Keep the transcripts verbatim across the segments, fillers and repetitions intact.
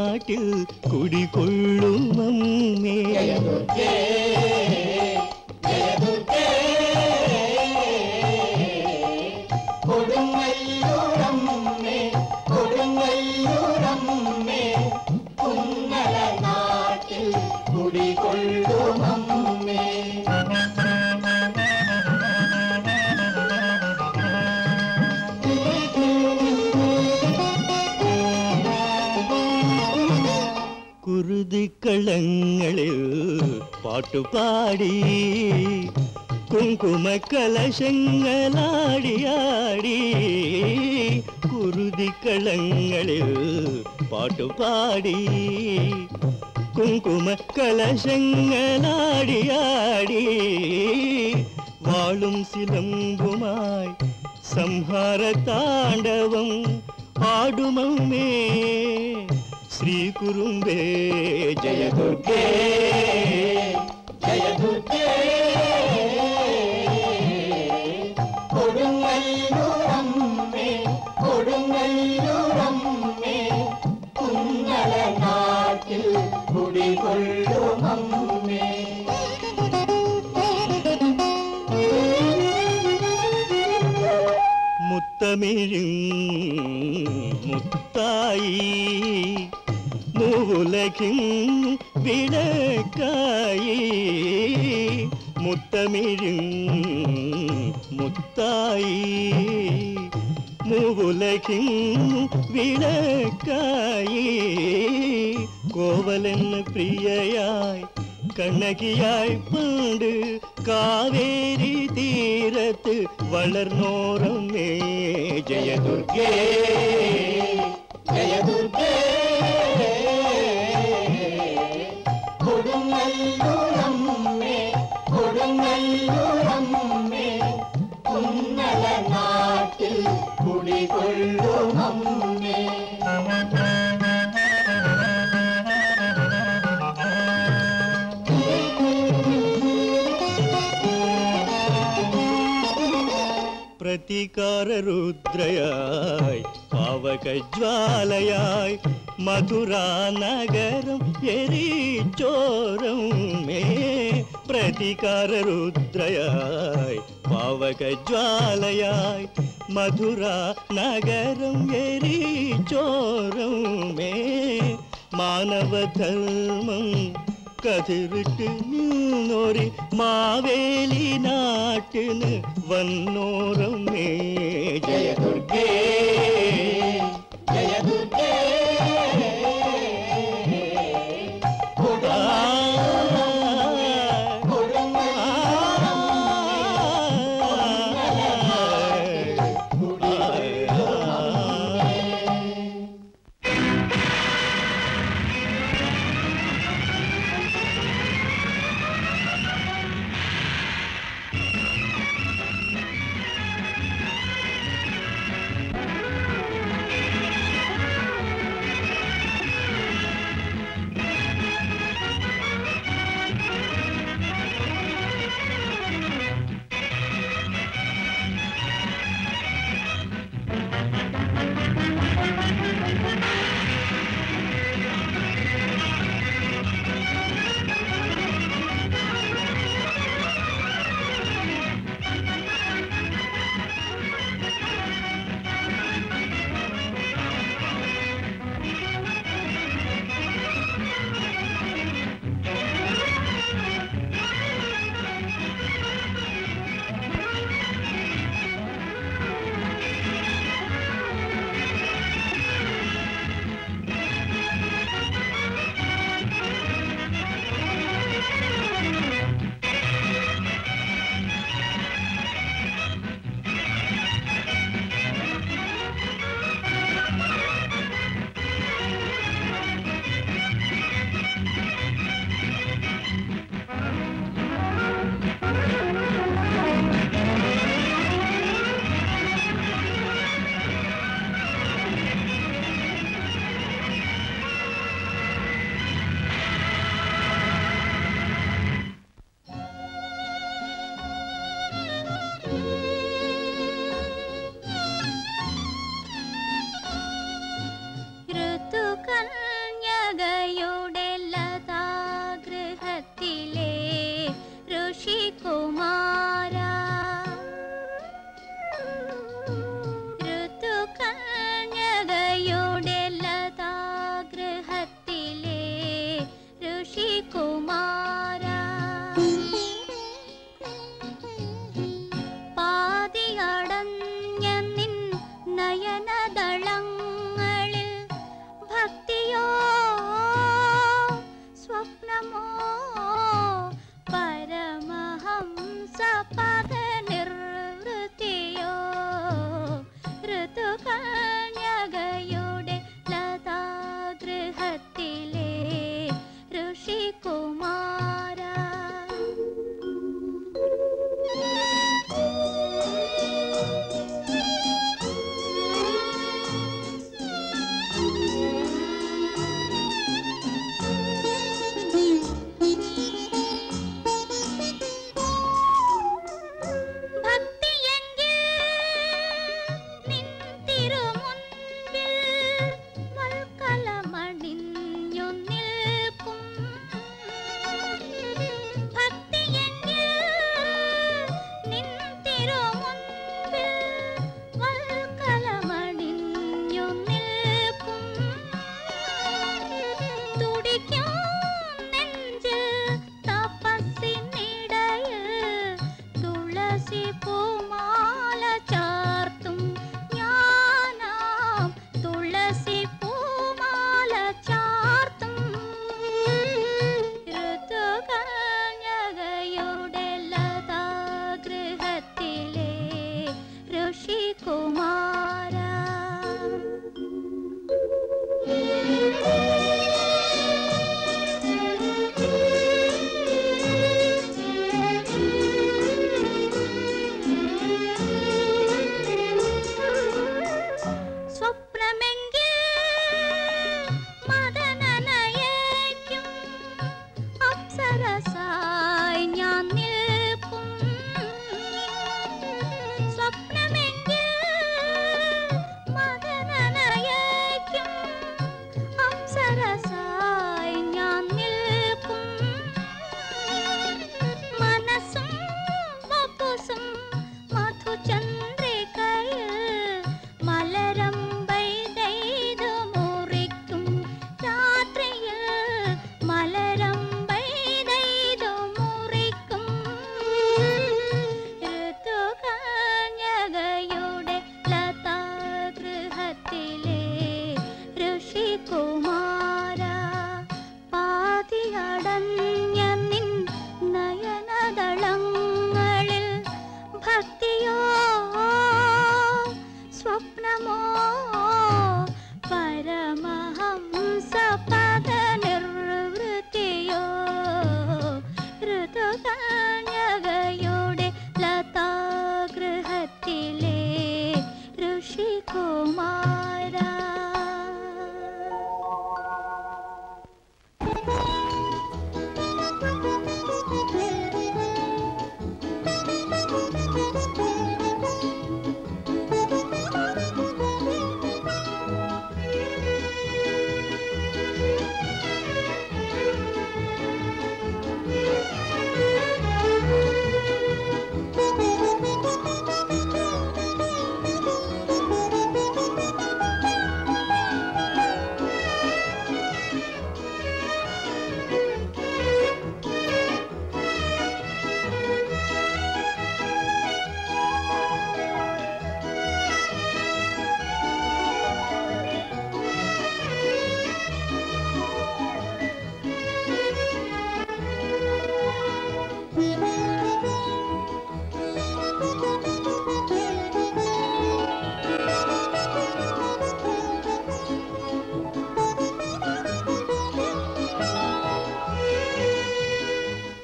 നാട്ടിൽ കുടികൊള്ളുമമ്മേ. കൊടുങ്ങല്ലൂരമ്മേ കൊടുങ്ങല്ലൂരമ്മേ കുന്നല നാട്ടിൽ കുടികൊള്ളുമമ്മേ. കുരുതിക്കളങ്ങളിൽ പാട്ടുപാടി കുങ്കുമ കലശങ്ങളാടിയാടി. കുരുതിക്കളങ്ങളിൽ പാട്ടുപാടി കുങ്കുമ കലശങ്ങളാടിയാടി. വാളും സിലമ്പുമായി സംഹാര താണ്ഡവം ആടുമമ്മേ ശ്രീ കുറുമ്പേ. ജയ ദുർഗേ ജയ ദുർഗേ. കൊടുങ്ങല്ലൂരമ്മേ കൊടുങ്ങല്ലൂരമ്മേ കുന്നല നാട്ടിൽ കുടികൊള്ളുമമ്മേ. മുത്തമിഴും മുത്തായി മൂവുലകിൻ വിളക്കായി. മുത്തമിഴും മുത്തായി മൂവുലകിൻ വിളക്കായി. കോവലെന്ന് പ്രിയയായി കണ്ണകിയായി പണ്ട് കാവേരി തീരത്ത് വളർന്നോരമ്മേ. ജയ ദുർഗേ ജയ ദുർഗേ. കൊടുങ്ങല്ലൂരമ്മേ കൊടുങ്ങല്ലൂരമ്മേ കുന്നല നാട്ടിൽ കുടികൊള്ളുമമ്മേ. പ്രതികാര രുദ്രയായി പാവകജ്വാലയായി മധുരാ നഗരം എരിച്ചോരമ്മേ. പ്രതികാര രുദ്രയായി പാവകജ്വാലയായി മധുരാ നഗരം എരിച്ചോരമ്മേ. മാനവധർമ്മം കതിരിട്ട് നിന്നോരി മാവേലി നാട്ടിന് വന്നോരമ്മേ. ജയ ദുർഗേ ജയ ദുർഗേ.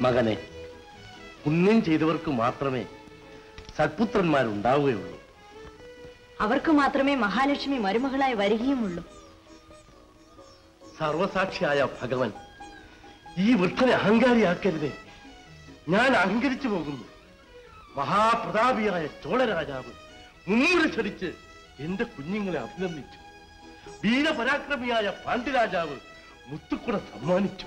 മകനെ, പുണ്യം ചെയ്തവർക്ക് മാത്രമേ സൽപുത്രന്മാരുണ്ടാവുകയുള്ളൂ. അവർക്ക് മാത്രമേ മഹാലക്ഷ്മി മരുമകളായി വരികയുമുള്ളൂ. സർവസാക്ഷിയായ ഭഗവൻ ഈ വൃദ്ധനെ അഹങ്കാരിയാക്കരുതേ. ഞാൻ അഹങ്കരിച്ചു പോകുന്നു. മഹാപ്രതാപിയായ ചോളരാജാവ് മുന്നൂറ് ക്ഷണിച്ച് എന്റെ കുഞ്ഞുങ്ങളെ അഭിനന്ദിച്ചു. വീരപരാക്രമിയായ പാണ്ഡ്യരാജാവ് മുത്തുക്കുട സമ്മാനിച്ചു.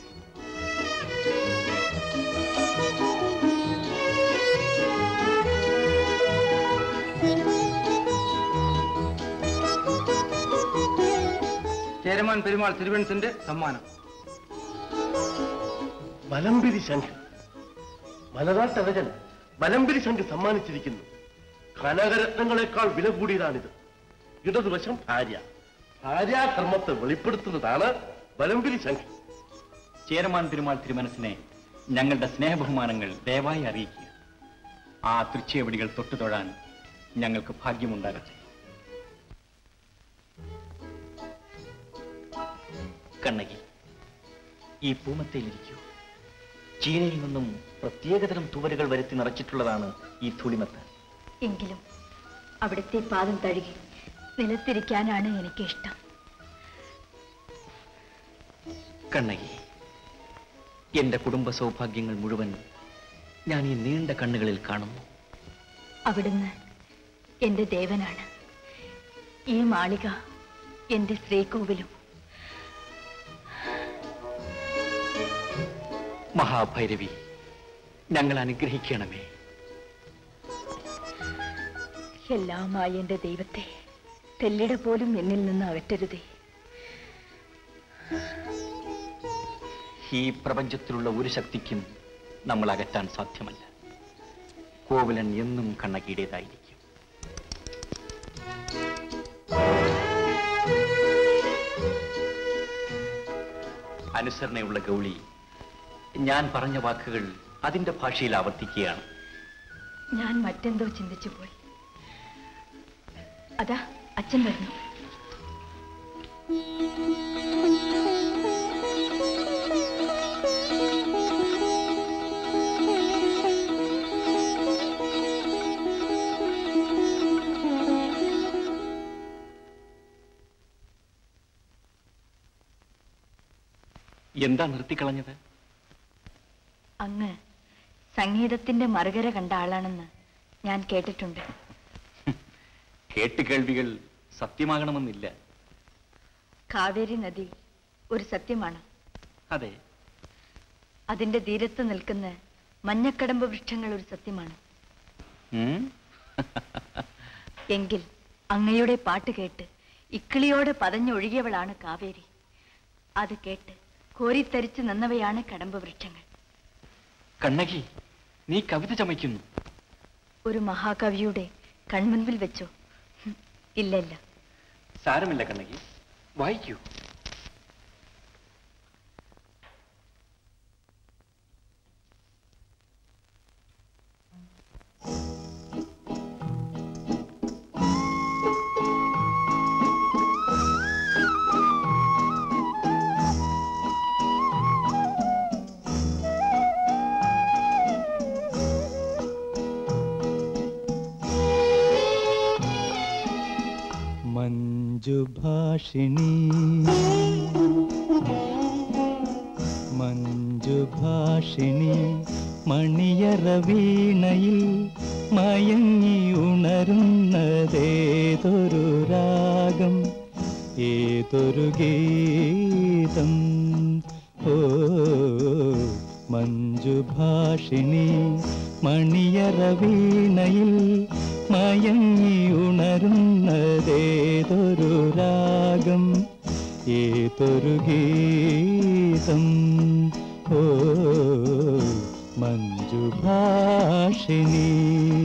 ചേരമാൻ പെരുമാൾ തിരുവൻസിന്റെ സമ്മാനം. വലംപിരി ശംഖ് മലനാട്ടരജൻ വലംപിരി ശംഖ് സമ്മാനിച്ചിരിക്കുന്നു. കനകരത്നങ്ങളെക്കാൾ വില കൂടിയതാണിത്. ഇടതുവശം ഭാര്യ. ഭാര്യാധർമ്മത്തെ വെളിപ്പെടുത്തുന്നതാണ് വലംപിരി ശംഖ്. ചേരമാൻ പെരുമാൾ തിരുമനസിനെ ഞങ്ങളുടെ സ്നേഹബഹുമാനങ്ങൾ ദയവായി അറിയിക്കുക. ആ തൃച്ചേവടികൾ തൊട്ടു തൊഴാൻ ഞങ്ങൾക്ക് ഭാഗ്യമുണ്ടാകട്ടെ. കണ്ണകി, ഈ പൂമത്തയിലിരിക്കൂ. ചീനയിൽ നിന്നും പ്രത്യേകതരം തുവരുകൾ വരുത്തി നിറച്ചിട്ടുള്ളതാണ് ഈ തുളിമത്ത്. എങ്കിലും അവിടുത്തെ പാദം തഴുകി നിലത്തിരിക്കാനാണ് എനിക്ക് ഇഷ്ടം. കണ്ണകി, എന്റെ കുടുംബ സൗഭാഗ്യങ്ങൾ മുഴുവൻ ഞാൻ ഈ നീണ്ട കണ്ണുകളിൽ കാണുന്നു. അവിടുന്ന് എന്റെ ദേവനാണ്. ഈ മാളിക എന്റെ ശ്രീകോവിലും. മഹാഭൈരവി, ഞങ്ങൾ അനുഗ്രഹിക്കണമേ. എല്ലാമായി എന്റെ ദൈവത്തെ തെല്ലിട പോലും എന്നിൽ നിന്ന് അകറ്റരുതേ. ഈ പ്രപഞ്ചത്തിലുള്ള ഒരു ശക്തിക്കും നമ്മൾ അകറ്റാൻ സാധ്യമല്ല. കോവിലൻ എന്നും കണ്ണകിയുടേതായിരിക്കും. അനുസരണയുള്ള ഗൗളി, ഞാൻ പറഞ്ഞ വാക്കുകൾ അതിന്റെ ഭാഷയിൽ ആവർത്തിക്കുകയാണ്. ഞാൻ മറ്റെന്തോ ചിന്തിച്ചു പോയി. അതാ അച്ഛൻ വരുന്നു. എന്താ നിർത്തിക്കളഞ്ഞത്? അങ്ങ് സംഗീതത്തിന്റെ മറുകര കണ്ട ആളാണെന്ന് ഞാൻ കേട്ടിട്ടുണ്ട്. കേട്ടുകേൾവികൾ സത്യമാകണമെന്നില്ല. കാവേരി നദി ഒരു സത്യമാണ്. അതെ. അതിന്റെ തീരത്ത് നിൽക്കുന്ന മഞ്ഞക്കടമ്പ് വൃക്ഷങ്ങൾ ഒരു സത്യമാണ്. എങ്കിൽ അങ്ങയുടെ പാട്ട് കേട്ട് ഇക്കിളിയോടെ പതഞ്ഞൊഴുകിയവളാണ് കാവേരി. അത് കേട്ട് കോരിത്തരിച്ചു നിന്നവയാണ് കടമ്പ് വൃക്ഷങ്ങൾ. കണ്ണകി, നീ കവിത ചമയ്ക്കുന്നു. ഒരു മഹാകവിയുടെ കൺമുൻപിൽ വെച്ചോ? ഇല്ല ഇല്ല, സാരമില്ല കണ്ണകി, വായിക്കൂ. മഞ്ജുഭാഷിണി മഞ്ജുഭാഷിണി മണിയറ വീണയിൽ മയങ്ങി ഉണരുന്നതേതൊരു രാഗം, ഏതൊരു ഗീതം. ഓ മഞ്ജുഭാഷിണി മണിയറ വീണയിൽ മയങ്ങി ഉണരുന്നതേതൊരു രാഗം, ഏതൊരു ഗീതം. ഓ മഞ്ജുഭാഷിണി.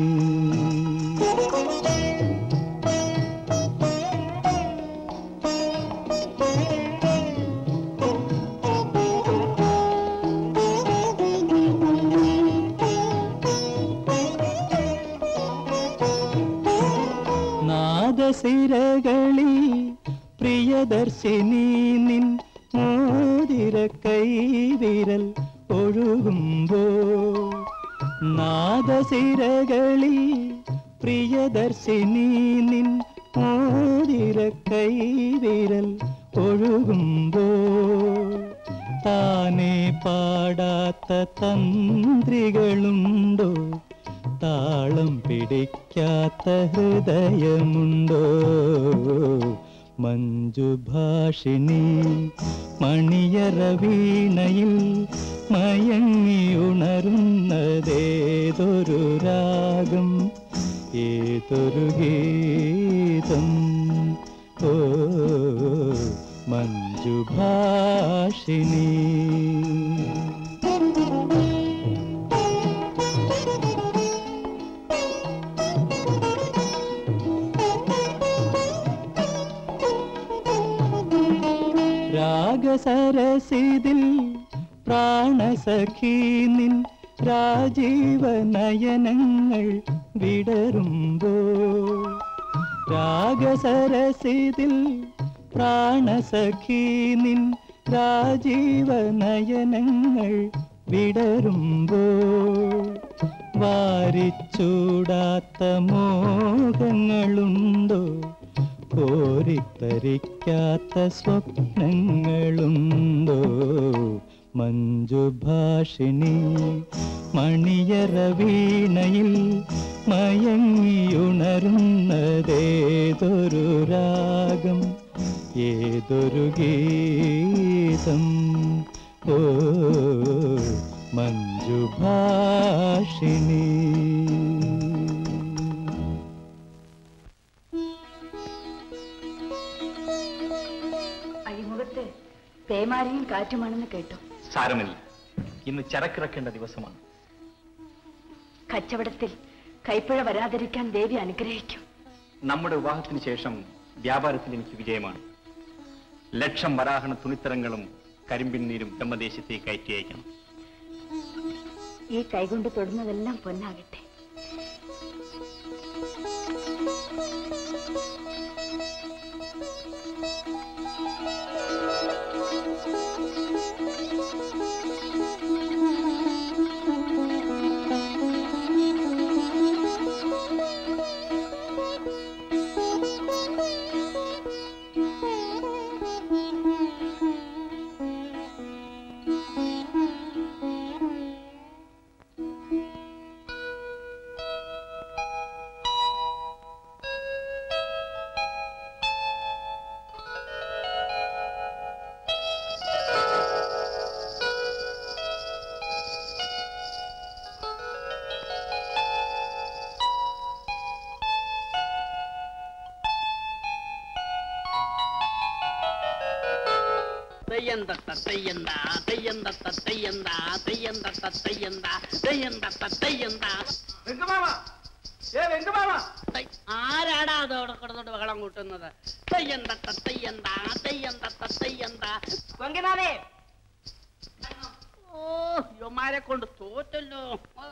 നാദസിരകളിൽ പ്രിയദർശിനി നിൻ മോതിര കൈവിരൽ ഒഴുകുമ്പോ നാദസിരകളിൽ പ്രിയദർശിനി നിൻ മോതിര കൈവിരൽ ഒഴുകുമ്പോ താനെ പാടാത്ത തന്ത്രികളുണ്ടോ താളം പിടിക്കാത്ത ഹൃദയമുണ്ടോ മഞ്ജുഭാഷിണി മണിയറ വീണയിൽ മയങ്ങി ഉണരുന്നതേതൊരു രാഗം ഏതൊരു ഗീതം ഓ മഞ്ജുഭാഷിണി രാഗസരസിതിൽ പ്രാണസഖി നിൻ രാജീവ നയനങ്ങൾ വിടരുമ്പോൾ രാഗസരസിതിൽ പ്രാണസഖി നിൻ രാജീവ നയനങ്ങൾ വിടരുമ്പോൾ വാരിച്ചൂടാത്ത മോഹങ്ങളുണ്ടോ കോരിത്തരിക്കാത്ത സ്വപ്നങ്ങളുണ്ടോ മഞ്ജുഭാഷിണി മണിയറ വീണയിൽ മയങ്ങിയുണരുന്നതേതൊരു രാഗം ഏതൊരു ഗീതം ഓ മഞ്ജുഭാഷിണി അഴിമുഖത്ത് പേമാരിയും കാറ്റുമാണെന്ന് കേട്ടു. സാരമില്ല, ഇന്ന് ചരക്കിറക്കേണ്ട ദിവസമാണ്. കച്ചവടത്തിൽ കൈപ്പിഴ വരാതിരിക്കാൻ ദേവി അനുഗ്രഹിക്കും. നമ്മുടെ വിവാഹത്തിന് ശേഷം വ്യാപാരത്തിൽ എനിക്ക് വിജയമാണ്. ലക്ഷം വരാഹണ തുണിത്തരങ്ങളും കരിമ്പിൻ നീരും ബ്രഹ്മദേശത്തേക്ക് കയറ്റി അയക്കണം. ഈ കൈകൊണ്ട് തൊടുന്നതെല്ലാം പൊന്നാകട്ടെ. ആരാടാ അതോടെ കിടന്നോട്ട് ബഹളം കൂട്ടുന്നത്? ഓ യുമാരെ കൊണ്ട് തോറ്റല്ലോ.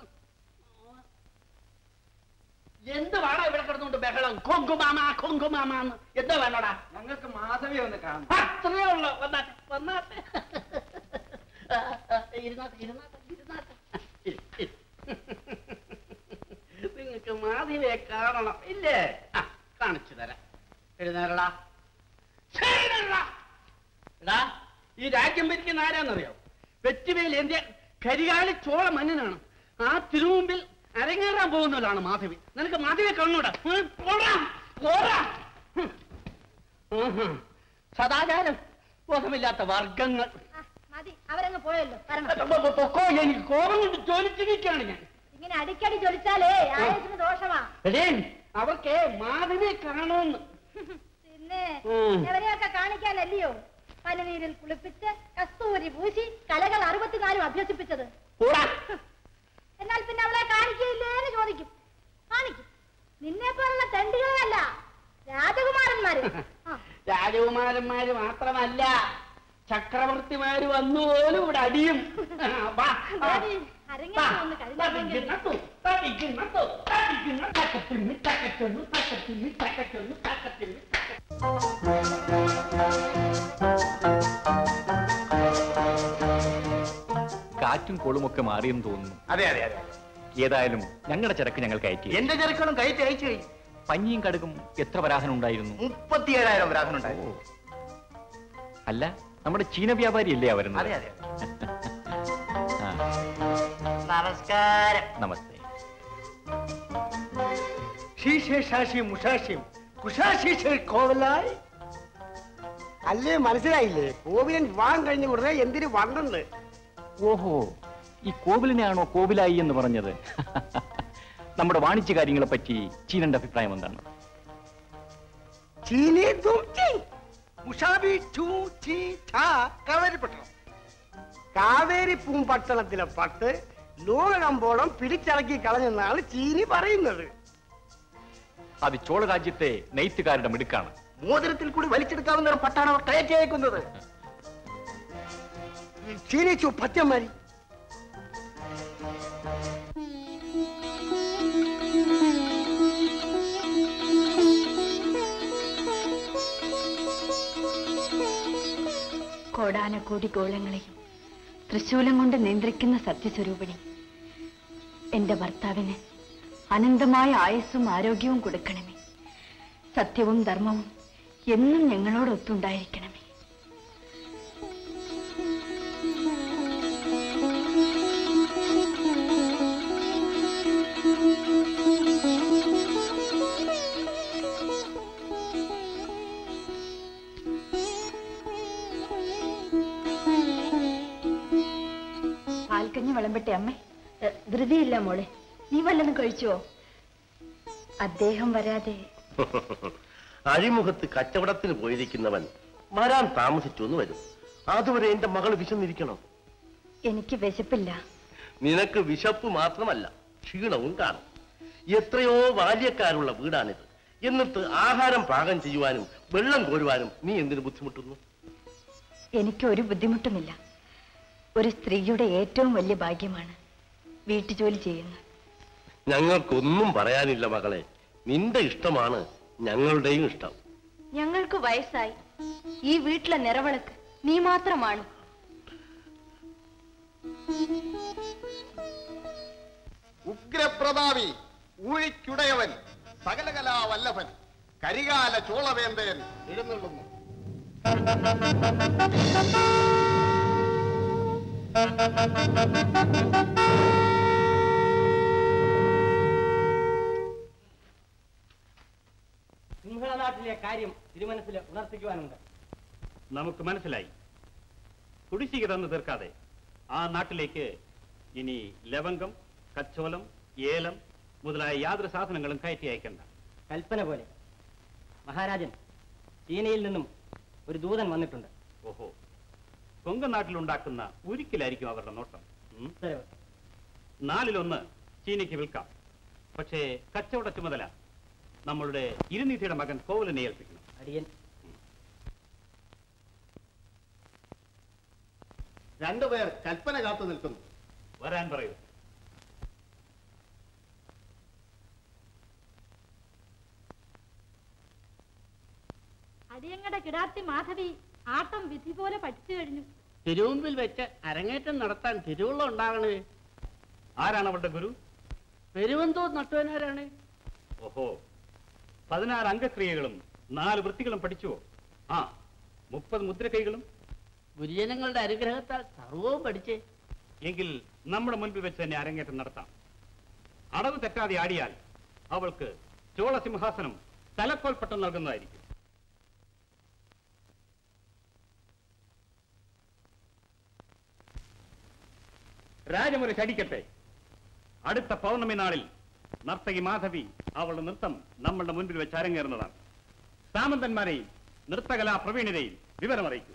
എന്ത് വേണം ഇവിടെ കിടന്നുകൊണ്ട് ബഹളം? കൊങ്കുമാമ കൊങ്കുമാമാന്ന് എന്താ വേണോടാ? ഞങ്ങൾക്ക് മാധവി ഒന്ന് കാണും. അത്രയേ ഉള്ളു. വന്നാട്ടെ വന്നാട്ടെ ഇരുന്നാട്ടെ ഇരുന്നാട്ടെ ഇരുന്നാട്ടെ. നിങ്ങൾക്ക് മാധവിയെ കാണണം ഇല്ലേ? ആ കാണിച്ചു തരാം. എഴുന്നേരടാ. എടാ, ഈ രാജ്യം ഭരിക്കുന്ന ആരാന്നറിയോ? വെറ്റുവേൽ എന്റെ കരികാലി ചോള മന്നനാണ്. ആ തിരുമുമ്പിൽ അരങ്ങേറാൻ പോകുന്നവരാണ് മാധവി. നിനക്ക് മാധവിയെ കാണൂടാ? സദാചാരം ബോധമില്ലാത്ത വർഗങ്ങൾ. അവരങ്ങ് പോയല്ലോ. എനിക്ക് കോപം കൊണ്ട് ചോദിച്ചിരിക്കുകയാണ് ഞാൻ. ഇങ്ങനെ അടിക്കടി ചൊലിച്ചാലേ ആയുസിന് ദോഷമാ. അവർക്ക് മാധവിയെ കാണുമെന്ന്. പിന്നെ എവരെയൊക്കെ കാണിക്കാനല്ലയോ പനിനീരിൽ കുളിപ്പിച്ച് കസ്തൂരി പൂശി കലകൾ അറുപത്തിനാലും അഭ്യസിപ്പിച്ചത്. എന്നാൽ പിന്നെ അവളെ കാണിക്കില്ലേന്ന് ചോദിക്കും. കാണിക്കും. നിന്നെ പോലുള്ള തെണ്ടികളല്ല രാജകുമാരന്മാര്. രാജകുമാരന്മാര് മാത്രമല്ല, ചക്രവർത്തിമാര് വന്നു പോലും ഇവിടെ അടിയും. അരങ്ങേറ്റം കാറ്റും കോളുമൊക്കെ മാറിയെന്ന് തോന്നുന്നു. അതെ അതെ അതെ. ഏതായാലും ഞങ്ങളുടെ ചരക്ക് ഞങ്ങൾ കയറ്റി. എന്റെ ചരക്കുകളും കയറ്റി അയച്ചു കഴിഞ്ഞു. പഞ്ഞിയും കടുകും എത്ര വരാഹനം ഉണ്ടായിരുന്നു? മുപ്പത്തിയേഴായിരം വരാഹനം ഉണ്ടായിരുന്നു. അല്ല, നമ്മുടെ ചീന വ്യാപാരി അല്ലേ അവരുന്നത്? അതെ അതെ. നമസ്കാരം. നമസ്തേ. അല്ലേ മനസ്സിലായില്ലേ? കോവിലൻ വിവാഹം കഴിഞ്ഞ ഉടനെ എന്തിനു വന്നുണ്ട്? ഓഹോ, ഈ കോവിലിനെയാണോ കോവിലായി എന്ന് പറഞ്ഞത്? നമ്മുടെ വാണിജ്യ കാര്യങ്ങളെ പറ്റി ചീനന്റെ അഭിപ്രായം എന്താണ്? കാവേരി പൂമ്പട്ടണത്തിലെ പട്ട് ലോകകമ്പോളം പിടിച്ചടക്കി കളഞ്ഞെന്നാണ് ചീനി പറയുന്നത്. അത് ചോള രാജ്യത്തെ നെയ്ത്തുകാരുടെ മിടുക്കാണ്. മോതിരത്തിൽ കൂടി വലിച്ചെടുക്കാവുന്ന പട്ടാണ് അവർ കയറ്റി അയക്കുന്നത്. ചീനിച്ചു പച്ചമാരി. കോടാനക്കോടി ഗോളങ്ങളെയും തൃശൂലം കൊണ്ട് നിയന്ത്രിക്കുന്ന സത്യസ്വരൂപിണി, എന്റെ ഭർത്താവിന് അനന്തമായ ആയുസ്സും ആരോഗ്യവും കൊടുക്കണമേ. സത്യവും ധർമ്മവും എന്നും ഞങ്ങളോടൊത്തുണ്ടായിരിക്കണമേ. പാൽക്കഞ്ഞി വിളമ്പട്ടെ അമ്മേ? ധൃതിയില്ല മോളെ, നീ വല്ലതും കഴിച്ചുവോ? അദ്ദേഹം വരാതെ. അഴിമുഖത്ത് കച്ചവടത്തിന് പോയിരിക്കുന്നവൻ വരാൻ താമസിച്ചു എന്ന് വരും. അതുവരെ എന്റെ മകൾ വിശന്നിരിക്കണം. എനിക്ക് വിശപ്പില്ല. നിനക്ക് വിശപ്പ് മാത്രമല്ല, ക്ഷീണവും കാണും. എത്രയോ ബാല്യക്കാരുള്ള വീടാണിത്. എന്നിട്ട് ആഹാരം പാകം ചെയ്യുവാനും വെള്ളം കോരുവാനും നീ എന്തിനു ബുദ്ധിമുട്ടുന്നു? എനിക്ക് ഒരു ബുദ്ധിമുട്ടുമില്ല. ഒരു സ്ത്രീയുടെ ഏറ്റവും വലിയ ഭാഗ്യമാണ് വീട്ടുജോലി ചെയ്യുന്നത്. ഞങ്ങൾക്കൊന്നും പറയാനില്ല മകളെ. നിന്റെ ഇഷ്ടമാണ് ഞങ്ങളുടെയും ഇഷ്ടം. ഞങ്ങൾക്ക് വയസ്സായി. ഈ വീട്ടിലെ നിറവിളക്ക് നീ മാത്രമാണ്. ഉഗ്രപ്രതാപി, ഊഴിക്കുടയവൻ, സകലകലാ വല്ലഭൻ, കരികാല ചോളവേന്തയൻ എഴുന്നള്ളുന്നു. സിംഹളനാട്ടിലെ കാര്യം തിരുമനസ്സിൽ ഉണർത്തിക്കുവാനുണ്ട്. നമുക്ക് മനസ്സിലായി. കുടിശ്ശിക തന്നു തീർക്കാതെ ആ നാട്ടിലേക്ക് ഇനി ലവംഗം, കച്ചോലം, ഏലം മുതലായ യാതൊരു സാധനങ്ങളും കയറ്റി അയക്കണ്ട. കൽപ്പന പോലെ. മഹാരാജൻ, ചീനയിൽ നിന്നും ഒരു ദൂതൻ വന്നിട്ടുണ്ട്. ഓഹോ, കൊങ്കൺ നാട്ടിലുണ്ടാക്കുന്ന ഉരുക്കിലായിരിക്കും അവരുടെ നോട്ടം. നാലിലൊന്ന് ചീനയ്ക്ക് വിൽക്കാം. പക്ഷേ കച്ചവട ചുമതല നമ്മളുടെ ഇരുനീതിയുടെ മകൻ കോവലനെ ഏൽപ്പിക്കണം. അടിയൻ. രണ്ടുപേർ കൽപ്പന കാത്തു നിൽക്കുന്നു. വരാൻ പറയൂ. അടിയങ്ങളുടെ കിടാത്തി മാധവി ആട്ടം വിധി പോലെ പഠിച്ചു കഴിഞ്ഞു. തിരുമുമ്പിൽ വെച്ച് അരങ്ങേറ്റം നടത്താൻ തിരുവുള്ള ഉണ്ടാകണേ. ആരാണ് അവളുടെ ഗുരു? പെരുവന്തോ നട്ടുവനാരാണ്? ഓഹോ, പതിനാറ് അംഗക്രിയകളും നാല് വൃത്തികളും പഠിച്ചുവോ? ആ, മുപ്പത് മുദ്രകൈകളും. ഗുരുജനങ്ങളുടെ അനുഗ്രഹത്താൽ സർവവും പഠിച്ചേ. എങ്കിൽ നമ്മുടെ മുൻപിൽ വെച്ച് തന്നെ അരങ്ങേറ്റം നടത്താം. അടവ് തെറ്റാതെ ആടിയാൽ അവൾക്ക് ചോള സിംഹാസനം തലക്കോൽപ്പട്ടം നൽകുന്നതായിരിക്കും. രാജമുറി ചടിക്കട്ടെ. അടുത്ത പൗർണമി നാളിൽ നർത്തകി മാധവി അവളുടെ നൃത്തം നമ്മളുടെ മുൻപിൽ വെച്ച് അരങ്ങേറുന്നതാണ്. സാമന്തന്മാരെയും നൃത്തകലാ പ്രവീണതയും വിവരമറിയിക്കൂ.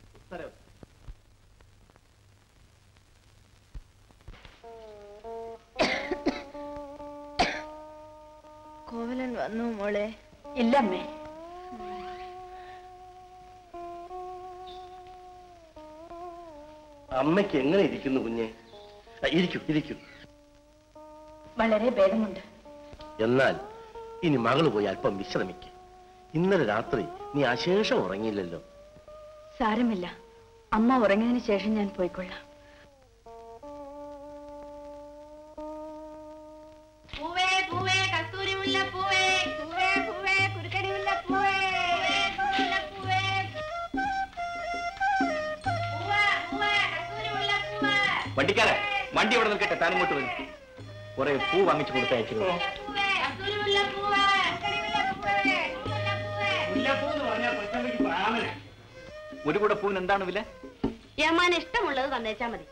കോവലൻ വന്നു മോളെ? ഇല്ലമ്മേ. അമ്മയ്ക്ക് എങ്ങനെ ഇരിക്കുന്നു കുഞ്ഞെ? ഇരിക്കൂ ഇരിക്കൂ. വളരെ ഭേദമുണ്ട്. എന്നാൽ ഇനി മകള് പോയി അല്പം വിശ്രമിക്ക്. ഇന്നലെ രാത്രി നീ അശേഷം ഉറങ്ങിയില്ലല്ലോ. സാരമില്ല, അമ്മ ഉറങ്ങിയതിനു ശേഷം ഞാൻ പോയിക്കൊള്ളാം. വണ്ടിക്കാരെ വണ്ടി ഇവിടെ നിൽക്കട്ടെ, താൻ ഇങ്ങോട്ട് വരും. കുറെ പൂ വാങ്ങിച്ചു കൊടുത്തയച്ചു. ഒരു കൂടെ പൂവിന് എന്താണ് വില? യമാൻ ഇഷ്ടമുള്ളത് തന്നേച്ചാ മതി.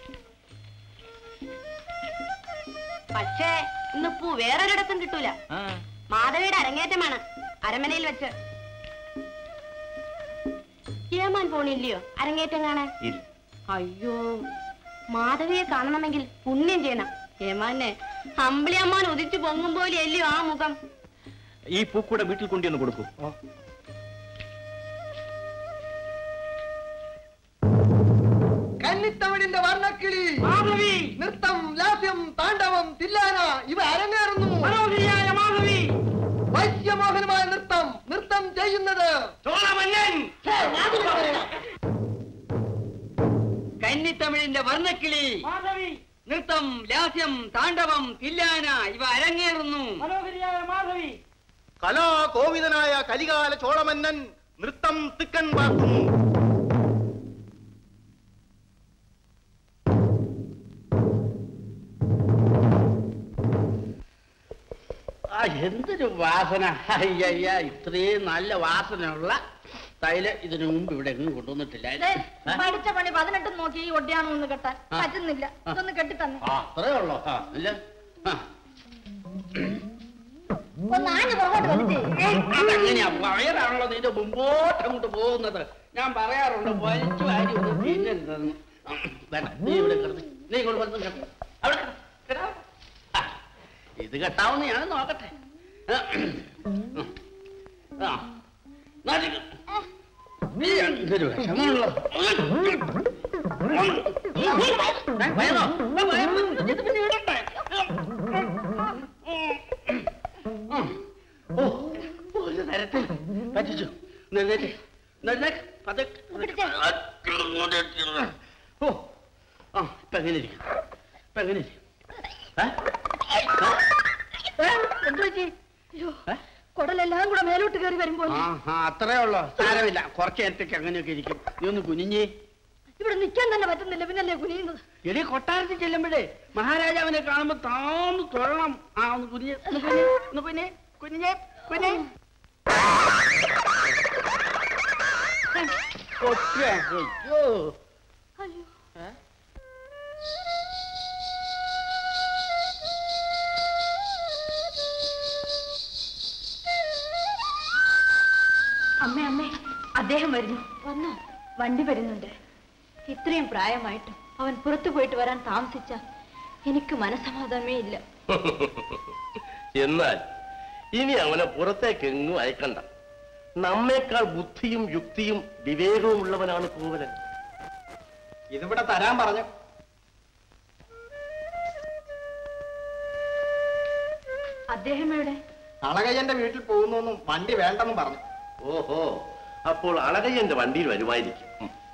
പക്ഷേ ഇന്ന് പൂ വേറൊരിടത്തും കിട്ടൂല. മാധവിയുടെ അരങ്ങേറ്റമാണ് അരമനയിൽ വെച്ച്. യമാൻ പോണില്ലയോ അരങ്ങേറ്റം കാണാൻ? അയ്യോ, മാധവിയെ കാണണമെങ്കിൽ പുണ്യം ചെയ്യണം. യമാനെ അമ്പിളിയമ്മാൻ ഉദിച്ചു പൊങ്ങും പോലെ അല്ലയോ ആ മുഖം. ഈ പൂക്കൂടെ വീട്ടിൽ കൊണ്ടുവന്ന് കൊടുക്കൂ. കന്നിത്തമിഴിന്റെ വർണ്ണക്കിളി മാധവി, നൃത്തം, ലാസ്യം, താണ്ഡവം, തില്ലാന ഇവ അരങ്ങേറുന്നു. മനോഹരിയായ മാധവി, വൈശ്യമോഹനമായ നൃത്തം നൃത്തം ചെയ്യുന്നത് ചോളമന്നൻ. കന്നിത്തമിഴിന്റെ വർണ്ണക്കിളി മാധവി, നൃത്തം, ലാസ്യം, താണ്ഡവം, തില്ലാന ഇവ അരങ്ങേറുന്നു. മനോഹരിയായ മാധവി, കലാകോവിദനായ കലികാല ചോളമന്നൻ നൃത്തം തിക്കൻ വാർക്കുന്നു. എന്തൊരു വാസന! അയ്യ, ഇത്രയും നല്ല വാസനയുള്ള തൈല് ഇതിനു മുമ്പ് ഇവിടെ എങ്ങും കൊണ്ടുവന്നിട്ടില്ല. പഠിച്ച പണി പതിനെട്ടും നോക്കി ഈ ഒട്ടിയാണോ ഒന്ന് കെട്ടാൻ പറ്റുന്നില്ല. ഇതൊന്ന് കെട്ടി തന്നെ. അത്രേ ഉള്ളോ? ഇല്ല, അതെങ്ങനെയാ വയറാണല്ലോ നിന്റെ മുമ്പോട്ട് അങ്ങോട്ട് പോകുന്നത്. ഞാൻ പറയാറുണ്ട് വലിച്ചു വാരി ഒന്നും തിന്നരുതെന്ന്. വേണ്ട, നീ ഇവിടെ കിടന്ന് നീ ഇങ്ങോട്ട് വന്ന് കിടന്നു. അവിടെ കിട. ഇത് കെട്ടാവുന്ന ഞാൻ നോക്കട്ടെ. എന്തൊരു വിഷമമുള്ള ഒരു നേരത്തെ പറ്റിച്ചു. നിന്നേറ്റ് ഓ ആ ഇപ്പൊ എങ്ങനെ ഇരിക്കും? ഇപ്പൊ എങ്ങനെ ഇരിക്കും? കുടലെല്ലാം കൂടെ മേലോട്ട് കയറി വരുമ്പോ അത്രേ ഉള്ളോ? സാരമില്ല, കുറച്ച് നേരത്തേക്ക് അങ്ങനെയൊക്കെ ഇരിക്കും. നീ ഒന്ന് കുനിഞ്ഞേ. ഇവിടെ നിൽക്കാൻ തന്നെ പറ്റുന്നില്ല, പിന്നല്ലേ കുനിയുന്നത്? എടി കൊട്ടാരത്തിൽ ചെല്ലുമ്പോഴേ മഹാരാജാവിനെ കാണുമ്പോ താന്ന് തൊഴണം. ആ ഒന്ന് കുനിഞ്ഞേ, ഒന്ന് കുനിഞ്ഞേ, ഒന്ന് കുനിഞ്ഞേ, കുനിഞ്ഞേ, കുനിഞ്ഞേ. അയ്യോ അമ്മേ അമ്മേ, അദ്ദേഹം വരുന്നു. വന്നോ? വണ്ടി വരുന്നുണ്ട്. ഇത്രയും പ്രായമായിട്ടും അവൻ പുറത്തു പോയിട്ട് വരാൻ താമസിച്ചാൽ എനിക്ക് മനസ്സമാധാനമേ ഇല്ല. എന്നാൽ ഇനി അവനെ പുറത്തേക്ക് എങ്ങും അയക്കണ്ട. നമ്മേക്കാൾ ബുദ്ധിയും യുക്തിയും വിവേകവും ഉള്ളവനാണ് പൂവലൻ. ഇതിവിടെ തരാൻ പറഞ്ഞു. അദ്ദേഹം എവിടെ? അളകയ്യന്റെ വീട്ടിൽ പോകുന്നു. വണ്ടി വേണ്ടെന്നും പറഞ്ഞു. ഓഹോ, അപ്പോൾ അളകയ്യന്റെ വണ്ടിയിൽ വരുമായിരിക്കും.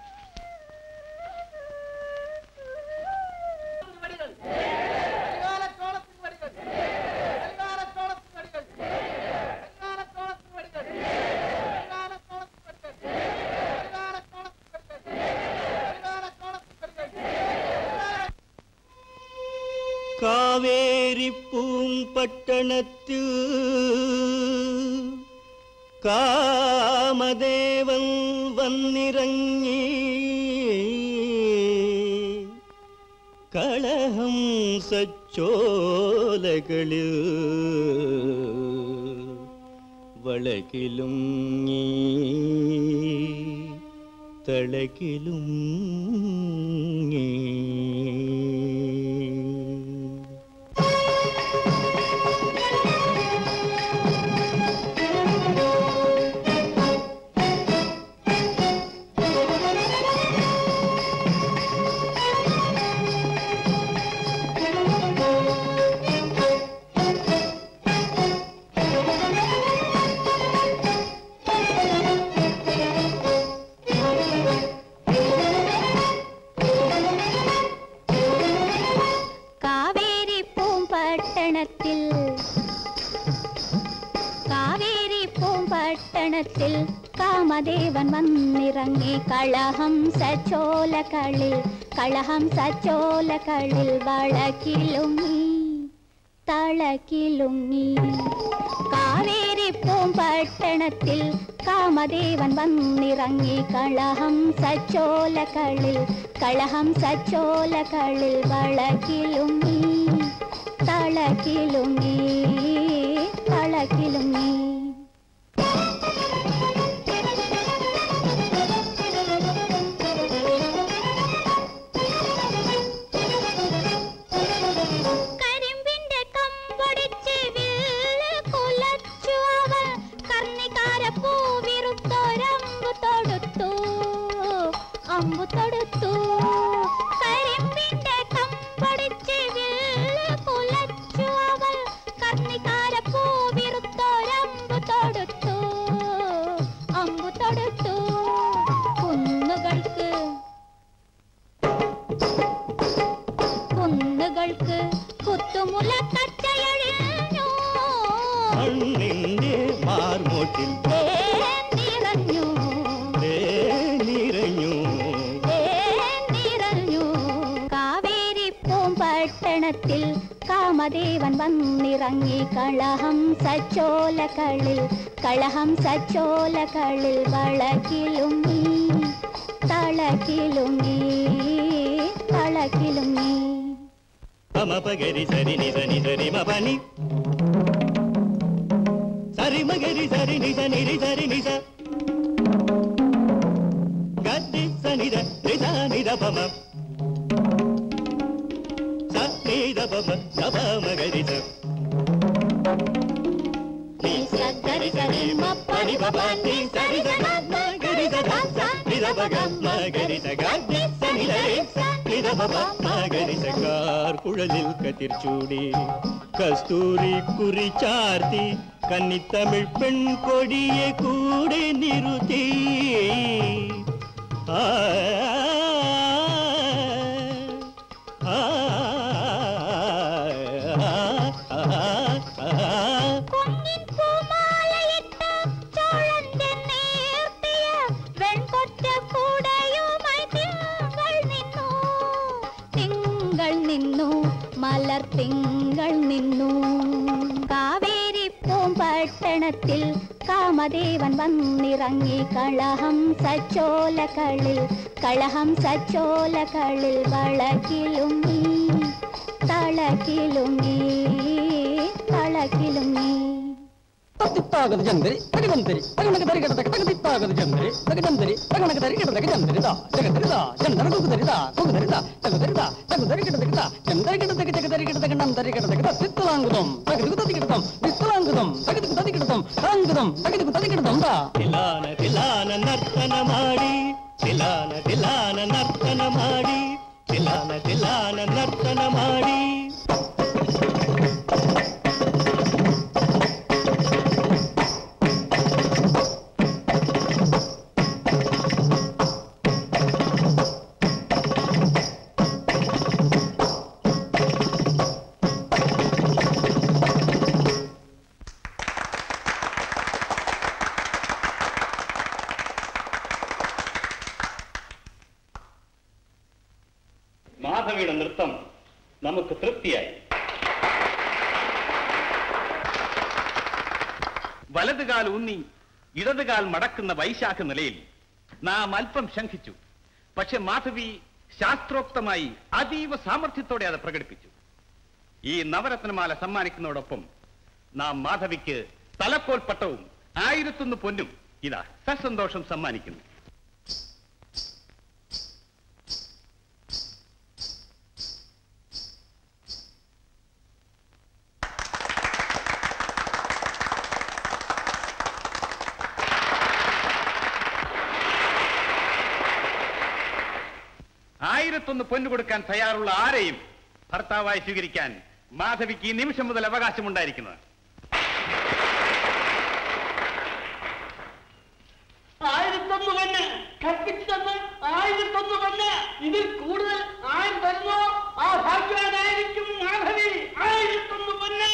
കാവേരി പൂമ്പട്ടണത്തിൽ കാമദേവൻ വന്നിറങ്ങി കളഹം സച്ചോലകളിൽ വളകിലും തളകിലും കാ കാമദേവൻ വന്നിറങ്ങി കളഹംസ ചോലകളിൽ കളഹംസ ചോലകളിൽ വളക്കിലുങ്ങി തളക്കിലുങ്ങി. കാവേരി പൂമ്പട്ടണത്തിൽ കാമദേവൻ വന്നിറങ്ങി കളഹംസ ചോലകളിൽ കളഹംസ ചോലകളിൽ വളക്കിലുങ്ങി തളക്കിലുങ്ങി തളക്കിലുങ്ങി. കരിമ്പിന്റെ കമ്പൊടിച്ച് വില്ല് കുലച്ചു അവൾ കർണികാര പൂവിറുത്തൊരമ്പു തൊടുത്തു അമ്പു തൊടുത്തു. കരിമ്പിന്റെ കമ്പൊടിച്ച് വില്ല് കുലച്ചു അവൾ കർണികാര പൂവിറുത്തൊരമ്പു തൊടുത്തു അമ്പു തൊടുത്തു. കുന്നുകൾക്ക് കുന്നുകൾക്ക് കുത്തുമുല കച്ചയഴിഞ്ഞു മണ്ണിന്റെ മാർമോട്ടിൽ നിറഞ്ഞു നിറഞ്ഞു നിറഞ്ഞു. കാവേരി പൂമ്പട്ടണത്തിൽ കാമദേവൻ വന്നിറങ്ങി കളഹംസ ചോലകളിൽ കളഹംസ ചോലകളിൽ വളക്കിലുങ്ങി തളക്കിലുങ്ങി തളക്കിലുങ്ങി. പമപഗരി സരി നിസ നിസരി മപനി സരി മഗരി സരി നിസ നിരി സരി നിസ ഗദ്ദി സനിത നിസ നിര പമ സ നിര പമ സപ മഗരി സ നി സ ഗരി സരി മപനി പപനി സരി സ മഗരി സ സ നിര പഗ മഗരി സ ഗദ്ദി സനിര സ മകരിസക്കാർ കുഴലിൽ കതിർച്ചൂടി കസ്തൂരി കുറി ചാർത്തി കന്നിത്തമിഴ് പെൺകൊടിയെ കൂടെ നിറുത്തി. ആ മലർ തിങ്കൾ നിന്നു. കാവേരി പൂമ്പട്ടണത്തിൽ കാമദേവൻ വന്നിറങ്ങി കളഹംസ ചോലകളിൽ കളഹംസ ചോലകളിൽ വളക്കിലുങ്ങി തളക്കിലുങ്ങി തളക്കിലുങ്ങി. തത്തിത്താകത് ചന്ദ്രി തകിതന്തരി തകണക തരികട തകതിത്താകത് ചന്ദ്രി തകിതന്തരി തകണക തരികട തകചന്ദ്രിതാ ജഗതരിതാ ചന്ദ്ര കുകുതരിതാ കുകുതരിതാ തകുതരിതാ തകുതരികട തകത ചന്ദ്രകിട തക തകതരികട തകണം തരികട തകത തിത്തലാംഗുതം തകതികു തതികിടതം തിത്തലാംഗുതം തകതികു തതികിടതം താംഗുതം തകതികു തതികിടതം ദാ തിലാന തിലാന നർത്തന ಮಾಡಿ ತಿಲಾನ ತಿಲಾನ ನರ್ತನ ಮಾಡಿ ತಿಲಾನ ತಿಲಾನ ನರ್ತನ ಮಾಡಿ. മാധവിയുടെ നൃത്തം നമുക്ക് തൃപ്തിയായി. വലതുകാൽ ഊന്നി ഇടതുകാൽ മടക്കുന്ന വൈശാഖ നിലയിൽ നാം അല്പം ശങ്കിച്ചു. പക്ഷെ മാധവി ശാസ്ത്രോക്തമായി അതീവ സാമർഥ്യത്തോടെ അത് പ്രകടിപ്പിച്ചു. ഈ നവരത്നമാല സമ്മാനിക്കുന്നതോടൊപ്പം നാം മാധവിക്ക് തലക്കോൽ പട്ടവും ആയിരത്തൊന്ന് പൊന്നും ഇതാ സസന്തോഷം സമ്മാനിക്കുന്നു. ആയിരത്തൊന്ന് പൊന്നു കൊടുക്കാൻ തയ്യാറുള്ള ആരെയും ഭർത്താവായി സ്വീകരിക്കാൻ മാധവിക്ക് ഈ നിമിഷം മുതൽ അവകാശമുണ്ടായിരിക്കുന്നത്. ആയിരത്തൊന്ന് പൊന്ന് കൽപ്പിച്ചത് ആയിരത്തൊന്ന് പൊന്ന് ഇതിൽ കൂടുതൽ ആരും തരുന്നോ ആ ഭാഗ്യവാനായിരിക്കും മാധവി. ആയിരത്തൊന്ന് പൊന്ന്.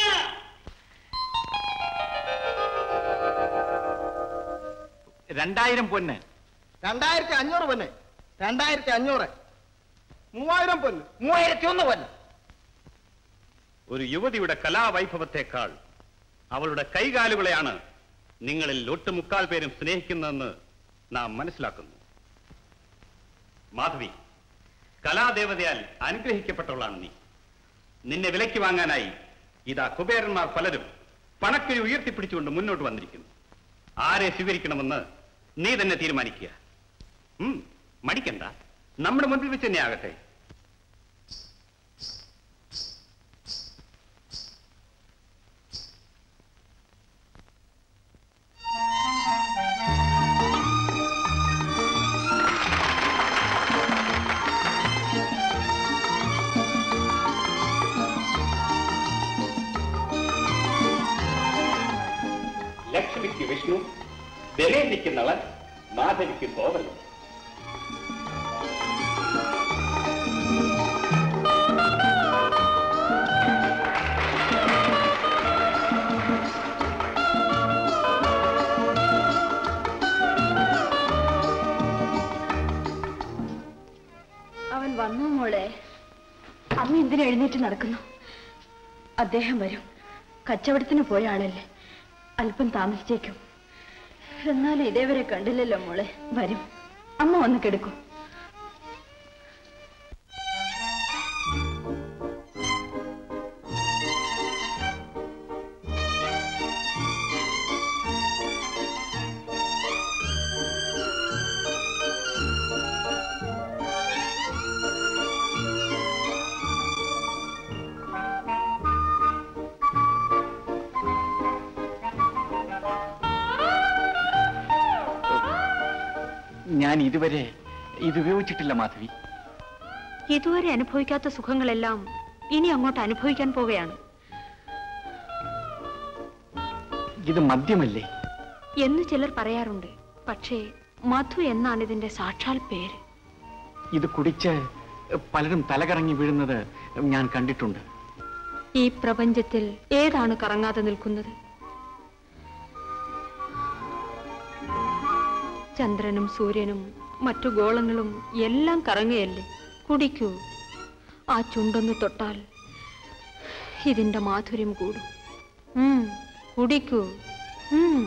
രണ്ടായിരം പൊന്ന്. രണ്ടായിരത്തി അഞ്ഞൂറ് പൊന്ന്. രണ്ടായിരത്തി അഞ്ഞൂറ്. മൂവായിരം പൊന്ന്. മൂവായിരത്തി ഒന്ന് പൊന്ന്. ഒരു യുവതിയുടെ കലാവൈഭവത്തെക്കാൾ അവളുടെ കൈകാലുകളെയാണ് നിങ്ങളിൽ ഒട്ടുമുക്കാൽ പേരും സ്നേഹിക്കുന്നതെന്ന് നാം മനസ്സിലാക്കുന്നു. മാധവി, കലാദേവതയാൽ അനുഗ്രഹിക്കപ്പെട്ടവളാണ് നീ. നിന്നെ വിലയ്ക്ക് വാങ്ങാനായി ഇതാ കുബേരന്മാർ പലരും പണക്കിഴി ഉയർത്തിപ്പിടിച്ചുകൊണ്ട് മുന്നോട്ട് വന്നിരിക്കുന്നു. ആരെ സ്വീകരിക്കണമെന്ന് നീ തന്നെ തീരുമാനിക്കുക. ഉം മടിക്കണ്ട, നമ്മുടെ മുൻപിൽ വെച്ച് തന്നെ ആകട്ടെ. ലക്ഷ്മിക്ക് വിഷ്ണു, ദമയന്തിക്ക് നളൻ, മാധവിക്ക് ഗോവലൻ. അവൻ വന്നു മോളെ. അമ്മ എന്തിനു എഴുന്നേറ്റ് നടക്കുന്നു? അദ്ദേഹം വരും. കച്ചവടത്തിന് പോയ ആളല്ലേ, അല്പം താമസിച്ചേക്കും. എന്നാലും ഇതേവരെ കണ്ടില്ലല്ലോ മോളെ. വരും. അമ്മ വന്ന് കിടക്കും. ഞാൻ ഇതുവരെ ഇത് ഉപയോഗിച്ചിട്ടില്ല മാധവി. ഇതുവരെ അനുഭവിക്കാത്ത സുഖങ്ങളെല്ലാം ഇനി അങ്ങോട്ട് അനുഭവിക്കാൻ പോവുകയാണ്. ഇത് മദ്യമല്ലേ എന്ന് ചിലർ പറയാറുണ്ട്. പക്ഷേ മധു എന്നാണ് ഇതിന്റെ സാക്ഷാൽ പേര്. ഇത് കുടിച്ച് പലരും തലകറങ്ങി വീഴുന്നത് ഞാൻ കണ്ടിട്ടുണ്ട്. ഈ പ്രപഞ്ചത്തിൽ ഏതാണ് കറങ്ങാതെ നിൽക്കുന്നത്? ചന്ദ്രനും സൂര്യനും മറ്റു ഗോളങ്ങളും എല്ലാം കറങ്ങുകയല്ലേ. കുടിക്കൂ. ആ ചുണ്ടൊന്ന് തൊട്ടാൽ ഇതിന്റെ മാധുര്യം കൂടും. ഉം കുടിക്കൂ. ഉം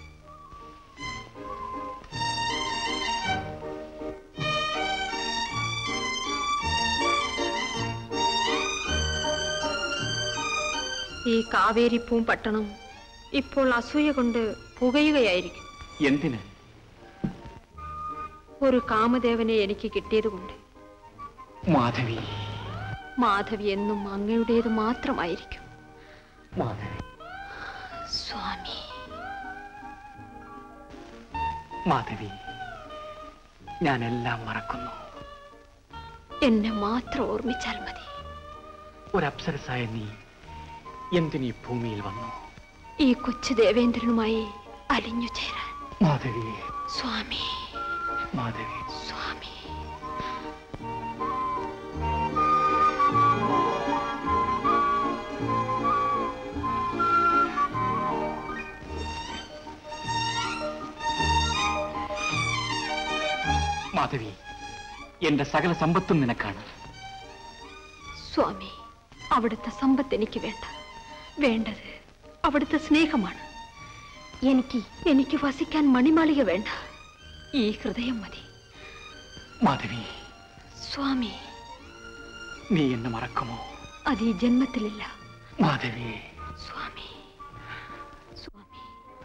ഈ കാവേരിപ്പൂം പട്ടണം ഇപ്പോൾ അസൂയ കൊണ്ട് പുകയുകയായിരിക്കും. എന്തിന്? ഒരു കാമദേവനെ എനിക്ക് കിട്ടിയതുകൊണ്ട്. മാധവി, മാധവി എന്നും അങ്ങയുടേത് മാത്രമായിരിക്കും. മാധവി, സ്വാമി. മാധവി, ഞാനെല്ലാം മറക്കുന്നു. എന്നെ മാത്രം ഓർമ്മിച്ചാൽ മതി. ഒരപ്സരസായ നീ എന്തിനീ ഭൂമിയിൽ വന്നു? ഈ കൊച്ചു ദേവേന്ദ്രനുമായി അലിഞ്ഞു ചേരാൻ. മാധവി, സ്വാമി. മാധവി, സ്വാമി. മാധവി, എന്റെ സകല സമ്പത്തും നിനക്കാണ്. സ്വാമി, അവിടുത്തെ സമ്പത്ത് എനിക്ക് വേണ്ട. വേണ്ടത് അവിടുത്തെ സ്നേഹമാണ്. എനിക്ക് എനിക്ക് വസിക്കാൻ മണിമാളിക വേണ്ട. ഈ ഹൃദയം മതി. മാധവി, സ്വാമി. നീ എന്നെ മറക്കുമോ? അത് ഈ ജന്മത്തിലില്ല. മാധവി. സ്വാമി. സ്വാമി.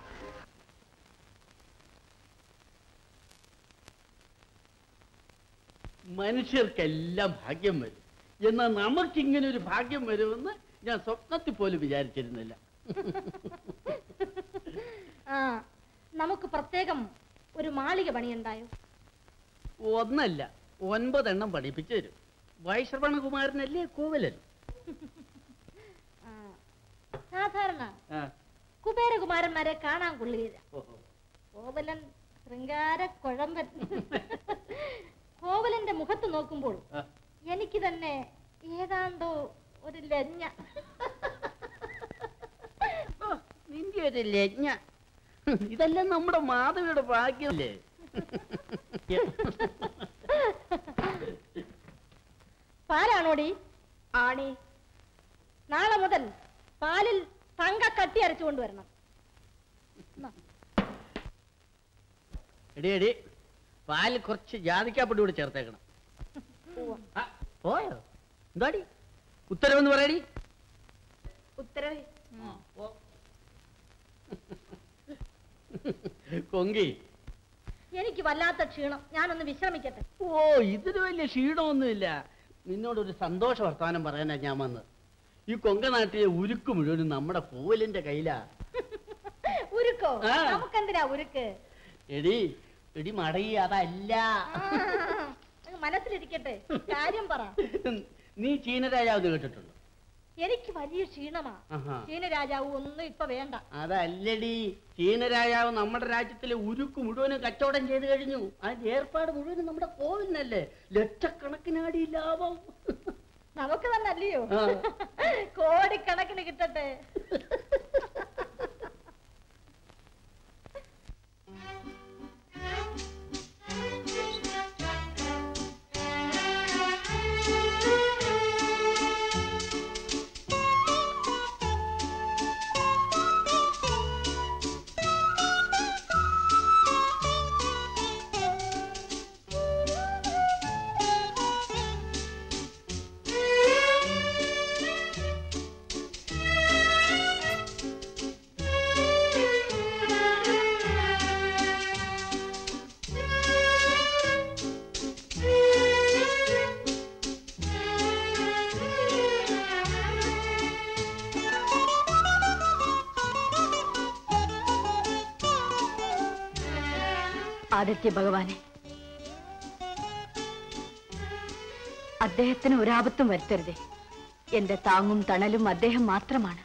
മനുഷ്യർക്കെല്ലാം ഭാഗ്യം വരും. എന്നാൽ നമുക്കിങ്ങനെ ഒരു ഭാഗ്യം വരുമെന്ന് ഞാൻ സ്വപ്നത്തിൽ പോലും വിചാരിച്ചിരുന്നില്ല. ആ, നമുക്ക് പ്രത്യേകം ഒരു മാളിക പണിയുണ്ടായോ? ഒന്നല്ല, ഒൻപതെണ്ണം പഠിപ്പിച്ചു തരും. വൈശ്രവണകുമാരനല്ലേ കോവലൻ? സാധാരണ കുബേരകുമാരന്മാരെ കാണാൻ കൊള്ളുകയില്ല. കോവലൻ ശൃംഗാര കുഴമ്പൻ. കോവലന്റെ മുഖത്ത് നോക്കുമ്പോൾ എനിക്ക് തന്നെ ഏതാണ്ടോ ഒരു ലജ്ഞ. നിന്റെ ഒരു ലജ്ഞ. ഇതെല്ലാം നമ്മുടെ മാധവിയുടെ ഭാഗ്യമല്ലേ? പാലാണോടി? ആണി. നാളെ മുതൽ പാലിൽ തങ്ക കട്ടി അരച്ചു കൊണ്ടുവരണം. എടി എടി പാലിൽ കുറച്ച് ജാതിക്കാപ്പൊടി കൂടി ചേർത്തേക്കണം. പോയോ? എന്താടി ഉത്തരവെന്ന് പറയടി. ഉത്തരവ് കൊങ്കി, എനിക്ക് വല്ലാത്ത ക്ഷീണം, ഞാനൊന്ന് വിശ്രമിക്കട്ടെ. ഓ, ഇതിന് വലിയ ക്ഷീണമൊന്നുമില്ല. നിന്നോടൊരു സന്തോഷ വർത്തമാനം പറയാനാ ഞാൻ വന്നത്. ഈ കൊങ്കനാട്ടിലെ ഉരുക്ക് മുഴുവനും നമ്മുടെ പൂവലിന്റെ കയ്യിലാ. ഉരുക്കോ? നമുക്കെന്തിനാ ഉരുക്ക്? എടി എടി മടയി, അതല്ല. മനസ്സിലിരിക്കട്ടെ, കാര്യം പറ. നീ ചീനരാജാവ് കേട്ടിട്ടുണ്ടോ? എനിക്ക് വലിയ ക്ഷീണമാ. ചീനരാജാവ് ഒന്നും ഇപ്പൊ വേണ്ട. അതല്ലടി, ചീനരാജാവ് നമ്മുടെ രാജ്യത്തിലെ ഉരുക്ക് മുഴുവനും കച്ചവടം ചെയ്ത് കഴിഞ്ഞു. അതിന്റെ ഏർപ്പാട് മുഴുവനും നമ്മുടെ കോവിലിനല്ലേ. ലക്ഷക്കണക്കിനാടി ലാഭം നമുക്ക് തന്നെ അല്ലയോ? കോടിക്കണക്കിന് കിട്ടട്ടെ. ആദിത്യ ഭഗവാനെ, അദ്ദേഹത്തിന് ഒരാപത്തും വരുത്തരുതേ. എന്റെ താങ്ങും തണലും അദ്ദേഹം മാത്രമാണ്.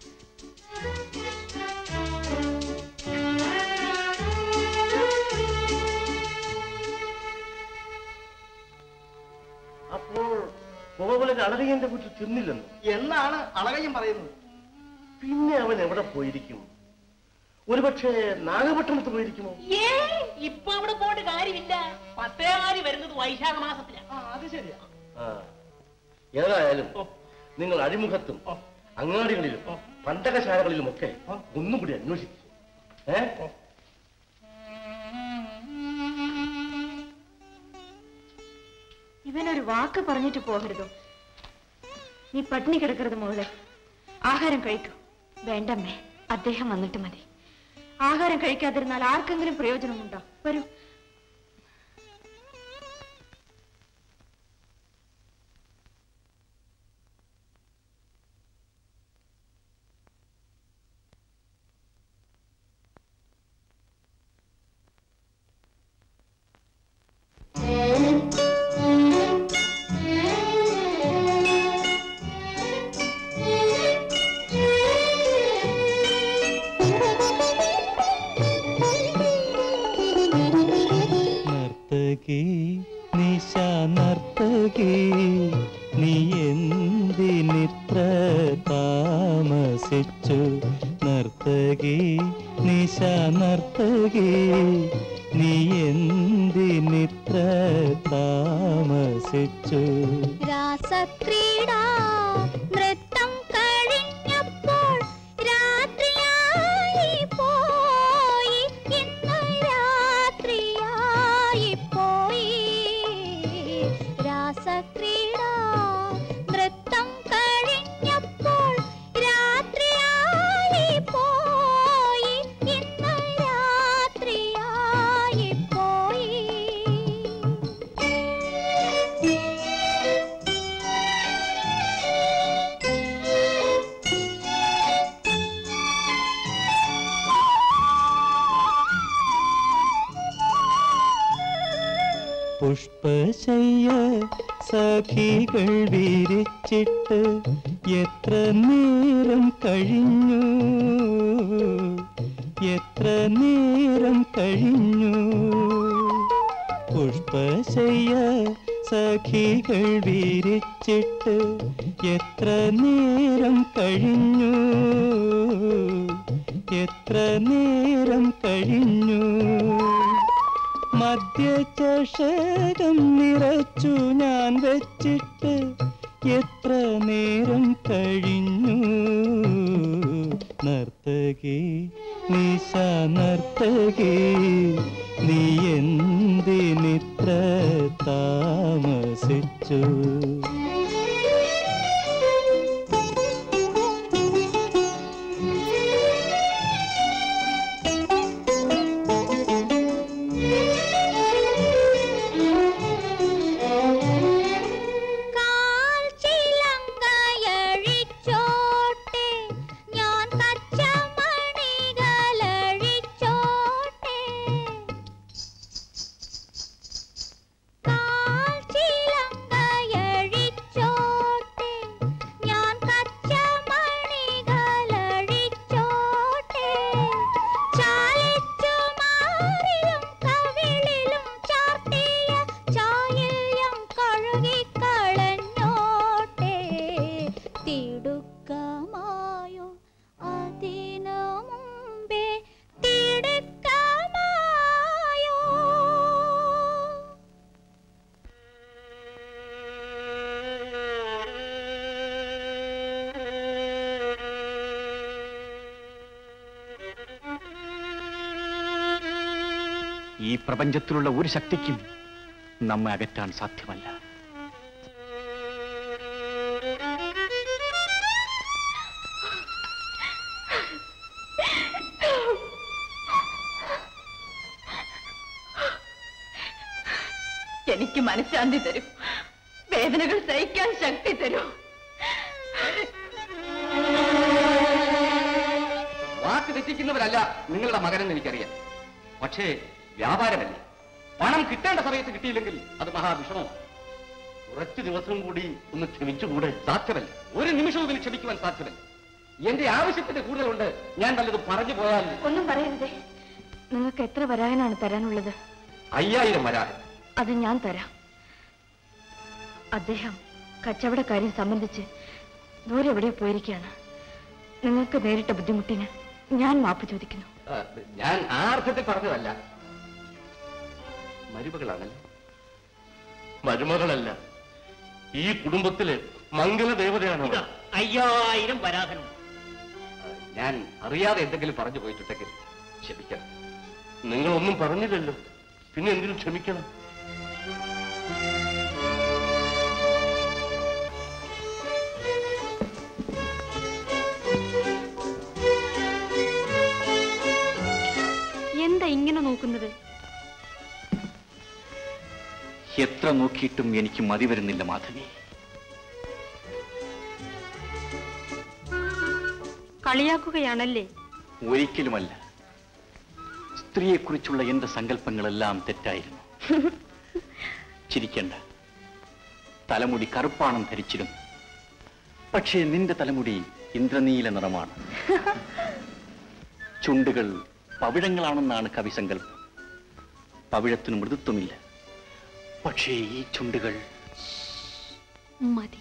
അപ്പോൾ കോവലൻ അളകയ്യന്റെ വീട്ടിൽ ചെന്നില്ലെന്ന് എന്നാണ് അളകയ്യൻ പറയുന്നത്. പിന്നെ അവൻ എവിടെ പോയിരിക്കും? ഒരുപക്ഷെ നാഗപട്ടണത്ത് പോയിരിക്കുമോ? ഏ ഇപ്പൊ അവിടെ പോയിട്ട് കാര്യമില്ല. പത്തേമാരി വരുന്നത് വൈശാഖ മാസത്തിലാണ്. അത് ശരിയാ. ആ, ഏതായാലും നിങ്ങൾ അഴിമുഖത്തും അങ്ങാടികളിലും പണ്ടകശാലകളിലും ഒക്കെ ഒന്നും കൂടി അന്വേഷിക്കും. ഏ ഇവനൊരു വാക്ക് പറഞ്ഞിട്ട് പോകരുതോ? നീ പട്ടിണി കിടക്കരുത് മോളെ. ആഹാരം കഴിക്കൂ. വേണ്ടമ്മേ, അദ്ദേഹം വന്നിട്ട് മതി. ആഹാരം കഴിക്കാതിരുന്നാൽ ആർക്കെങ്കിലും പ്രയോജനമുണ്ടോ? വരൂ. നിശാ നർത്തകി, നീ എന്തിനിത്ര താമസിച്ചു? നർത്തകി നിശാ നർത്തകി, നീ എന്തിനിത്ര താമസിച്ചു? രാസക്രീഡാ നൃത്തം കഴിഞ്ഞപ്പോൾ രാത്രിയായി പോയി, ഇന്ന് രാത്രിയായി പോയി. രാസക്രീഡാ നൃത്തം കഴിഞ്ഞപ്പോൾ രാത്രിയായി പോയി, ഇന്ന് രാത്രിയായി പോയി. പുഷ്പശയ്യ സഖികൾ വിരിച്ചിട്ട് എത്ര നേരം കഴിഞ്ഞു, എത്ര നേരം കഴിഞ്ഞു. പുഷ്പശയ്യ സഖികൾ വിരിച്ചിട്ട് എത്ര നേരം കഴിഞ്ഞു, എത്ര നേരം കഴിഞ്ഞു മദ്യചഷകം നിറച്ചു ഞാൻ വെച്ചിട്ട് എത്ര നേരം കഴിഞ്ഞു നർത്തകി നിശ നർത്തകി നീ എന്തിനിത്ര താമസിച്ചു ഈ പ്രപഞ്ചത്തിലുള്ള ഒരു ശക്തിക്കും നമ്മെ അകറ്റാൻ സാധ്യമല്ല. എനിക്ക് മനഃശാന്തി തരൂ, വേദനകൾ സഹിക്കാൻ ശക്തി തരൂ. വാക്ക് തെറ്റിക്കുന്നവരല്ല നിങ്ങളുടെ മകനെന്ന് എനിക്കറിയാം. പക്ഷേ വ്യാപാരമല്ലേ, പണം കിട്ടേണ്ട സമയത്ത് കിട്ടിയില്ലെങ്കിൽ അത് മഹാവിഷമമാണ്. കുറച്ചു ദിവസം കൂടി ഒന്ന് ക്ഷമിച്ചുകൂടെ? സാധ്യമല്ല, ഒരു നിമിഷവും ഇതിന് ക്ഷമിക്കുവാൻ സാധ്യമല്ല. എന്റെ ആവശ്യത്തിന് കൂടുതലുണ്ട്. ഞാൻ വല്ലത് പറഞ്ഞു പോയാൽ ഒന്നും പറയരുതേ. നിങ്ങൾക്ക് എത്ര വരാഹനാണ് തരാനുള്ളത്? അയ്യായിരം വരാഹൻ. അത് ഞാൻ തരാം. അദ്ദേഹം കച്ചവടക്കാര്യം സംബന്ധിച്ച് ദൂരെ എവിടെയോ പോയിരിക്കുകയാണ്. നിങ്ങൾക്ക് നേരിട്ട ബുദ്ധിമുട്ടിന് ഞാൻ മാപ്പ് ചോദിക്കുന്നു. ഞാൻ ആ അർത്ഥത്തിൽ പറഞ്ഞതല്ല. മരുമകളാണല്ലേ? മരുമകളല്ല, ഈ കുടുംബത്തിലെ മംഗലദേവതയാണ്. അയ്യായിരം വരാഹനം. ഞാൻ അറിയാതെ എന്തെങ്കിലും പറഞ്ഞു പോയിട്ടുണ്ടെങ്കിൽ ക്ഷമിക്കണം. നിങ്ങളൊന്നും പറഞ്ഞില്ലല്ലോ, പിന്നെ എന്തിനും ക്ഷമിക്കണം. എന്താ ഇങ്ങനെ നോക്കുന്നത്? എത്ര നോക്കിയിട്ടും എനിക്ക് മതി വരുന്നില്ല മാധവി. കളിയാക്കുകയാണല്ലേ? ഒരിക്കലുമല്ല. സ്ത്രീയെക്കുറിച്ചുള്ള എന്റെ സങ്കല്പങ്ങളെല്ലാം തെറ്റായിരുന്നു. ചിരിക്കണ്ട. തലമുടി കറുപ്പാണം ധരിച്ചിരുന്നു. പക്ഷേ നിന്റെ തലമുടി ഇന്ദ്രനീല നിറമാണ്. ചുണ്ടുകൾ പവിഴങ്ങളാണെന്നാണ് കവിസങ്കല്പം. പവിഴത്തിന് മൃദുത്വമില്ല. പക്ഷേ ഈ ചുണ്ടുകൾ മതി.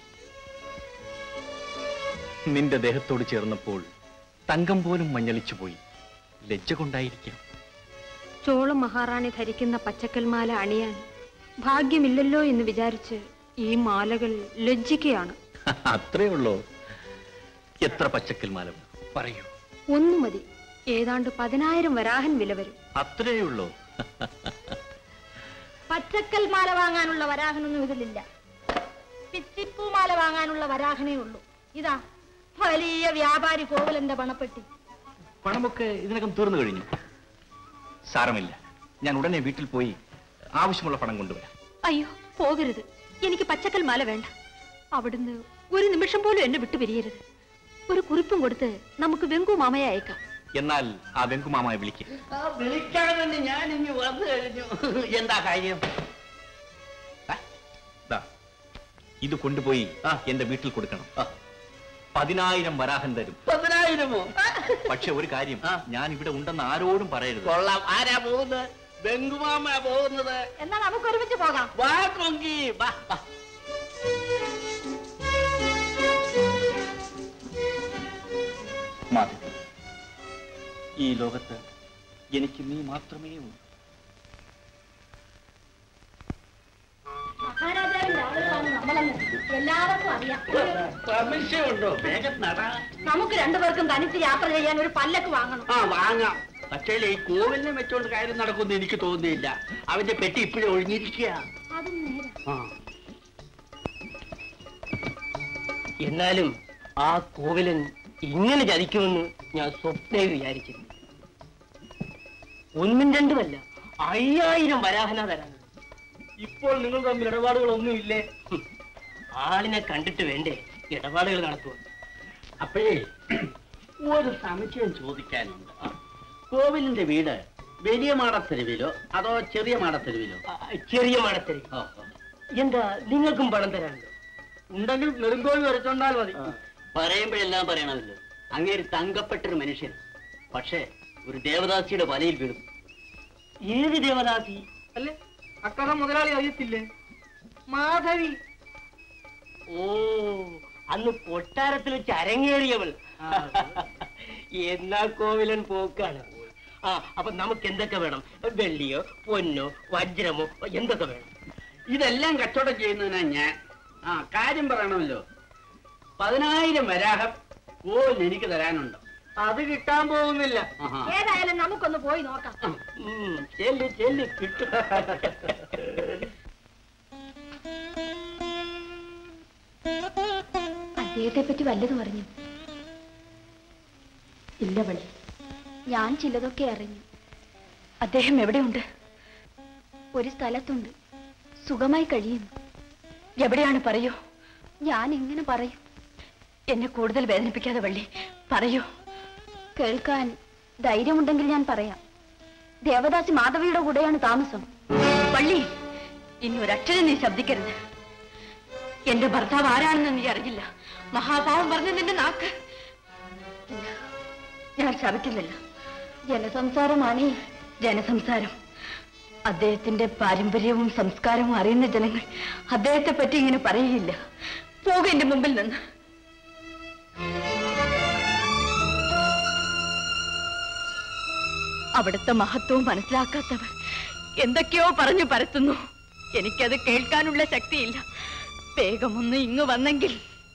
നിന്റെ ദേഹത്തോട് ചേർന്നപ്പോൾ തങ്കം പോലും മഞ്ഞളിച്ചു പോയി. ലജ്ജ കൊണ്ടായിരിക്കാം. ചോള മഹാറാണി ധരിക്കുന്ന പച്ചക്കൽമാല അണിയാൻ ഭാഗ്യമില്ലല്ലോ എന്ന് വിചാരിച്ച് ഈ മാലകൾ ലജ്ജിക്കുകയാണ്. അത്രേ ഉള്ളോ? എത്ര പച്ചക്കൽമാല പറയൂ? ഒന്നു മതി. ഏതാണ്ട് പതിനായിരം വരാഹൻ വില വരും. അത്രേ ഉള്ളോ? പച്ചക്കൽ മാല വാങ്ങാനുള്ള വരാഹനൊന്നും ഇതിലില്ല. പിച്ചിപ്പൂമാല വാങ്ങാനുള്ള വരാഹനേ ഉള്ളൂ. ഇതാ വലിയ വ്യാപാരി കോവലന്റെ പണപ്പെട്ടി. പണമൊക്കെ ഇതിനകം തീർന്നു കഴിഞ്ഞു. സാരമില്ല, ഞാൻ ഉടനെ വീട്ടിൽ പോയി ആവശ്യമുള്ള പണം കൊണ്ടുവരാം. അയ്യോ പോകരുത്. എനിക്ക് പച്ചക്കൽ മാല വേണ്ട. അവിടുന്ന് ഒരു നിമിഷം പോലും എന്നെ വിട്ടു പിരിയരുത്. ഒരു കുറിപ്പും കൊടുത്ത് നമുക്ക് വെങ്കു മാമയെ അയക്കാം. എന്നാൽ ആ വെങ്കുമാമയെ വിളിക്കുക. വിളിക്കാൻ തന്നെ ഞാൻ ഇനി വന്നു കഴിഞ്ഞു. എന്താ കാര്യം? ഇത് കൊണ്ടുപോയി എന്റെ വീട്ടിൽ കൊടുക്കണം. പതിനായിരം വരാഹൻ തരും. പതിനായിരമോ? പക്ഷെ ഒരു കാര്യം, ഞാൻ ഇവിടെ ഉണ്ടെന്ന് ആരോടും പറയരുത്. കൊള്ളാം. ആരാ പോകുന്നത്? ബെങ്കുമാമ പോകുന്നത്. എന്നാ നമുക്ക് ഒരുമിച്ച് പോകാം. വാ കൊങ്കി, വാ വാ. ഈ ലോകത്ത് എനിക്ക് നീ മാത്രമേ ഉള്ളൂ. മഹാരാജാവിന്റെ ആളുകളാണ് നമ്മളെന്ന് എല്ലാവർക്കും അറിയാം. സംശയമുണ്ടോ? വേഗം നട. നമുക്ക് രണ്ടുപേർക്കും തനിച്ച് യാത്ര ചെയ്യാൻ ഒരു പല്ലക്ക് വാങ്ങണം. ആ വാങ്ങാം. പക്ഷേ ഈ കോവിലിനെ വെച്ചോണ്ട് കാര്യം നടക്കുമെന്ന് എനിക്ക് തോന്നുന്നില്ല. അവന്റെ പെട്ടി ഇപ്പോഴും ഒഴിഞ്ഞിരിക്കുക. അതും നേരെ. ആ എന്നാലും ആ കോവിലൻ ഇങ്ങനെ ചതിക്കുമെന്ന് ഞാൻ സ്വപ്നേ വിചാരിച്ചിരുന്നു. ഒന്നും രണ്ടുമല്ല, അയ്യായിരം വരാഹന തരാൻ. ഇപ്പോൾ നിങ്ങൾ തമ്മിൽ ഇടപാടുകളൊന്നുമില്ലേ? ആളിനെ കണ്ടിട്ട് വേണ്ടേ ഇടപാടുകൾ നടത്തുക. അപ്പോഴേ ഒരു സംശയം ചോദിക്കാനുണ്ട്. കോവിലിന്റെ വീട് വലിയ മാടത്തെരുവിലോ അതോ ചെറിയ മാടത്തെരുവിലോ? ചെറിയ മാടത്തെരുവ്. എന്താ നിങ്ങൾക്കും പണം തരാനുണ്ടോ? ഉണ്ടെങ്കിൽ നെടുങ്കോഴി വരച്ചോണ്ടാൽ മതി. പറയുമ്പോഴെല്ലാം പറയണമല്ലോ, അങ്ങേര് തങ്കപ്പെട്ടൊരു മനുഷ്യൻ. പക്ഷേ ഒരു ദേവദാസിയുടെ വലയിൽ വീണു. ഏത് ദേവദാസി? അല്ലേ അക്കട മുതലാളി അറിയത്തില്ലേ? മാധവി. ഓ, അന്ന് കൊട്ടാരത്തിൽ വെച്ച് അരങ്ങേറിയവൾ. എന്നാ കോവിലൻ പോക്കാണ്. ആ, അപ്പൊ നമുക്ക് എന്തൊക്കെ വേണം? വെള്ളിയോ പൊന്നോ വജ്രമോ എന്തൊക്കെ വേണം? ഇതെല്ലാം കച്ചവടം ചെയ്യുന്നതിനാ ഞാൻ. ആ കാര്യം പറയണമല്ലോ, പതിനായിരം വരാഹം കോവിൽ എനിക്ക് തരാനുണ്ട്. അത് കിട്ടാൻ പോകുന്നില്ല. ഏതായാലും നമുക്കൊന്ന് പോയി നോക്കാം. ചെല്ലി ചെല്ലി കിട്ടും. അദ്ദേഹത്തെ പറ്റി വല്ലതും അറിഞ്ഞു? ഇല്ല വള്ളി, ഞാൻ ചിലതൊക്കെ അറിഞ്ഞു. അദ്ദേഹം എവിടെയുണ്ട്? ഒരു സ്ഥലത്തുണ്ട്, സുഖമായി കഴിയുന്നു. എവിടെയാണ് പറയൂ. ഞാൻ എങ്ങനെ പറയും? എന്നെ കൂടുതൽ വേദനിപ്പിക്കാതെ വള്ളി, പറയൂ. കേൾക്കാൻ ധൈര്യമുണ്ടെങ്കിൽ ഞാൻ പറയാം. ദേവദാസി മാധവിയുടെ കൂടെയാണ് താമസം. വള്ളി, ഇനി ഒരക്ഷരം നീ ശബ്ദിക്കരുത്. എന്റെ ഭർത്താവ് ആരാണെന്ന് നീ അറിയില്ല. മഹാഭാവം പറഞ്ഞ നിന്റെ നാക്ക്. ഞാൻ ശപിക്കുന്നില്ല. ജനസംസാരമാണ് ഈ ജനസംസാരം. അദ്ദേഹത്തിന്റെ പാരമ്പര്യവും സംസ്കാരവും അറിയുന്ന ജനങ്ങൾ അദ്ദേഹത്തെ പറ്റി ഇങ്ങനെ പറയുകയില്ല. പോക എന്റെ മുമ്പിൽ നിന്ന്. അവിടുത്തെ മഹത്വവും മനസ്സിലാക്കാത്തവർ എന്തൊക്കെയോ പറഞ്ഞു പരത്തുന്നു. എനിക്കത് കേൾക്കാനുള്ള ശക്തിയില്ല. വേഗമൊന്ന് ഇങ്ങ് വന്നെങ്കിൽ.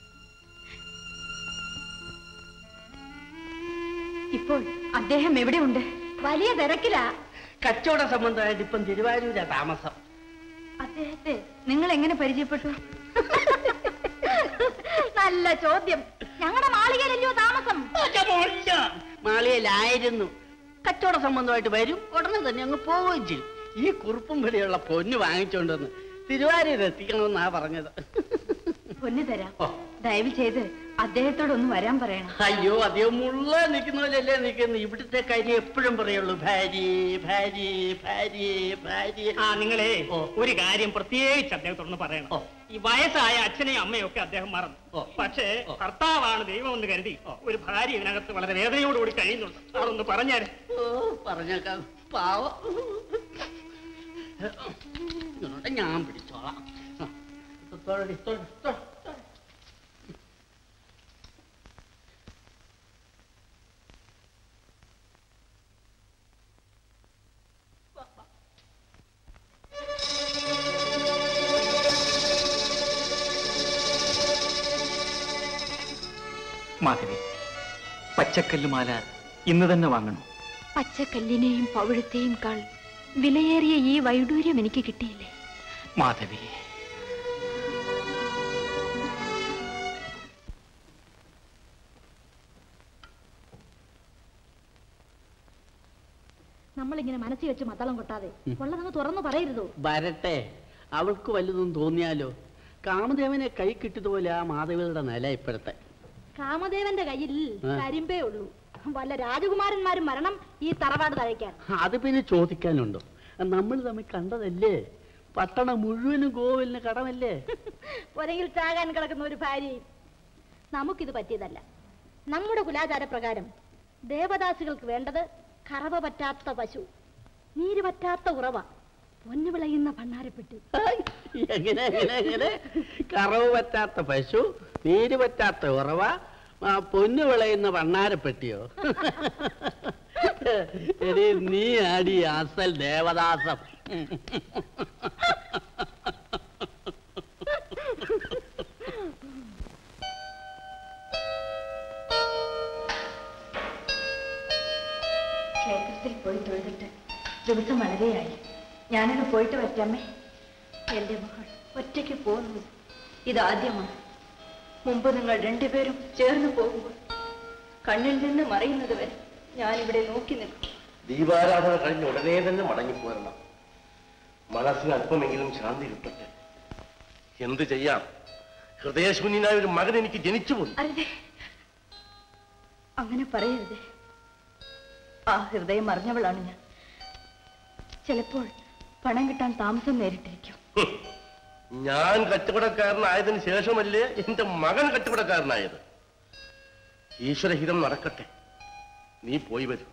ഇപ്പോൾ അദ്ദേഹം എവിടെയുണ്ട്? വലിയ തിരക്കിലാ. കച്ചവട സംബന്ധമായിട്ട് ഇപ്പം തിരുവാരൂരാ താമസം. അദ്ദേഹത്തെ നിങ്ങൾ എങ്ങനെ പരിചയപ്പെട്ടു? നല്ല ചോദ്യം. ഞങ്ങളുടെ മാളികയിലല്ലയോ താമസം? മാളികയിലായിരുന്നു. കച്ചവട സംബന്ധമായിട്ട് വരും, ഉടനെ തന്നെ അങ്ങ് പോവുകയും ചെയ്യും. ഈ കുറുപ്പും വിലയുള്ള പൊന്ന് വാങ്ങിച്ചോണ്ടെന്ന് തിരുവാരൂർ എത്തിക്കണമെന്നാ പറഞ്ഞത്. പൊന്നു തരാം. ദയവ് ചെയ്ത് അദ്ദേഹത്തോടൊന്ന് വരാൻ പറയണം. അയ്യോ, അദ്ദേഹം മുള്ള നിൽക്കുന്ന പോലെയല്ലേ നിൽക്കുന്നു. ഇവിടുത്തെ കാര്യം എപ്പോഴും പറയുള്ളൂ, ഭാര്യ ഭാര്യ ഭാര്യ ഭാര്യ. ആ, നിങ്ങളെ ഒരു കാര്യം പ്രത്യേകിച്ച് അദ്ദേഹത്തോടൊന്ന് പറയണം. ഈ വയസ്സായ അച്ഛനെയും അമ്മയും ഒക്കെ അദ്ദേഹം മറന്നു. പക്ഷേ ഭർത്താവാണ് ദൈവം എന്ന് കരുതി ഒരു ഭാര്യ ഇതിനകത്ത് വളരെ വേദനയോടുകൂടി കഴിയുന്നുണ്ട്. അതൊന്ന് പറഞ്ഞാല്. ഓ, പറഞ്ഞേക്കാം. പാവം. ഞാൻ പിടിച്ചോളാം. മാധവി, പച്ചക്കല്ലുമാല ഇന്ന് തന്നെ വാങ്ങണം. പച്ചക്കല്ലിനെയും പവിഴത്തെയും കാൾ വിലയേറിയ ഈ വൈഡൂര്യം എനിക്ക് കിട്ടിയില്ലേ മാധവി? നമ്മളിങ്ങനെ മനസ്സിൽ വെച്ച് മത്തളം കൊട്ടാതെ ഉള്ളതങ്ങ് തുറന്നു പറയരുതോ? വരട്ടെ, അവൾക്ക് വല്ലതും തോന്നിയാലോ? കാമദേവനെ കൈ കിട്ടിയതുപോലെ ആ മാധവിയുടെ നില ഇപ്പോഴത്തെ. കാമദേവന്റെ കയ്യിൽ കരിമ്പേ ഉള്ളൂ. വല്ല രാജകുമാരന്മാരും മരണം ഈ തറവാട് തഴയ്ക്കാൻ. അത് പിന്നെ ചോദിക്കാനുണ്ടോ? നമ്മൾ തമ്മിൽ കണ്ടതല്ലേ? പട്ടണം മുഴുവനും കോവിലിന് കടമല്ലേ? ഒരെങ്കിൽ ചാകാൻ കിടക്കുന്ന ഒരു ഭാര്യയും. നമുക്കിത് പറ്റിയതല്ല. നമ്മുടെ കുലാചാര പ്രകാരം ദേവദാസികൾക്ക് വേണ്ടത് കറവ പറ്റാത്ത പശു, നീര് പറ്റാത്ത ഉറവ, പൊന്നു വിളയുന്ന ഭണ്ണാരപ്പെട്ടി. എങ്ങനെ എങ്ങനെ എങ്ങനെ? കറവ് പറ്റാത്ത പശു, നീര് പറ്റാത്ത ഉറവ, പൊന്നു വിളയുന്ന ഭണ്ണാരപ്പെട്ടിയോ? എടി നീ ആടി അസൽ ദേവദാസം. ക്ഷേത്രത്തിൽ പോയി തൊഴുതിട്ട് ദിവസം വളരെയായി. ഞാനങ്ങ് പോയിട്ട് വറ്റാമേ. എന്റെ മകൾ ഒറ്റയ്ക്ക് പോകുന്നു ഇതാദ്യമാണ്. മുമ്പ് നിങ്ങൾ രണ്ടുപേരും ചേർന്ന് പോകുമ്പോൾ കണ്ണിൽ നിന്ന് മറയുന്നത് വരെ ഞാനിവിടെ നോക്കി നിൽക്കും. ദീപാരാധന കഴിഞ്ഞ ഉടനെ തന്നെ മടങ്ങിപ്പോരണം. മനസ്സിന് അല്പമെങ്കിലും ശാന്തി കിട്ടട്ടെ. എന്ത് ചെയ്യാം? ഹൃദയശൂന്യനായ ഒരു മകൻ എനിക്ക് ജനിച്ചു പോയി. അരുതേ, അങ്ങനെ പറയരുതേ. ആ ഹൃദയം അറിഞ്ഞവളാണ് ഞാൻ. ചിലപ്പോൾ പണം കിട്ടാൻ താമസം നേരിട്ടിരിക്കും. ഞാൻ കച്ചവടക്കാരനായതിനു ശേഷമല്ലേ എന്റെ മകൻ കച്ചവടക്കാരനായത്. ഈശ്വരഹിതം നടക്കട്ടെ. നീ പോയി വരൂ.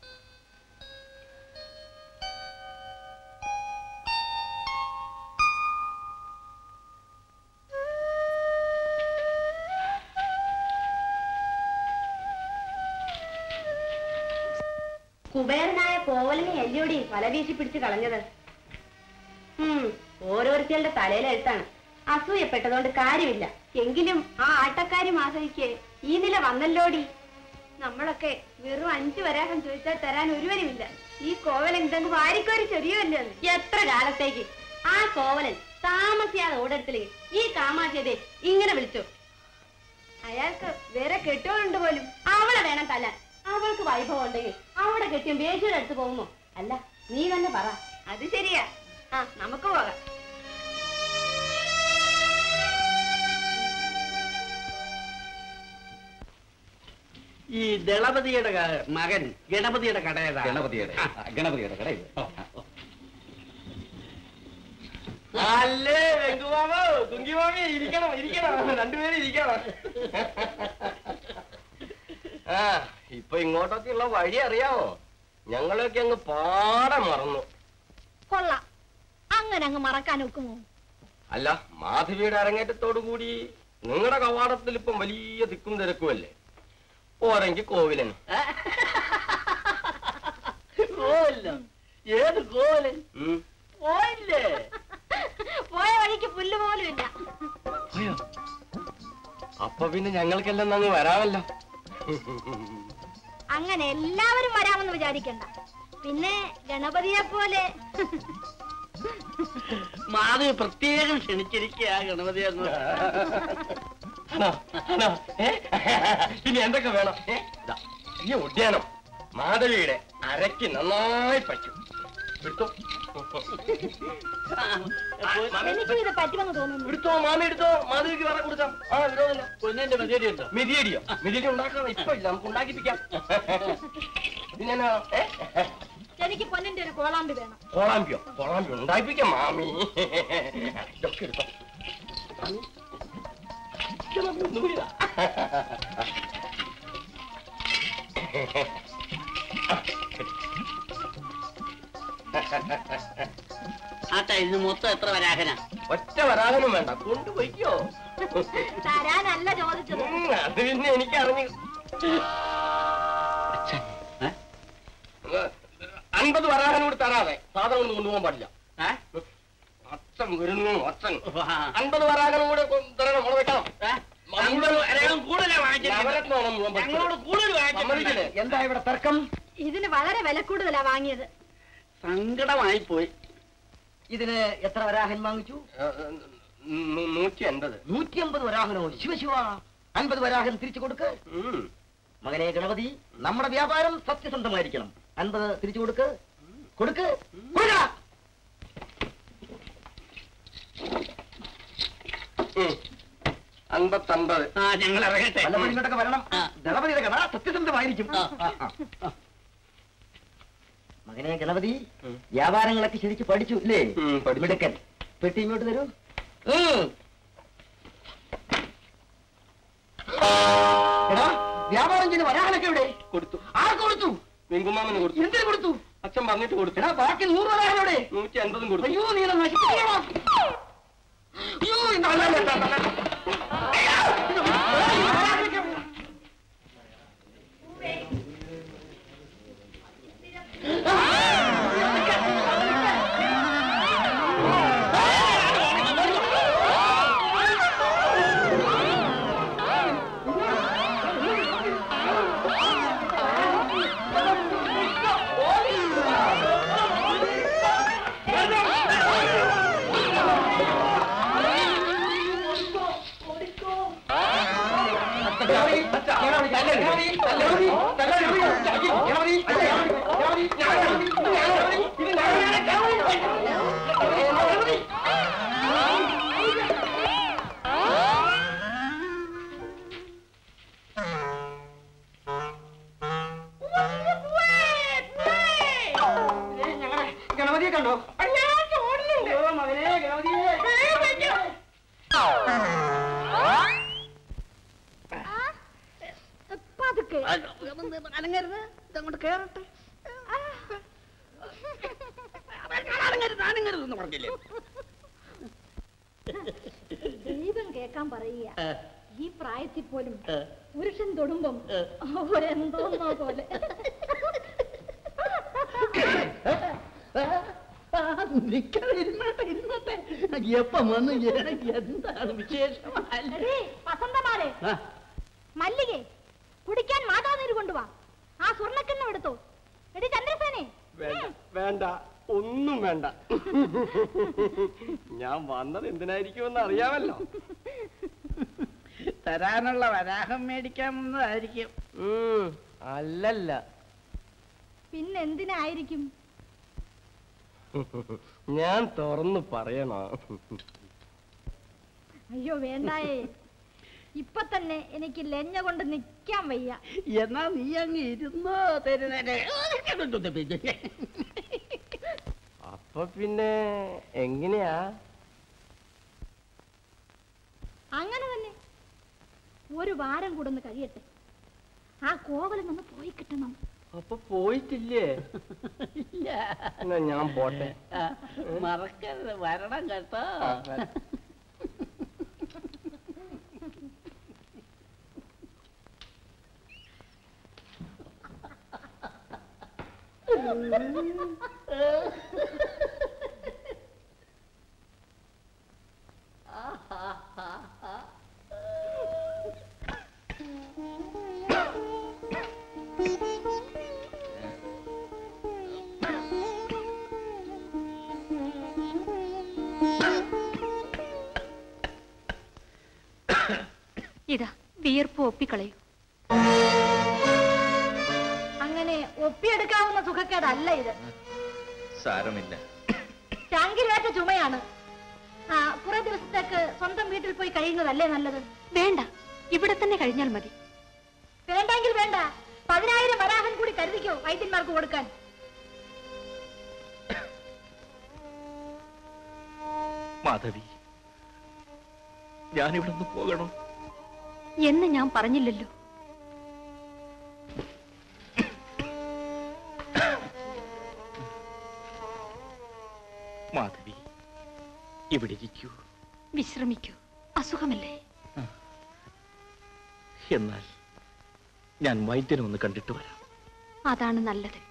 കുബേരനായ കോവലിനെ എല്ലിയോടി വല വീശി പിടിച്ച് കളഞ്ഞത്. ഓരോരുത്തരുടെ തലയിലെഴുത്താണ്. അസൂയപ്പെട്ടതുകൊണ്ട് കാര്യമില്ല. എങ്കിലും ആ ആട്ടക്കാരി മാധവിക്ക് ഈ നില വന്നല്ലോടി. നമ്മളൊക്കെ വെറും അഞ്ചു വരാഹം ചോദിച്ചാൽ തരാൻ ഒരുവനുമില്ല. ഈ കോവലൻ ഇതങ്ങ് വാരിക്കോരി ചെറിയല്ലോ. എത്ര കാലത്തേക്ക് ആ കോവലൻ താമസിയാതെ ഓടത്തില് ഈ കാമാശയതെ ഇങ്ങനെ വിളിച്ചു. അയാൾക്ക് വേറെ കെട്ടുകളുണ്ട് പോലും. അവളെ വേണം തല്ലാൻ. അവൾക്ക് വൈഭവം ഉണ്ടെങ്കിൽ അവിടെ കെട്ടിയും ബേശിയുടെ അടുത്ത് പോകുമോ? അല്ല, നീ തന്നെ പറ. അത് ശരിയാ. ആ, നമുക്ക് പോകാം. ഈ ദളപതിയുടെ മകൻ ഗണപതിയുടെ കട ഏതാ? ഗണപതിയുടെ ഗണപതിയുടെ കട. അല്ലേ വെങ്കുമാമോ കുങ്കിമാമി ഇരിക്കണം ഇരിക്കണം രണ്ടുപേരും ഇരിക്കണം. ആ, ഇപ്പൊ ഇങ്ങോട്ടൊക്കെയുള്ള വഴി അറിയാമോ? ഞങ്ങളൊക്കെ അങ്ങ് പാടെ മറന്നു. കൊള്ളാം. അങ്ങനെ അങ്ങ് മറക്കാൻ ഒക്കുമോ? അല്ല, മാധവിയുടെ അരങ്ങേറ്റത്തോടു കൂടി നിങ്ങളുടെ കവാടത്തിൽ ഇപ്പം വലിയ തിക്കും തിരക്കുമല്ലേ? ഓരെങ്കിൽ കോവിലൻ. കോവിലോ? ഏത് കോവിലൻ? പോയില്ലേ? പോയ വഴിക്ക് പുല്ല് പോലും ഇല്ല. അപ്പൊ പിന്നെ ഞങ്ങൾക്കെല്ലാം അങ്ങ് വരാമല്ലോ. അങ്ങനെ എല്ലാവരും വരാമെന്ന് വിചാരിക്കണ്ട. പിന്നെ ഗണപതിയെ പോലെ മാധവി പ്രത്യേകം ക്ഷണിച്ചിരിക്കുക ഗണപതി. ഇനി എന്തൊക്കെ വേണം? ഈ ഉദ്യാനം മാധവിയുടെ അരയ്ക്ക് നന്നായി പറ്റും. എടുത്തോ എനിക്കും ഇത് പറ്റുമെന്ന് തോന്നുന്നു. എടുത്തോ മാമി, എടുത്തോ. മാധവിക്ക് വേറെ കൊടുക്കാം. ആ, വിരോധമില്ല. പൊന്നിന്റെ മെതിയടി ഉണ്ടോ? മെതിയടിയോ? മെതിയടി ഉണ്ടാക്കാം. ഇപ്പൊ ഇല്ല, നമുക്ക് ഉണ്ടാക്കിപ്പിക്കാം. പിന്നെ എനിക്ക് പൊന്നിന്റെ ഒരു കോളാമ്പി വേണം. കോളാമ്പിയോ? കോളാമ്പി ഉണ്ടാക്കിപ്പിക്കാം മാമി. ഇതൊക്കെ എടുത്തോ. ആട്ടാ, ഇതിന് മൊത്തം എത്ര വരാഹന? ഒറ്റ വരാഹനും വേണ്ട, കൊണ്ടുപോയിക്കോ. തരാനല്ല ചോദിച്ചത്. അത് പിന്നെ എനിക്ക് അറിഞ്ഞു. അൻപത് വരാഹനം കൂടി തരാതെ സാധനം ഒന്നും കൊണ്ടുപോകാൻ പാടില്ല. അച്ഛൻ വരുന്നു, അച്ഛൻ. അൻപത് വരാഹനം കൂടെ തരണം. മുള വെക്കണം. എന്താ ഇവിടെ തർക്കം? ഇതിന് വളരെ വില കൂടുതലാ വാങ്ങിയത്. സങ്കടമായി പോയി. ഇതിന് എത്ര വരാഹൻ വാങ്ങിച്ചു? നൂറ്റി അൻപത്. നൂറ്റി അമ്പത് വരാഹനോ? ശിവശിവ, അൻപത് വരാഹൻ തിരിച്ചു കൊടുക്ക്. മകനെ ഗണപതി, നമ്മുടെ വ്യാപാരം സത്യസന്ധമായിരിക്കണം. അൻപത് തിരിച്ചു കൊടുക്ക്. കൊടുക്ക്. അൻപത്തമ്പത്. ആ, ഞങ്ങൾ ഇറങ്ങട്ടെ. ഇങ്ങോട്ടൊക്കെ വരണം. ഗണപതിയുടെ കട സത്യസന്ധമായിരിക്കും. മകനെ ഗണപതി, വ്യാപാരങ്ങളൊക്കെ ശരിക്കും പഠിച്ചു ഇല്ലേ? മിടുക്കൻ. പെട്ടി ഇങ്ങോട്ട് തരൂ. എടാ, വ്യാപാരം ചെയ്ത് വരാനൊക്കെ ഇവിടെ കൊടുത്തു. ആർക്ക് കൊടുത്തു? വെങ്കുമാമന് കൊടുത്തു. എന്തിനു കൊടുത്തു? അച്ഛൻ പറഞ്ഞിട്ട് കൊടുത്തു. എടാ, ബാക്കി നൂറ് വരാനോടെ നൂറ്റി അൻപതും കൊടുത്തു. അയ്യോ, നീ നശിപ്പിക്കണോ? അയ്യോ, ഗണപതിയെ കണ്ടോ? മകനെ ഗണപതിയെ അനങ്ങരുത്, ഇതങ്ങോട്ട് കേറട്ടെ. അനങ്ങരുതെന്ന് പറഞ്ഞില്ലേ? ദൈവം കേക്കാൻ പറയുക, ഈ പ്രായത്തിൽ പോലും പുരുഷൻ തൊടുമ്പം ഒരെന്തോന്നോ പോലെ. ഇരുന്നട്ടെ ഇരുന്നട്ടെ എപ്പം വന്ന് എന്താണ് വിശേഷം? വസന്തമാലേ, മല്ലികെ, കുടിക്കാൻ മാതാനീര് കൊണ്ടുവാ. ആ സ്വർണ്ണക്കിണ്ണം എടുത്തോ. എടി ചന്ദ്രസേനെ. വേണ്ട, ഒന്നും വേണ്ട. ഞാൻ വന്നത് എന്തിനായിരിക്കുമെന്ന് അറിയാമല്ലോ. തരാനുള്ള വരാഹം മേടിക്കാമെന്നതായിരിക്കും. അല്ലല്ല. പിന്നെന്തിനായിരിക്കും? ഞാൻ തുറന്നു പറയണോ? അയ്യോ വേണ്ടായേ, ഇപ്പൊ തന്നെ എനിക്ക് ലഞ്ഞ കൊണ്ട് നിക്കാൻ വയ്യ. എന്നാ നീ അങ്ങ് ഇരുന്നോ തരുന്നേ. അപ്പൊ പിന്നെ എങ്ങനെയാ? അങ്ങനെ തന്നെ ഒരു വാരം കൂടെ ഒന്ന് കഴിയട്ടെ. ആ കോവലിൽ നിന്ന് പോയി കിട്ടണം. അപ്പൊ പോയിട്ടില്ലേ? എന്നാ ഞാൻ പോട്ടെ. മറക്കരുത്, വരണം കേട്ടോ. ഇതാ വിയർപ്പ് ഒപ്പിക്കളയൂ. അങ്ങനെ ഒപ്പിയെടുക്കാവുന്ന സുഖക്കേടല്ല ഇത്. സാരമില്ല. ചാങ്കിലേറ്റ ചുമയാണ്. ആ കുറെ ദിവസത്തേക്ക് സ്വന്തം വീട്ടിൽ പോയി കഴിയുന്നതല്ലേ നല്ലത്? വേണ്ട, ഇവിടെ തന്നെ കഴിഞ്ഞാൽ മതി. വേണ്ടെങ്കിൽ വേണ്ട, പതിനായിരം വരാഹൻ കൂടി കരുതിക്കോ വൈദ്യന്മാർക്ക് കൊടുക്കാൻ. മാധവി, ഞാനിവിടെ നിന്ന് പോകണോ എന്ന് ഞാൻ പറഞ്ഞില്ലല്ലോ. മാധവി, ഇവിടെ ഇരിക്കൂ. വിശ്രമിക്കൂ, അസുഖമല്ലേ? എന്നാൽ ഞാൻ വൈദ്യനെ ഒന്ന് കണ്ടിട്ട് വരാം. അതാണ് നല്ലത്.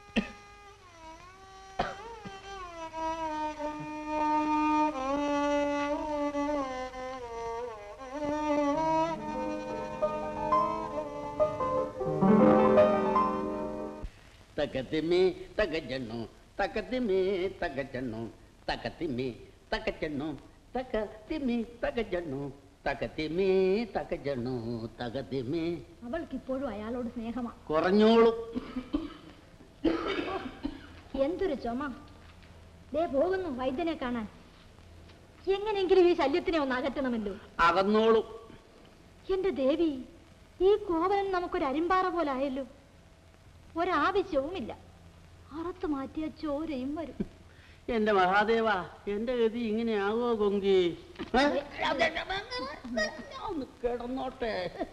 തകതിമേ തകജണ്ണു തകതിമേ തകജണ്ണു തകതിമേ തകജണ്ണു തകതിമേ തകജണ്ണു തകതിമേ തകജണ്ണു തകതിമേ. അവൾക്ക് ഇപ്പോഴും അയാളോട് സ്നേഹമാ. കുറഞ്ഞോളൂ. എന്തൊരു ചുമ. ദേ പോകുന്നു വൈദ്യനെ കാണാൻ. എങ്ങനെയെങ്കിലും ഈ ശല്യത്തിനെ ഒന്ന് അകറ്റണമല്ലോ. അകന്നോളൂ. എന്റെ ദേവി, ഈ കോവലൻ നമുക്കൊരു അരിമ്പാറ പോലെ ആയല്ലോ. ഒരാവശ്യവുമില്ല. അറുത്ത് മാറ്റിയ ചോരയും വരും. എന്റെ മഹാദേവ, എന്റെ ഗതി ഇങ്ങനെ ആവോ കൊങ്കി? ഒന്ന് കിടന്നോട്ടെ.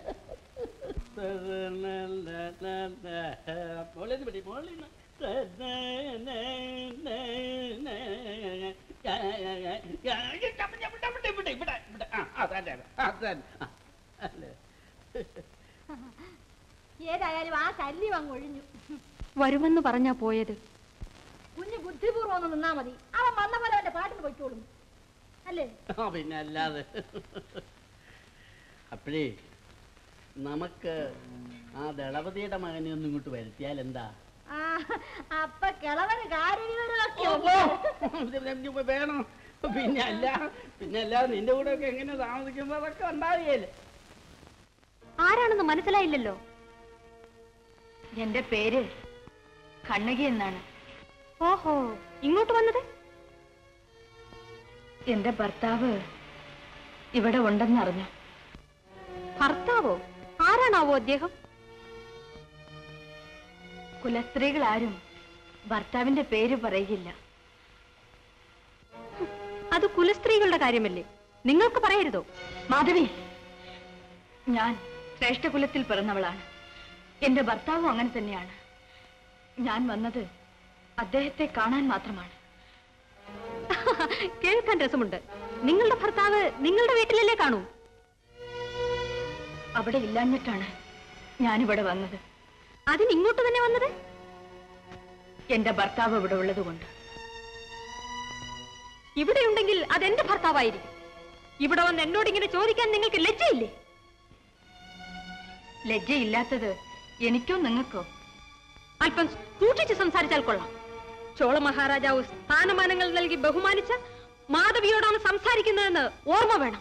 ഏതായാലും ആ ശല്യം അങ്ങ് ഒഴിഞ്ഞു. വരുമെന്ന് പറഞ്ഞാ പോയത്. കുഞ്ഞ് ബുദ്ധിപൂർവ്വം ഒന്ന് നിന്നാ മതി. അവൻ വന്ന പോലെ അവന്റെ പാട്ടിന് പൊയ്ക്കോളും അല്ലേ? പിന്നെ അല്ലാതെ. അപ്പോഴേ നമുക്ക് ആ ദളപതിയുടെ മകനെ ഒന്നും ഇങ്ങോട്ട് വരുത്തിയാൽ എന്താ? അപ്പൊ കിളവന് കാര്യവിവരമൊക്കെ വേണം. പിന്നെ അല്ല പിന്നെ അല്ലാതെ നിന്റെ കൂടെ ഒക്കെ എങ്ങനെ താമസിക്കുമ്പോ അതൊക്കെ ഉണ്ടാവുകയല്ലേ? ആരാണെന്ന് മനസ്സിലായില്ലല്ലോ. എന്റെ പേര് കണ്ണകി എന്നാണ്. ഓഹോ, ഇങ്ങോട്ട് വന്നത്? എന്റെ ഭർത്താവ് ഇവിടെ ഉണ്ടെന്നറിഞ്ഞു. ഭർത്താവോ? ആരാണാവോ അദ്ദേഹം? കുലസ്ത്രീകൾ ആരും ഭർത്താവിന്റെ പേര് പറയില്ല. അത് കുലസ്ത്രീകളുടെ കാര്യമല്ലേ, നിങ്ങൾക്ക് പറയരുതോ? മാധവി, ഞാൻ ശ്രേഷ്ഠകുലത്തിൽ പിറന്നവളാണ്. എന്റെ ഭർത്താവും അങ്ങനെ തന്നെയാണ്. ഞാൻ വന്നത് അദ്ദേഹത്തെ കാണാൻ മാത്രമാണ്. കേൾക്കാൻ രസമുണ്ട്. നിങ്ങളുടെ ഭർത്താവ് നിങ്ങളുടെ വീട്ടിലല്ലേ കാണൂ? അവിടെ ഇല്ലാഞ്ഞിട്ടാണ് ഞാനിവിടെ വന്നത്. അതിന് ഇങ്ങോട്ട് തന്നെ വന്നത്? എന്റെ ഭർത്താവ് ഇവിടെ ഉള്ളത് കൊണ്ട്. ഇവിടെ ഉണ്ടെങ്കിൽ അതെന്റെ ഭർത്താവായിരിക്കും. ഇവിടെ വന്ന് എന്നോട് ഇങ്ങനെ ചോദിക്കാൻ നിങ്ങൾക്ക് ലജ്ജയില്ലേ? ലജ്ജയില്ലാത്തത് എനിക്കോ നിങ്ങൾക്കോ? അല്പം സൂക്ഷിച്ച് സംസാരിച്ചാൽ കൊള്ളാം. ചോള മഹാരാജാവ് സ്ഥാനമാനങ്ങൾ നൽകി ബഹുമാനിച്ച മാധവിയോടാണ് സംസാരിക്കുന്നതെന്ന് ഓർമ്മ വേണം.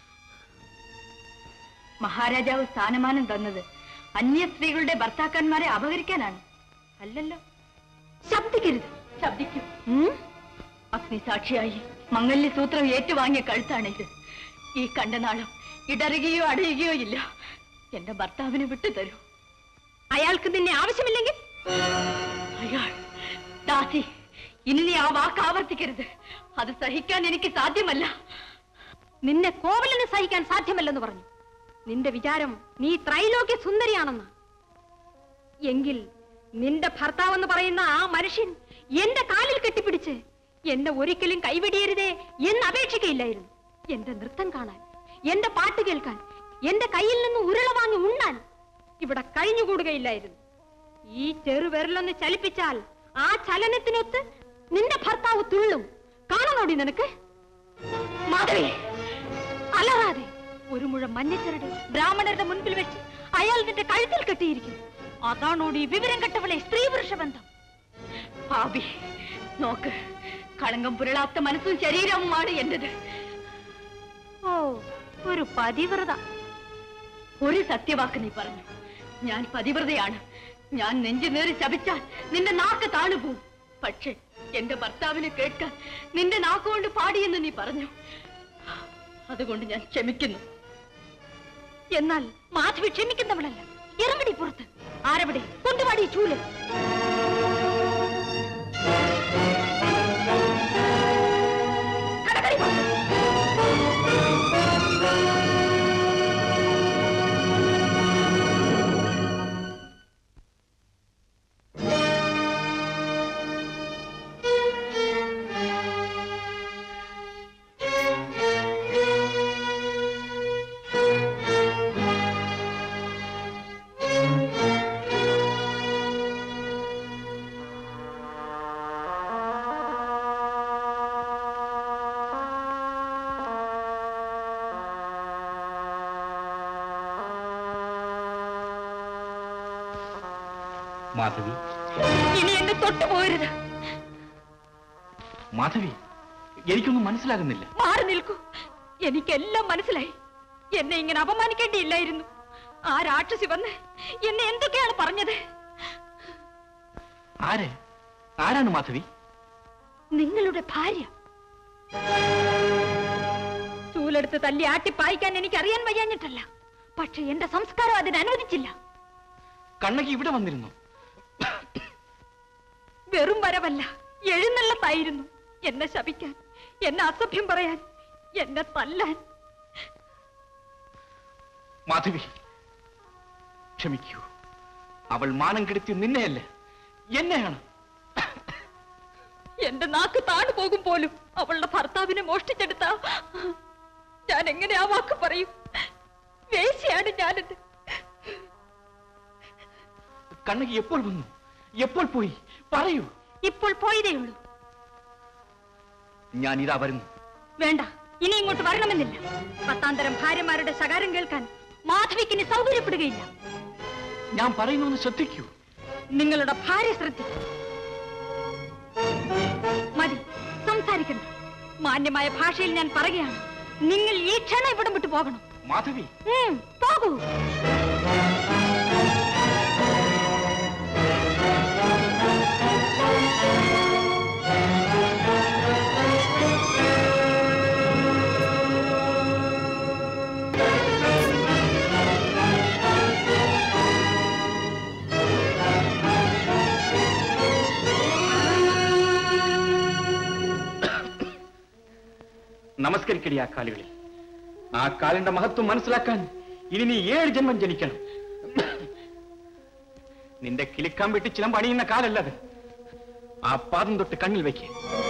മഹാരാജാവ് സ്ഥാനമാനം തന്നത് അന്യ സ്ത്രീകളുടെ ഭർത്താക്കന്മാരെ അപഹരിക്കാനാണ്, അല്ലല്ലോ. ശബ്ദിക്കരുത്. ശബ്ദിക്കും. അഗ്നിസാക്ഷിയായി മംഗല്യ സൂത്രം ഏറ്റുവാങ്ങിയ കഴുത്താണിത്. ഈ കണ്ടനാളം ഇടറുകയോ അടയുകയോ ഇല്ല. എന്റെ ഭർത്താവിനെ വിട്ടു തരൂ. അയാൾക്ക് നിന്നെ ആവശ്യമില്ലെങ്കിൽ? അയാൾ ദാസി, ഇനി നീ ആ വാക്ക് ആവർത്തിക്കരുത്. അത് സഹിക്കാൻ എനിക്ക് സാധ്യമല്ല. നിന്നെ കോവലിന് സഹിക്കാൻ സാധ്യമല്ലെന്ന് പറഞ്ഞു. നിന്റെ വിചാരം നീ ത്രൈലോക്യ സുന്ദരിയാണെന്ന്. എങ്കിൽ നിന്റെ ഭർത്താവെന്ന് പറയുന്ന ആ മനുഷ്യൻ എന്റെ കാലിൽ കെട്ടിപ്പിടിച്ച് എന്നെ ഒരിക്കലും കൈവിടിയരുതേ എന്ന് അപേക്ഷിക്കയില്ലായിരുന്നു. എന്റെ നൃത്തം കാണാൻ, എന്റെ പാട്ട് കേൾക്കാൻ, എന്റെ കയ്യിൽ നിന്ന് ഉരുള വാങ്ങി ഉണ്ണാൻ ഇവിടെ കഴിഞ്ഞുകൂടുകയില്ലായിരുന്നു. ഈ ചെറുവിരലൊന്ന് ചലിപ്പിച്ചാൽ ആ ചലനത്തിനൊത്ത് നിന്റെ ഭർത്താവ് തുള്ളും. കാണണോടി നിനക്ക്? മാധവി, അലറാതെ. ഒരു മുഴം മഞ്ഞച്ചരട് ബ്രാഹ്മണരുടെ മുൻപിൽ വെച്ച് അയാൾ നിന്റെ കഴുത്തിൽ കെട്ടിയിരിക്കും. അതാണോടി വിവരം കെട്ടവളെ സ്ത്രീ പുരുഷ ബന്ധം? ഭാവി, നോക്ക്, കളങ്കം പുരളാത്ത മനസ്സും ശരീരവുമാണ് എന്റേത്. ഓ, ഒരു പതിവ്രത. ഒരു സത്യവാക്ക് നീ പറഞ്ഞു. ഞാൻ പതിവ്രതയാണ്. ഞാൻ നെഞ്ചു നേറി ശപിച്ചാൽ നിന്റെ നാക്ക് താണുപോകും. പക്ഷേ എന്റെ ഭർത്താവിനെ കേൾക്കാൻ നിന്റെ നാക്കുകൊണ്ട് പാടിയെന്ന് നീ പറഞ്ഞു. അതുകൊണ്ട് ഞാൻ ക്ഷമിക്കുന്നു. എന്നാൽ മാധവി ക്ഷമിക്കുന്നവളല്ല. ഇറങ്ങടി പുറത്ത്. ആരവിടെ? കൊണ്ടുപാടി ചൂല്. മാധവി, ഇനി എന്നെ തൊട്ടു പോകരുത്. മാധവി, എനിക്കൊന്നും മനസ്സിലാകുന്നില്ല. മാറി നിൽക്കൂ. എനിക്കെല്ലാം മനസ്സിലായി. എന്നെ ഇങ്ങനെ അപമാനിക്കേണ്ടിയില്ലായിരുന്നു. ആ രാക്ഷസി വന്ന് എന്നെ എന്തൊക്കെയാണ് പറഞ്ഞത്? ആരെ? ആരാണ് മാധവി? നിങ്ങളുടെ ഭാര്യ. ചൂലെടുത്ത് തല്ലി ആട്ടിപ്പായിക്കാൻ എനിക്ക് അറിയാൻ വയ്യാഞ്ഞിട്ടല്ല. പക്ഷെ എന്റെ സംസ്കാരം അതിന് അനുവദിച്ചില്ല. കണ്ണകി ഇവിടെ വന്നിരുന്നു. വെറും വരവല്ല, എഴുന്നള്ളത്തായിരുന്നു. എന്നെ ശപിക്കാൻ, എന്നെ അസഭ്യം പറയാൻ, എന്നെ തല്ലാൻ. മാധവി, ക്ഷമിക്കൂ. അവൾ മാനം കെടുത്തി നിന്നെയല്ല, എന്നെയാണ്. എന്റെ നാക്ക് താണു പോകും പോലും. അവളുടെ ഭർത്താവിനെ മോഷ്ടിച്ചെടുത്ത ഞാൻ എങ്ങനെ ആ വാക്ക് പറയും? വേശ്യയാണ് ഞാനെന്ന്. കണ്ണകി എപ്പോൾ വന്നു? എപ്പോൾ പോയി? പറയൂ. ഇപ്പോൾ പോയതേ ഉള്ളൂ. ഞാൻ ഇതാ വരുന്നു. വേണ്ട, ഇനി ഇങ്ങോട്ട് വരണമെന്നില്ല. പത്താന്തരം ഭാര്യമാരുടെ ശകാരം കേൾക്കാൻ മാധവിക്കിന് സൗകര്യപ്പെടുകയില്ല. ഞാൻ പറയുന്നു, ശ്രദ്ധിക്കൂ. നിങ്ങളുടെ ഭാര്യ ശ്രദ്ധിക്കൂ. മതി, സംസാരിക്കണ്ട. മാന്യമായ ഭാഷയിൽ ഞാൻ പറയുകയാണ്. നിങ്ങൾ ഈ ക്ഷണം ഇവിടം വിട്ടു പോകണം. മാധവി, പോ. പോകൂ. നമസ്കരിക്കടി ആ കാലുകളിൽ. ആ കാലിന്റെ മഹത്വം മനസ്സിലാക്കാൻ ഇനി നീ ഏഴ് ജന്മം ജനിക്കണം. നിന്റെ കിളിക്കാൻ വെട്ടി ചിലം പണിയുന്ന കാലല്ലത്. ആ പാദം തൊട്ട് കണ്ണിൽ വയ്ക്കേ.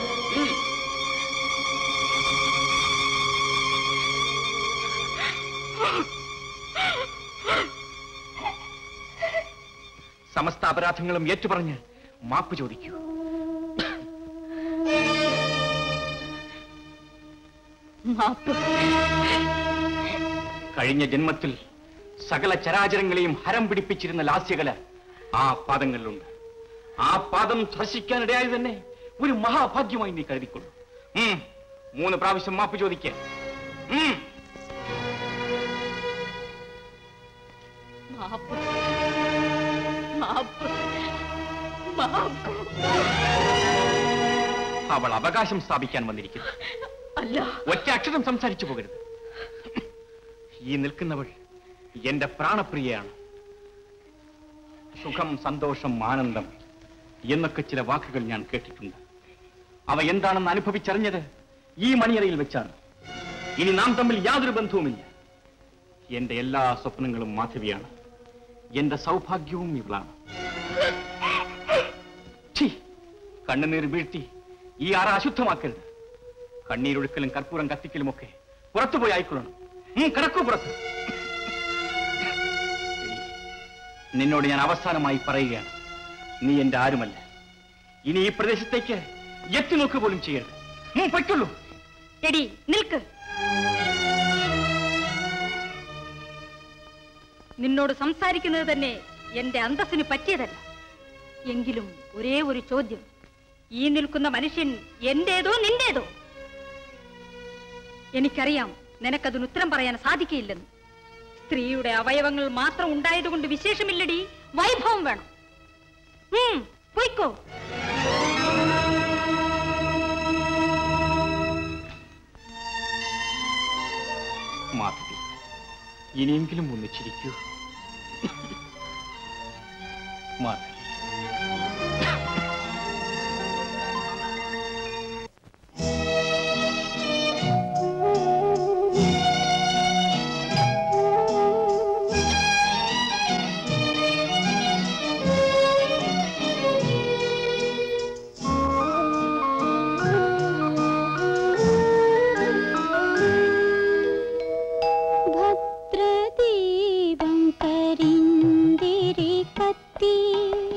സമസ്ത അപരാധങ്ങളും ഏറ്റുപറഞ്ഞ് മാപ്പ് ചോദിക്കൂ. കഴിഞ്ഞ ജന്മത്തിൽ സകല ചരാചരങ്ങളെയും ഹരം പിടിപ്പിച്ചിരുന്ന ലാസ്യകല ആ പാദങ്ങളിലുണ്ട്. ആ പാദം സ്പർശിക്കാനിടയായി തന്നെ ഒരു മഹാഭാഗ്യമായി നീ കരുതിക്കൊള്ളു. മൂന്ന് പ്രാവശ്യം മാപ്പ് ചോദിക്ക. അവൾ അവകാശം സ്ഥാപിക്കാൻ വന്നിരിക്കുന്നു. ഒറ്റ അക്ഷരം സംസാരിച്ചു പോകരുത്. ഈ നിൽക്കുന്നവൾ എന്റെ പ്രാണപ്രിയയാണ്. സുഖം, സന്തോഷം, ആനന്ദം എന്നൊക്കെ ചില വാക്കുകൾ ഞാൻ കേട്ടിട്ടുണ്ട്. അവ എന്താണെന്ന് അനുഭവിച്ചറിഞ്ഞത് ഈ മണിയറയിൽ വെച്ചാണ്. ഇനി നാം തമ്മിൽ യാതൊരു ബന്ധവുമില്ല. എന്റെ എല്ലാ സ്വപ്നങ്ങളും മാധവിയാണ്. എന്റെ സൗഭാഗ്യവും ഇവളാണ്. കണ്ണുനീർ വീഴ്ത്തി ഈ അറ അശുദ്ധമാക്കരുത്. കണ്ണീരൊഴുക്കലും കർപ്പൂരം കത്തിക്കലും ഒക്കെ പുറത്തുപോയി ആയിക്കൊള്ളണം. കിടക്കൂ പുറത്ത്. നിന്നോട് ഞാൻ അവസാനമായി പറയുകയാണ്, നീ എന്റെ ആരുമല്ല. ഇനി ഈ പ്രദേശത്തേക്ക് എത്തി നോക്കുക പോലും ചെയ്യരുത്. പൊയ്ക്കുള്ളൂ. എടി നിൽക്ക്. നിന്നോട് സംസാരിക്കുന്നത് തന്നെ എന്റെ അന്തസ്സിന് പറ്റിയതല്ല. എങ്കിലും ഒരേ ഒരു ചോദ്യം. ഈ നിൽക്കുന്ന മനുഷ്യൻ എന്റേതോ നിന്റേതോ? എനിക്കറിയാം നിനക്കതിന് ഉത്തരം പറയാൻ സാധിക്കില്ലെന്ന്. സ്ത്രീയുടെ അവയവങ്ങൾ മാത്രം ഉണ്ടായതുകൊണ്ട് വിശേഷമില്ലടി, വൈഭവം വേണം. പോയിക്കോ. മാധവി, ഇനിയെങ്കിലും ഒന്ന് ചിരിക്കൂ. മാധവി, ഭദ്രദീപം കരിന്തിരി കത്തി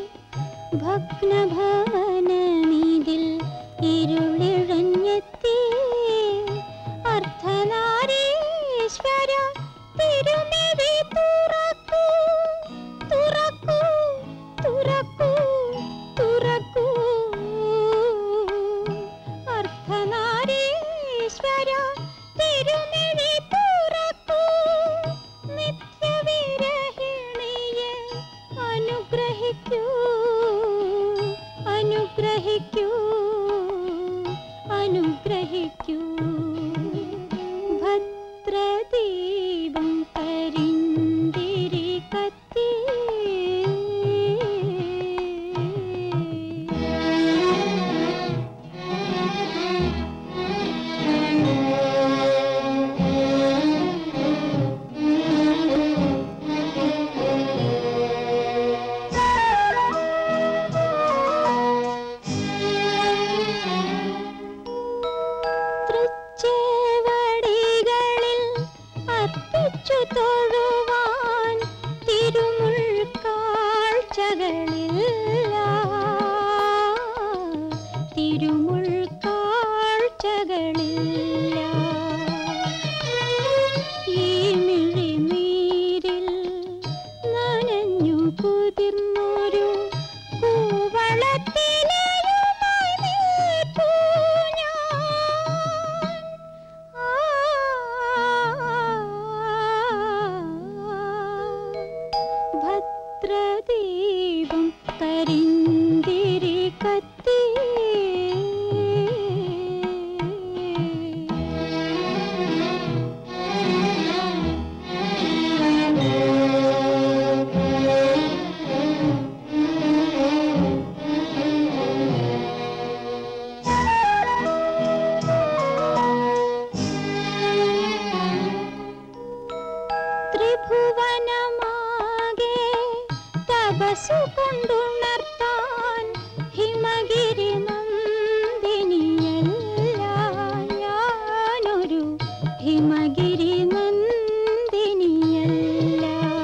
ഭുവനമാകെ തപസ്സു കൊണ്ടുണർത്താൻ ഹിമഗിരി നന്ദിനിയല്ല ഞാനൊരു ഹിമഗിരി നന്ദിനിയല്ല.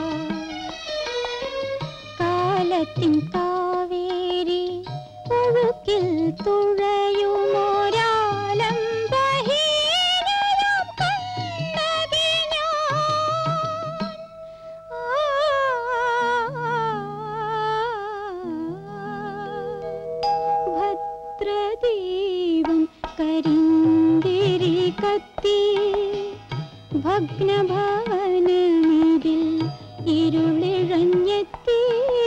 കാലത്തിൻ കാവേരി ഒഴുക്കിൽ തുഴയുമൊരാലംബഹീനയാം കണ്ണകി ഞാൻ. ഭദ്രദീപം കരിന്തിരി കത്തി ഭഗ്നഭവനമിതിൽ ഇരുളിഴഞ്ഞെത്തി.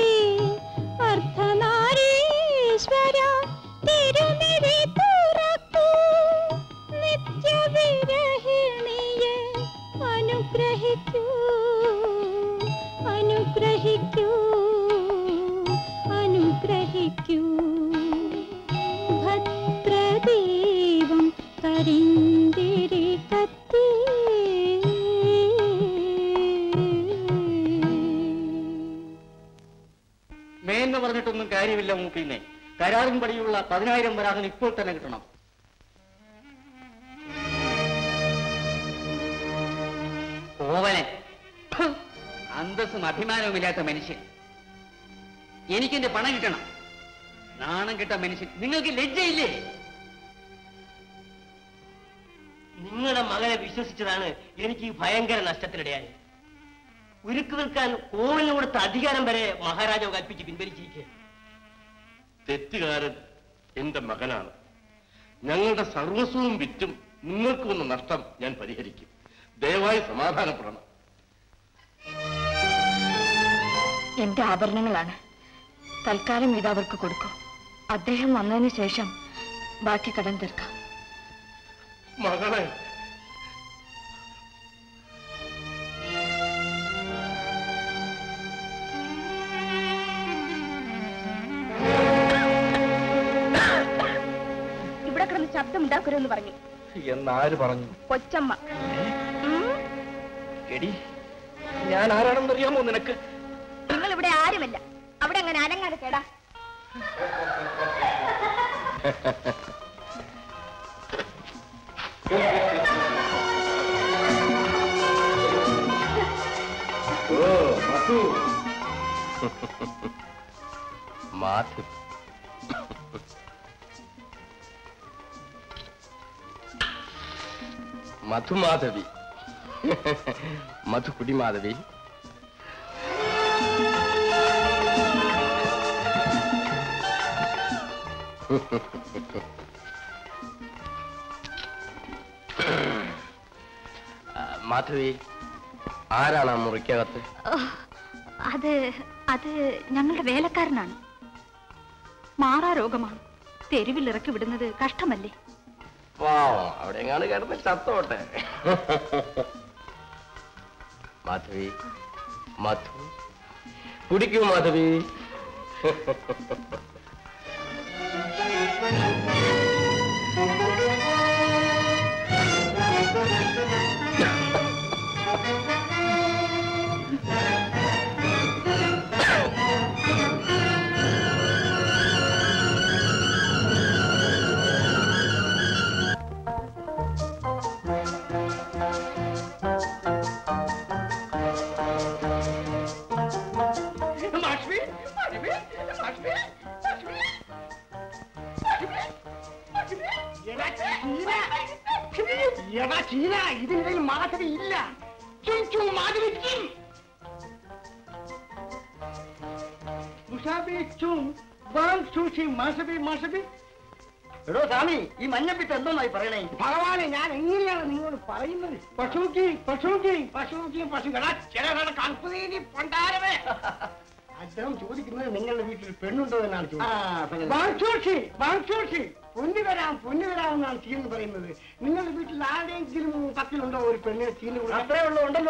അർദ്ധനാരീശ്വര തിരുമിഴി തുറക്കൂ, നിത്യവിരഹിണിയെ അനുഗ്രഹിക്കൂ അനുഗ്രഹിക്കൂ അനുഗ്രഹിക്കൂ. ഭദ്രദീപം കരിന്തിരി കത്തി. മേന്ന് പറഞ്ഞിട്ടൊന്നും കാര്യമില്ല മൂപ്പിന്നെ. കരാറിൻ പടിയുള്ള പതിനായിരം വരാഹൻ ഇപ്പോൾ തന്നെ കിട്ടണം. ഓവനെ അന്തസ്സും അഭിമാനവുമില്ലാത്ത മനുഷ്യൻ. എനിക്കെന്റെ പണം കിട്ടണം. നാണം കിട്ട മനുഷ്യൻ. നിങ്ങൾക്ക് ലജ്ജയില്ലേ? നിങ്ങളുടെ മകനെ വിശ്വസിച്ചതാണ് എനിക്ക് ഈ ഭയങ്കര നഷ്ടത്തിനിടയായത്. ഉരുക്ക് നിൽക്കാൻ കോവിലിന് കൊടുത്ത അധികാരം വരെ മഹാരാജാവ് കൽപ്പിച്ച് പിൻവലിച്ചിരിക്കുക. തെറ്റുകാരൻ എന്റെ മകനാണ്. ഞങ്ങളുടെ സർവസ്വവും വിറ്റും നിങ്ങൾക്ക് വന്ന നഷ്ടം ഞാൻ പരിഹരിക്കും. ദയവായി സമാധാനപ്പെടണം. എന്റെ ആഭരണങ്ങളാണ്. തൽക്കാലം ഇത് അവർക്ക് കൊടുക്കൂ. അദ്ദേഹം വന്നതിന് ശേഷം ബാക്കി കടം തീർക്കാം. മകളെ, ഇവിടെ കിടന്ന് ശബ്ദം ഉണ്ടാക്കരുതെന്ന് പറഞ്ഞു. എന്നാര് പറഞ്ഞു? കൊച്ചമ്മ. എടി, ഞാൻ ആരാണെന്നറിയാമോ നിനക്ക്? നിങ്ങൾ ഇവിടെ ആരുമല്ല. അവിടെ അങ്ങനെ അനങ്ങാതെ കേടാ. ഓ മധു. മാധവ്. മധുമാധവി. മധുകുടി മാധവി. മാധവി, ആരാണ് ആ മുറിക്കകത്ത്? അത് അത് ഞങ്ങളുടെ വേലക്കാരനാണ്. മാറാ രോഗമാണ്. തെരുവിൽ ഇറക്കി വിടുന്നത് കഷ്ടമല്ലേ? പാവം, അവിടെ എങ്ങാണ് കിടന്ന് ചത്തോട്ടെ. മാധവി, മധു കുടിക്കൂ മാധവി. ഇതിനിടയിൽ മാധവി ഇല്ല. എടോ സ്വാമി, ഈ മഞ്ഞപ്പിത്ത് എന്തോന്നായി പറയണേ? ഭഗവാനെ, ഞാൻ എങ്ങനെയാണ് നിങ്ങളോട് പറയുന്നത്? പശുക്കി പശുക്കി പശുക്കി പശു ചില കൽപ്പതീനി പണ്ടാരമേ. അദ്ദേഹം ചോദിക്കുന്നത് നിങ്ങളുടെ വീട്ടിൽ പെണ്ണുണ്ടോ എന്നാണ് ചോദിച്ചത്. പൊന്നു വരാം പൊന്നു വരാമെന്നാണ് ചീന്ന് പറയുന്നത്. നിങ്ങളുടെ വീട്ടിൽ ആരെങ്കിലും പത്തിലുണ്ടോ ഒരു പെണ്ണിനെ ചീന്ന് കൊടുക്കാൻ? അത്രേ ഉള്ളൂ. ഉണ്ടല്ലോ.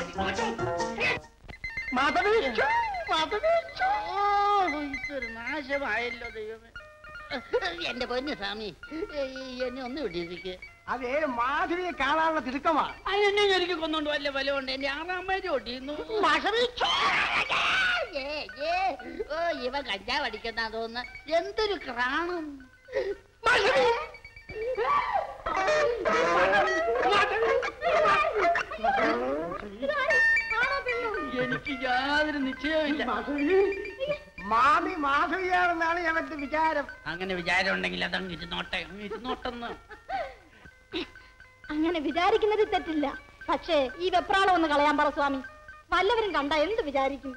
മാധവി മാധവി ഇതൊരു നാശ നാശമായല്ലോ ദൈവമേ. എന്റെ പൊന്നു സ്വാമി, എന്നെ ഒന്ന് വിടിയിക്ക്. അതേ മാധവിയെ കാണാനുള്ള തിടുക്കമാണ്. അതിനെന്നെ എനിക്ക് കൊന്നുകൊണ്ട് വല്ല ബലമുണ്ട്. എന്റെ ആറാമ്മേരെ ഒട്ടിയുന്നു. ഓ ഇവ കഞ്ചാവ് അടിക്കുന്ന തോന്നുന്നു. എന്തൊരു ക്രാണം. എനിക്ക് യാതൊരു നിശ്ചയമില്ല. മാമി മാധവിയാണെന്നാണ് ഞങ്ങളുടെ വിചാരം. അങ്ങനെ വിചാരം ഉണ്ടെങ്കിൽ അതങ്ങ് ഇരുന്നോട്ടെ, ഇരുന്നോട്ടെന്ന്. അങ്ങനെ വിചാരിക്കുന്നതിൽ തെറ്റില്ല. പക്ഷേ ഈ വെപ്രാളം ഒന്ന് കളയാൻ പറ സ്വാമി. വല്ലവരും കണ്ട എന്ത് വിചാരിക്കും?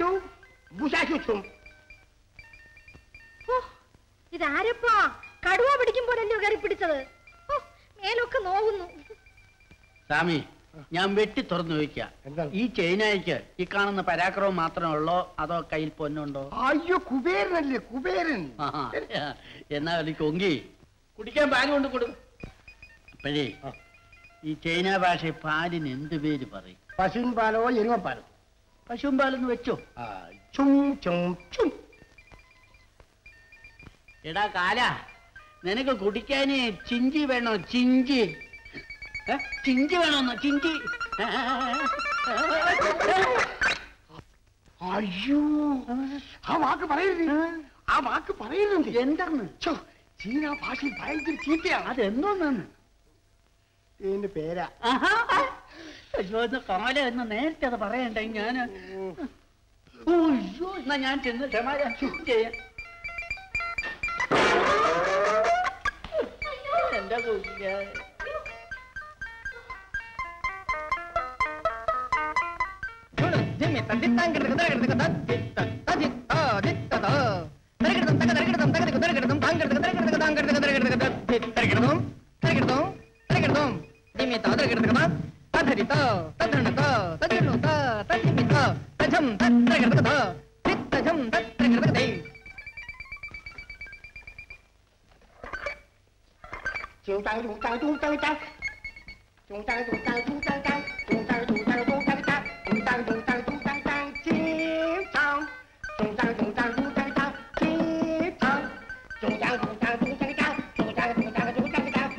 ഇതാരപ്പാ കടുവ പിടിക്കുമ്പോഴല്ലോ കയറി പിടിച്ചത്. മേലൊക്കെ നോവുന്നു. സ്വാമി, ഞാൻ വെട്ടി തുറന്നു ചോദിക്കാം, ഈ ചൈനയ്ക്ക് ഈ കാണുന്ന പരാക്രമം മാത്രമേ ഉള്ളോ അതോ കയ്യിൽ പൊന്നുണ്ടോ? അയ്യോ കുബേരനല്ലേ കുബേരൻ. എന്നാ എനിക്ക് ഒങ്കി കുടിക്കാൻ പാല് കൊണ്ട് കൊടുക്കും. അപ്പോഴേ ഈ ചൈന ഭാഷ പാലിന് എന്ത് പേര് പറയും? പശുവിൻ പാലോ എരുമപ്പാലോ? പശുവിൻ പാലെന്ന് വെച്ചോ. ചും ചും ചും. എടാ കാല, നിനക്ക് കുടിക്കാന് ചിഞ്ചി വേണോ? ചിഞ്ചി ചിഞ്ചി വേണോന്ന്? ചിഞ്ചി. അയ്യോ ആ വാക്ക് പറയരുത്, ആ വാക്ക് പറയരുത്. എന്താന്ന്? ചീന ഭാഷയിൽ ഭയങ്കര ചീത്തയാണ്. അതെന്തോന്നാണ്? എന്റെ പേരാ. കാല എന്ന് നേരത്തെ അത് പറയണ്ടേ ഞാൻ. എന്നാ ഞാൻ ചെന്ന് ക്ഷമാരാൻ ചെയ്യാം. എന്താ കുടിക്കാ? chúng ta chúng ta chúng ta chúng ta chúng ta chúng ta chúng ta chúng ta chúng ta chúng ta chúng ta chúng ta chúng ta chúng ta chiến thắng chúng ta chúng ta chúng ta chiến thắng chúng ta chúng ta chúng ta chúng ta chúng ta chúng ta chúng ta chúng ta chúng ta chúng ta chúng ta chúng ta chúng ta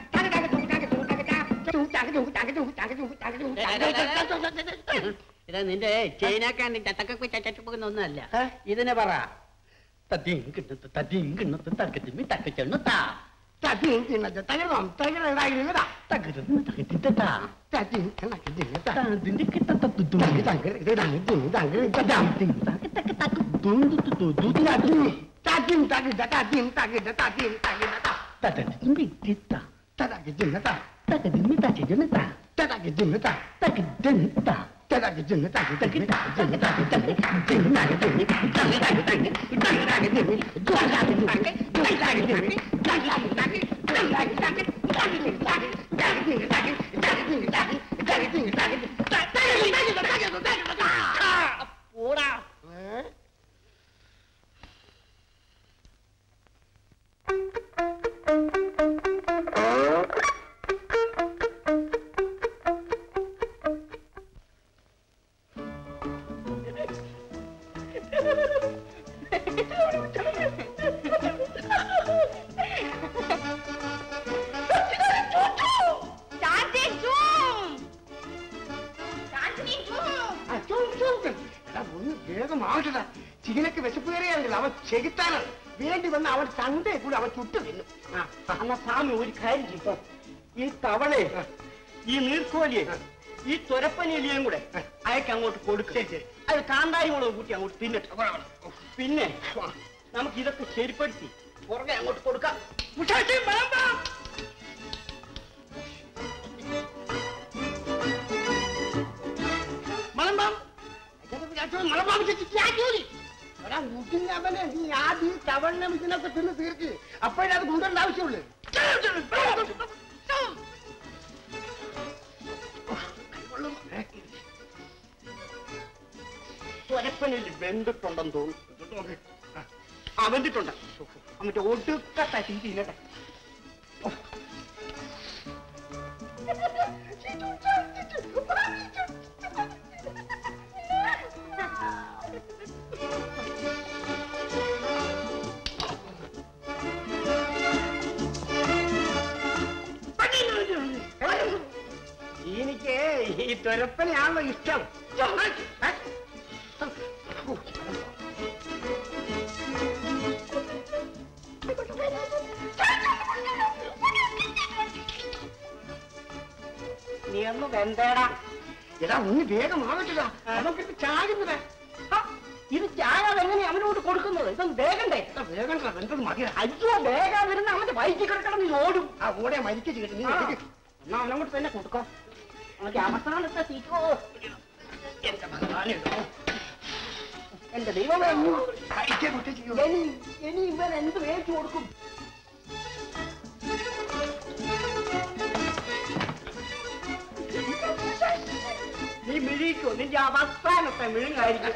chúng ta ഇതാ നിന്റെ ചൈനക്കാരൻ ചട്ടക്കൊക്കെ ചട്ടപ്പൊക്കുന്ന ഒന്നല്ല. ഇതിനെ പറ. തദ്ദീം കിണ്ണത്ത് തദ്ദീം കിണ്ണത്ത് തക്കത്തിമ്മി തക്കച്ചെണ്ണത്താ തദ്ദീം കിണ്ണത്ത് തകരം തകരടായിരുന്നതാ തകരുന്നു തകത്തിട്ടാ തദ്ദീം കിണ്ണത്ത് ദിന്നത്താ ദിന്നി കിട്ടത്ത തുതു തകര ഇതാണ് ദിന്നി തകര തദാം ദിന്നി തക തക ദുന്ദു തുതു ദുതി തദ്ദീം തദ്ദീം തക തദ്ദീം തക തദ്ദീം തക തദ്ദീം ബിത്തിത്താ തദക ദിന്നത്താ തക ദിന്നി തചെന്നത്താ തദക ദിന്നത്താ തക ദിന്നത്താ തദക ദിന്നത്താ തക ദിന്നത്താ തക ദിന്നത്താ ചീനക്ക് വിശപ്പ് കയറിയാണെങ്കിൽ അവൻ ചെകുത്താനാണ്. വേണ്ടി വന്ന അവൻ ചന്തയെ കൂടി അവൻ ചുട്ടു തിന്നു. എന്നാ സ്വാമി ഒരു കാര്യം ചെയ്യും, ഈ തവളയെ ഈ നീർക്കോലിയെ ഈ തുരപ്പനിലിയും കൂടെ അയക്ക് അങ്ങോട്ട് കൊടുക്കുക. അത് കാന്താരി മുളക് കൂട്ടി അങ്ങോട്ട് തിന്നിട്ട് പിന്നെ നമുക്ക് ഇതൊക്കെ ശരിപ്പെടുത്തി പുറകെ അങ്ങോട്ട് കൊടുക്കാം. അവനെ നീ ആദ്യം തവണ്ണ ഇതിനൊക്കെ തിന്ന് തീർക്ക്. അപ്പോഴേ അത് കൊണ്ടുവരേണ്ട ആവശ്യമുള്ളൂ. തുരപ്പനിൽ വെന്തിട്ടുണ്ടെന്ന് തോന്നുന്നു. ആ വെന്തിട്ടുണ്ട്. എന്നിട്ട് ഒടുക്കത്തെ തിന്നട്ടെ. ഈ തൊരപ്പനെയാണല്ലോ ഇഷ്ടം. നീ ഒന്ന് വെന്തേടാ. എടാ ഒന്ന് വേഗം ആവട്ടില്ല, നമുക്കിട്ട് ചാകുന്നത്. ഇത് ചാകാതെ എങ്ങനെ അവനോട് കൊടുക്കുന്നത്? ഇതൊന്നും വേഗണ്ടേ? വേഗം വെന്തത് മതി. അയ്യോ വേഗം വരുന്ന അവന്റെ വയറ്റി കിടക്കണം. നീ ഓടും. ആ ഓടെ മരിച്ചു കിട്ടും. നീ എന്നാ അവനോട് തന്നെ കൊടുക്കോ. അവന്റെ അവസാനത്തെ തീക്കോ. എന്റെ ഭഗവാനുണ്ടോ, എന്റെ ദൈവമേ, ഇനി ഇവൻ എന്ത് വേച്ചു കൊടുക്കും? നീ മിഴിക്കോ, നിന്റെ അവസാനത്തെ മിഴുങ്ങായിരിക്കും.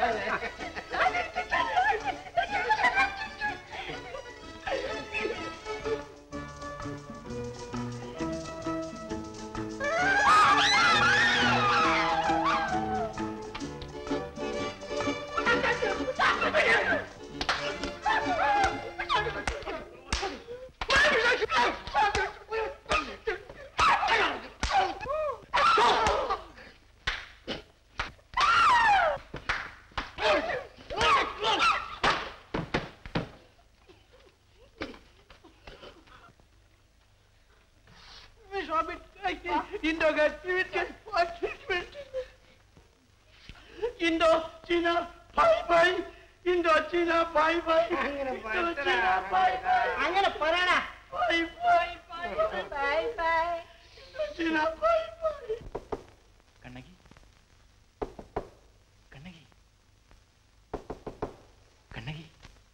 Indo China bye bye. Indo China bye bye. Indo China bye bye. Angana parana. Bye bye bye bye bye. Indo China bye bye. Kannagi. Kannagi. Kannagi.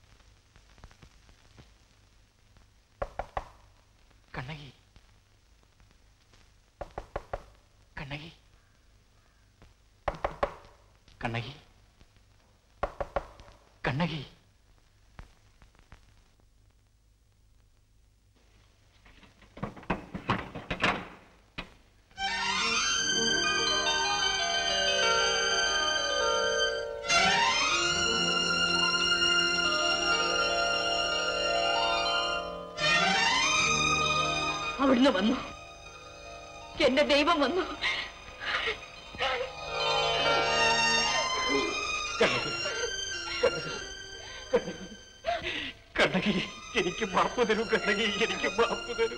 Kannagi. Kannagi. Kannagi. Kannagi. അവിടുന്ന് വന്നു, എന്റെ ദൈവം വന്നു. കണ്ണകി, എനിക്ക് മാപ്പ് തരൂ കണ്ണകി, എനിക്ക് മാപ്പ് തരൂ.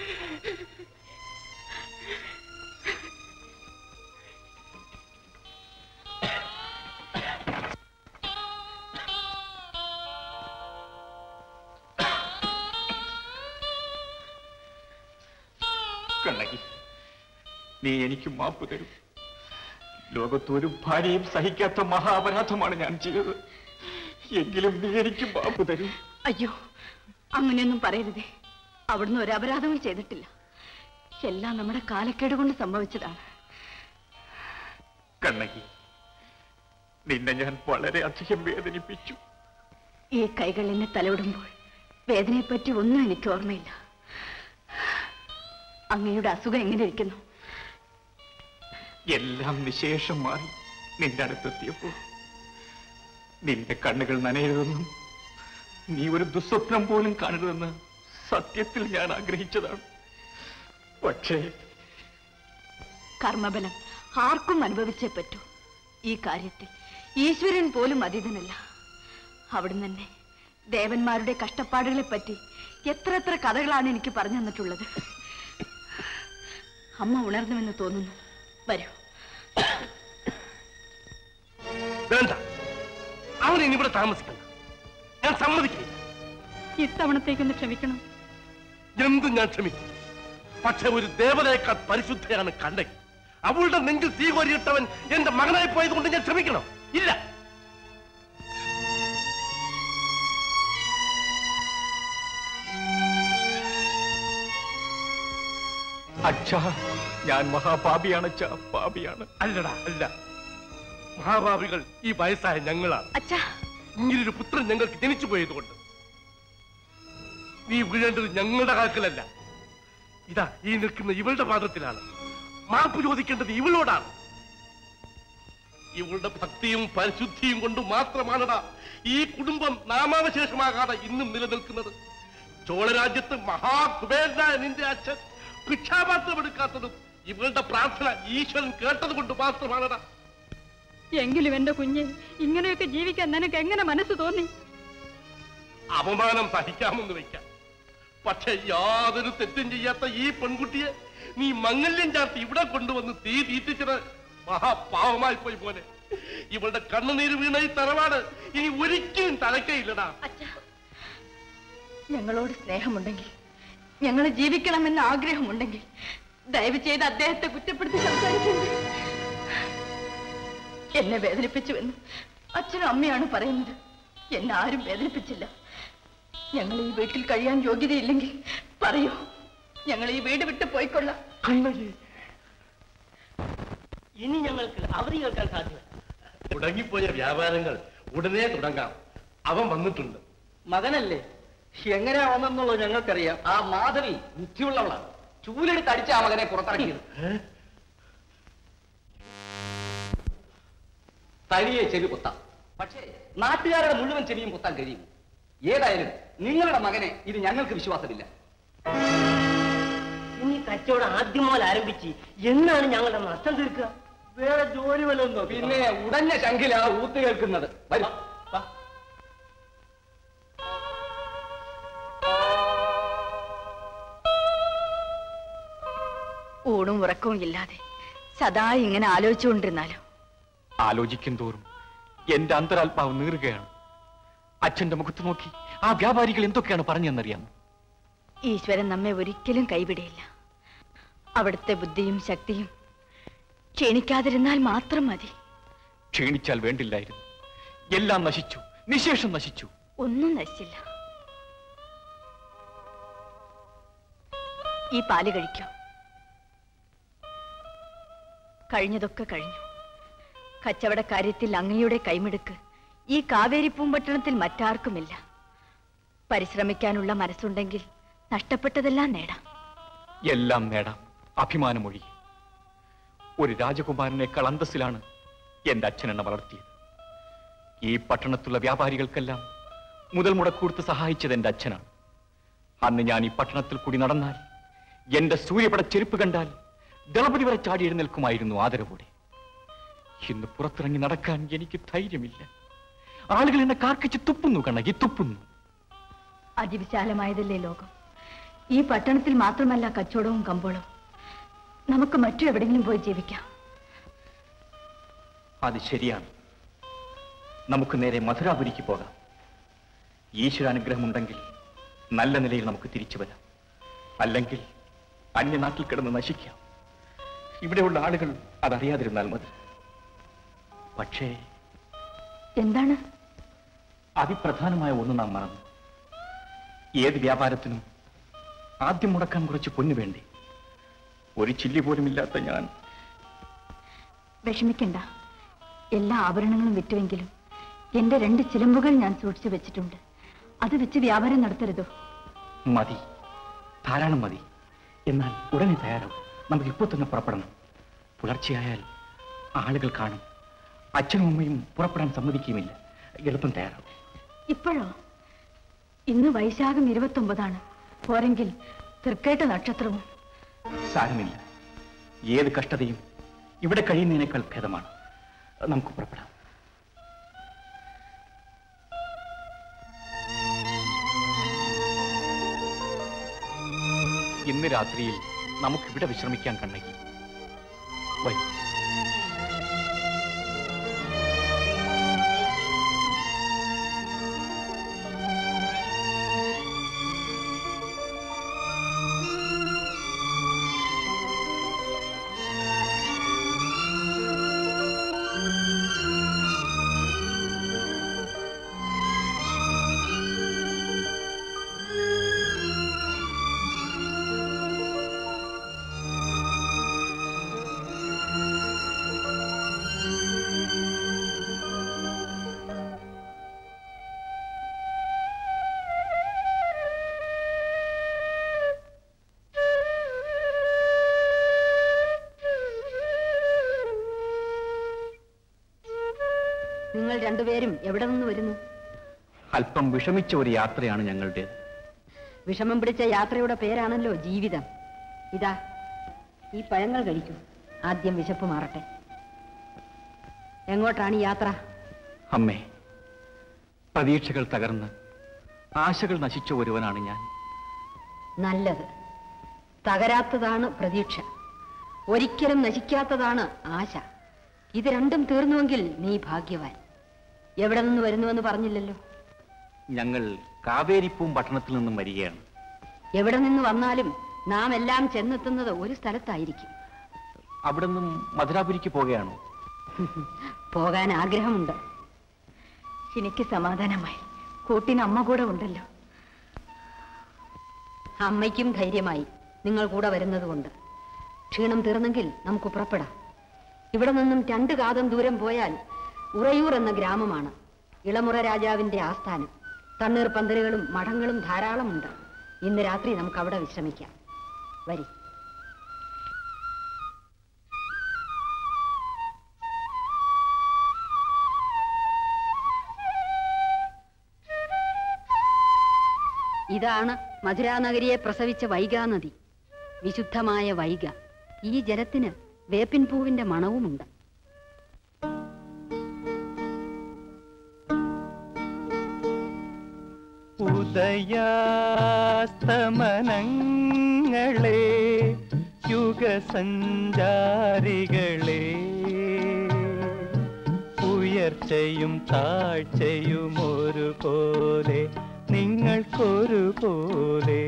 കണ്ണകി, നീ എനിക്ക് മാപ്പ് തരൂ. ലോകത്തൊരു ഭാര്യയും സഹിക്കാത്ത മഹാപരാധമാണ് ഞാൻ ചെയ്തത്. എങ്കിലും നീ എനിക്ക് മാപ്പ് തരൂ. അയ്യോ, അങ്ങനെയൊന്നും പറയരുതേ. അവിടുന്ന് ഒരു അപരാധവും ചെയ്തിട്ടില്ല. എല്ലാം നമ്മുടെ കാലക്കേട് കൊണ്ട് സംഭവിച്ചതാണ്. കണ്ണകി, നിന്നെ ഞാൻ വളരെ അധികം വേദനിപ്പിച്ചു. ഈ കൈകൾ എന്നെ തലവിടുമ്പോൾ വേദനയെപ്പറ്റി ഒന്നും എനിക്ക് ഓർമ്മയില്ല. അങ്ങയുടെ അസുഖം എങ്ങനെ ഇരിക്കുന്നു? എല്ലാം നിശേഷം മാറി നിന്റെ അടുത്തെത്തിയപ്പോൾ നിന്റെ കണ്ണുകൾ നനയരുതെന്നും നീ ഒരു ദുസ്വപ്നം പോലും കാണരുതെന്ന് സത്യത്തിൽ ഞാൻ ആഗ്രഹിച്ചതാണ്. പക്ഷേ കർമ്മബലം ആർക്കും അനുഭവിച്ചേ പറ്റൂ. ഈ കാര്യത്തിൽ ഈശ്വരൻ പോലും അതീതനല്ല. അവിടുന്ന് തന്നെ ദേവന്മാരുടെ കഷ്ടപ്പാടുകളെ പറ്റി എത്ര എത്ര കഥകളാണ് എനിക്ക് പറഞ്ഞു തന്നിട്ടുള്ളത്. അമ്മ ഉണർന്നുവെന്ന് തോന്നുന്നു. വരൂ. വേണ്ട, അവൻ ഇനിവിടെ താമസിക്കണ്ട. ഞാൻ സമ്മതിക്കില്ല. ഇത്തവണത്തേക്കൊന്ന് ക്ഷമിക്കണം. എന്തും ഞാൻ ക്ഷമിക്കും. പക്ഷെ ഒരു ദേവതയേക്കാൾ പരിശുദ്ധയാണ് കണ്ണകി. അവളുടെ നെഞ്ചിൽ തീ കോരിയിട്ടവൻ എന്റെ മകനായി പോയത് കൊണ്ട് ഞാൻ ക്ഷമിക്കണം? ഇല്ല. അച്ഛാ, ഞാൻ മഹാപാപിയാണ് അച്ഛാ, പാപിയാണ്. അല്ലടാ, അല്ല. മഹാഭാവികൾ ഈ വയസ്സായ ഞങ്ങളാണ്. ഇങ്ങനൊരു പുത്രൻ ഞങ്ങൾക്ക് ജനിച്ചു പോയതുകൊണ്ട് നീ വീഴേണ്ടത് ഞങ്ങളുടെ കാൽക്കലല്ല. ഇതാ ഈ നിൽക്കുന്ന ഇവളുടെ പാദത്തിലാണ്. മാപ്പ് ചോദിക്കേണ്ടത് ഇവളോടാണ്. ഇവളുടെ ഭക്തിയും പരിശുദ്ധിയും കൊണ്ട് മാത്രമാണടാ ഈ കുടുംബം നാമാവശേഷമാകാതെ ഇന്നും നിലനിൽക്കുന്നത്. ചോളരാജ്യത്ത് മഹാകുബേരനായ നിന്റെ അച്ഛൻ ഭിക്ഷാപാത്രം എടുക്കാത്തതും ഇവളുടെ പ്രാർത്ഥന ഈശ്വരൻ കേട്ടത് കൊണ്ട് മാത്രമാണടാ. എങ്കിലും എന്റെ കുഞ്ഞെ ഇങ്ങനെയൊക്കെ ജീവിക്കാൻ നിനക്ക് എങ്ങനെ മനസ്സ് തോന്നി? അപമാനം സഹിക്കാമെന്ന് വെക്കാം, പക്ഷെ യാതൊരു തെറ്റും ചെയ്യാത്ത ഈ പെൺകുട്ടിയെ നീ മംഗല്യം ചാർത്തി ഇവിടെ കൊണ്ടുവന്ന് തീ തീറ്റിച്ചത് മഹാപാവമായി പോയി പോലെ. ഇവളുടെ കണ്ണുനീര് വീണ ഈ തറവാട് ഇനി ഒരിക്കലും തലക്കയില്ലടാ. ഞങ്ങളോട് സ്നേഹമുണ്ടെങ്കിൽ, ഞങ്ങളെ ജീവിക്കണമെന്ന് ആഗ്രഹമുണ്ടെങ്കിൽ ദയവ് ചെയ്ത് അദ്ദേഹത്തെ കുറ്റപ്പെടുത്തി സംസാരിക്കരുത്. എന്നെ വേദനിപ്പിച്ചുവെന്ന് അച്ഛനും അമ്മയാണ് പറയുന്നത്. എന്നെ ആരും വേദനിപ്പിച്ചില്ല. ഞങ്ങൾ ഈ വീട്ടിൽ കഴിയാൻ യോഗ്യതയില്ലെങ്കിൽ പറയൂ, ഞങ്ങൾ ഈ വീട് വിട്ട് പോയിക്കൊള്ളാം. ഇനി ഞങ്ങൾക്ക് അവധി കേൾക്കാൻ സാധ്യമല്ല. തുടങ്ങിപ്പോയ വ്യാപാരങ്ങൾ ഉടനെ തുടങ്ങാം. അവൻ വന്നിട്ടുണ്ട്. മകനല്ലേ, എങ്ങനെയാ വന്നെന്നുള്ളത് ഞങ്ങൾക്കറിയാം. ആ മാധവി ബുദ്ധിയുള്ളവളാണ്. ചൂലെടുത്ത് അടിച്ച ആ മകനെ പുറത്തിറക്കിയത്. തനിയെ ചെവി പൊത്താം, പക്ഷേ നാട്ടുകാരുടെ മുഴുവൻ ചെവിയും പൊത്താൻ കഴിയും. ഏതായാലും നിങ്ങളുടെ മകനെ ഇത് ഞങ്ങൾക്ക് വിശ്വാസമില്ല. ഇനി കച്ചവടം ആദ്യം മുതൽ ആരംഭിച്ച് എന്നാണ് ഞങ്ങളുടെ നഷ്ടം തീർക്കുക? വേറെ ജോലി വല്ലതും? പിന്നെ ഉടഞ്ഞ ശങ്കില ഊത്ത് കേൾക്കുന്നത്. വരും. ഊണും ഉറക്കവും ഇല്ലാതെ സദാ ഇങ്ങനെ ആലോചിച്ചുകൊണ്ടിരുന്നാലോ? ആലോചിക്കും തോറും എന്റെ അന്തരാത്മാവ് നീറുകയാണ്. അച്ഛന്റെ മുഖത്ത് നോക്കി ആ വ്യാപാരികൾ എന്തൊക്കെയാണ് പറഞ്ഞെന്നറിയാമോ? ഈശ്വരൻ നമ്മെ ഒരിക്കലും കൈവിടയില്ല. അവിടുത്തെ ബുദ്ധിയും ശക്തിയും ക്ഷീണിക്കാതിരുന്നാൽ മാത്രം മതി. ക്ഷീണിച്ചാൽ വേണ്ടില്ലായിരുന്നു. എല്ലാം നശിച്ചു, നിശേഷം നശിച്ചു. ഒന്നും നശിച്ചില്ല. ഈ പാല് കഴിക്കൂ. കഴിഞ്ഞതൊക്കെ കഴിഞ്ഞു. കച്ചവടക്കാര്യത്തിൽ അങ്ങയുടെ കൈമിടുക്ക് ഈ കാവേരി പൂമ്പട്ടണത്തിൽ മറ്റാർക്കുമില്ല. പരിശ്രമിക്കാനുള്ള മനസ്സുണ്ടെങ്കിൽ നഷ്ടപ്പെട്ടതെല്ലാം നേടാം. എല്ലാം നേടാം, അഭിമാനമൊഴി. ഒരു രാജകുമാരനേക്കാൾ അന്തസ്സിലാണ് എന്റെ അച്ഛനെന്നെ വളർത്തിയത്. ഈ പട്ടണത്തുള്ള വ്യാപാരികൾക്കെല്ലാം മുതൽ മുടക്കൂടുത്ത് സഹായിച്ചത് എന്റെ അച്ഛനാണ്. അന്ന് ഞാൻ ഈ പട്ടണത്തിൽ കൂടി നടന്നാൽ, എന്റെ സൂര്യപട ചെരുപ്പ് കണ്ടാൽ ദളപതി വരെ ചാടി എഴുന്നേൽക്കുമായിരുന്നു ആദരവോടെ. ഇന്ന് പുറത്തിറങ്ങി നടക്കാൻ എനിക്ക് ധൈര്യമില്ല. ആളുകൾ എന്നെ കാർക്കിച്ച് തുപ്പുന്നു, കണ്ണകി തുപ്പുന്നു. അതിവിശാലമായതല്ലേ ലോകം. ഈ പട്ടണത്തിൽ മാത്രമല്ല കച്ചവടവും കമ്പോളവും. നമുക്ക് മറ്റു എവിടെയെങ്കിലും പോയി ജീവിക്കാം. അത് ശരിയാണ്. നമുക്ക് നേരെ മധുരാപുരിക്ക് പോകാം. ഈശ്വരാനുഗ്രഹമുണ്ടെങ്കിൽ നല്ല നിലയിൽ നമുക്ക് തിരിച്ചു വരാം. അല്ലെങ്കിൽ അന്യനാട്ടിൽ കിടന്ന് നശിക്കാം. ഇവിടെയുള്ള ആളുകൾ അതറിയാതിരുന്നാൽ മതി. പക്ഷേ എന്താണ്? അതിപ്രധാനമായ ഒന്ന് നാം മറന്നു. ഏത് വ്യാപാരത്തിനും ആദ്യം മുടക്കാൻ കുറച്ച് പൊന്നു വേണ്ടി. ഒരു ചില്ലി പോലും ഇല്ലാത്ത ഞാൻ. വിഷമിക്കണ്ട. എല്ലാ ആഭരണങ്ങളും വിറ്റുവെങ്കിലും എന്റെ രണ്ട് ചിലമ്പുകൾ ഞാൻ സൂക്ഷിച്ചു വെച്ചിട്ടുണ്ട്. അത് വെച്ച് വ്യാപാരം നടത്തരുതോ? മതി, ധാരാളം മതി. എന്നാൽ ഉടനെ തയ്യാറാവും. നമുക്ക് ഇപ്പോൾ തന്നെ പുറപ്പെടണം. പുലർച്ചെയായാൽ ആളുകൾ കാണും. അച്ഛനും അമ്മയും പുറപ്പെടാൻ സമ്മതിക്കുകയുമില്ല. എളുപ്പം തയ്യാറാവും. ഇപ്പോഴോ? ഇന്ന് വൈശാഖം ഇരുപത്തൊമ്പതാണ്. പോരെങ്കിൽ തൃക്കേട്ട നക്ഷത്രവും. സാരമില്ല. ഏത് കഷ്ടതയും ഇവിടെ കഴിയുന്നതിനേക്കാൾ ഭേദമാണ്. നമുക്ക് പുറപ്പെടാം. ഇന്ന് രാത്രിയിൽ നമുക്കിവിടെ വിശ്രമിക്കാൻ കണ്ണകി. വരും. നിങ്ങൾ രണ്ടുപേരും എവിടെ നിന്ന് വരുന്നു? അല്പം വിഷമിച്ച ഒരു യാത്രയാണ് ഞങ്ങളുടേത്. വിഷമം പിടിച്ച യാത്രയുടെ പേരാണല്ലോ ജീവിതം. ഇതാ ഈ പഴങ്ങൾ കഴിക്കൂ. ആദ്യം വിശപ്പ് മാറട്ടെ. എങ്ങോട്ടാണ് ഈ യാത്ര? അമ്മേ, പ്രതീക്ഷകൾ തകർന്ന് ആശകൾ നശിച്ച ഒരുവനാണ് ഞാൻ. നല്ലത്. തകരാത്തതാണ് പ്രതീക്ഷ, ഒരിക്കലും നശിക്കാത്തതാണ് ആശ. ഇത് രണ്ടും തീർന്നുവെങ്കിൽ നീ ഭാഗ്യവാൻ. എവിടെ നിന്ന് വരുന്നുവെന്ന് പറഞ്ഞില്ലല്ലോ. ഞങ്ങൾ കാവേരിപ്പൂം പട്ടണത്തിൽ നിന്നും വരികയാണ്. എവിടെ നിന്ന് വന്നാലും നാം എല്ലാം ചെന്നെത്തുന്നത് ഒരു സ്ഥലത്തായിരിക്കും. അവിടെ നിന്നും മധുരാപുരിക്ക് പോകുകയാണോ? പോകാൻ ആഗ്രഹമുണ്ട്. എനിക്ക് സമാധാനമായി. കൂട്ടിന് അമ്മ കൂടെ ഉണ്ടല്ലോ. അമ്മയ്ക്കും ധൈര്യമായി നിങ്ങൾ കൂടെ വരുന്നത് കൊണ്ട്. ക്ഷീണം തീർന്നെങ്കിൽ നമുക്ക് പുറപ്പെടാം. ഇവിടെ നിന്നും രണ്ട് കാതം ദൂരം പോയാൽ ഉറയൂർ എന്ന ഗ്രാമമാണ്. ഇളമുറ രാജാവിന്റെ ആസ്ഥാനം. തണ്ണീർ പന്തലുകളും മഠങ്ങളും ധാരാളമുണ്ട്. ഇന്ന് രാത്രി നമുക്ക് അവിടെ വിശ്രമിക്കാം. വരി. ഇതാണ് മധുരാനഗരിയെ പ്രസവിച്ച വൈഗാനദി. വിശുദ്ധമായ വൈഗ. ഈ ജലത്തിന് വേപ്പിൻ പൂവിന്റെ മണവുമുണ്ട്. ഉദയാസ്തമനങ്ങളെ യുഗസഞ്ചാരികളെ, ഉയർച്ചയും താഴ്ചയും ഒരുപോലെ നിങ്ങൾക്കൊരുപോലെ.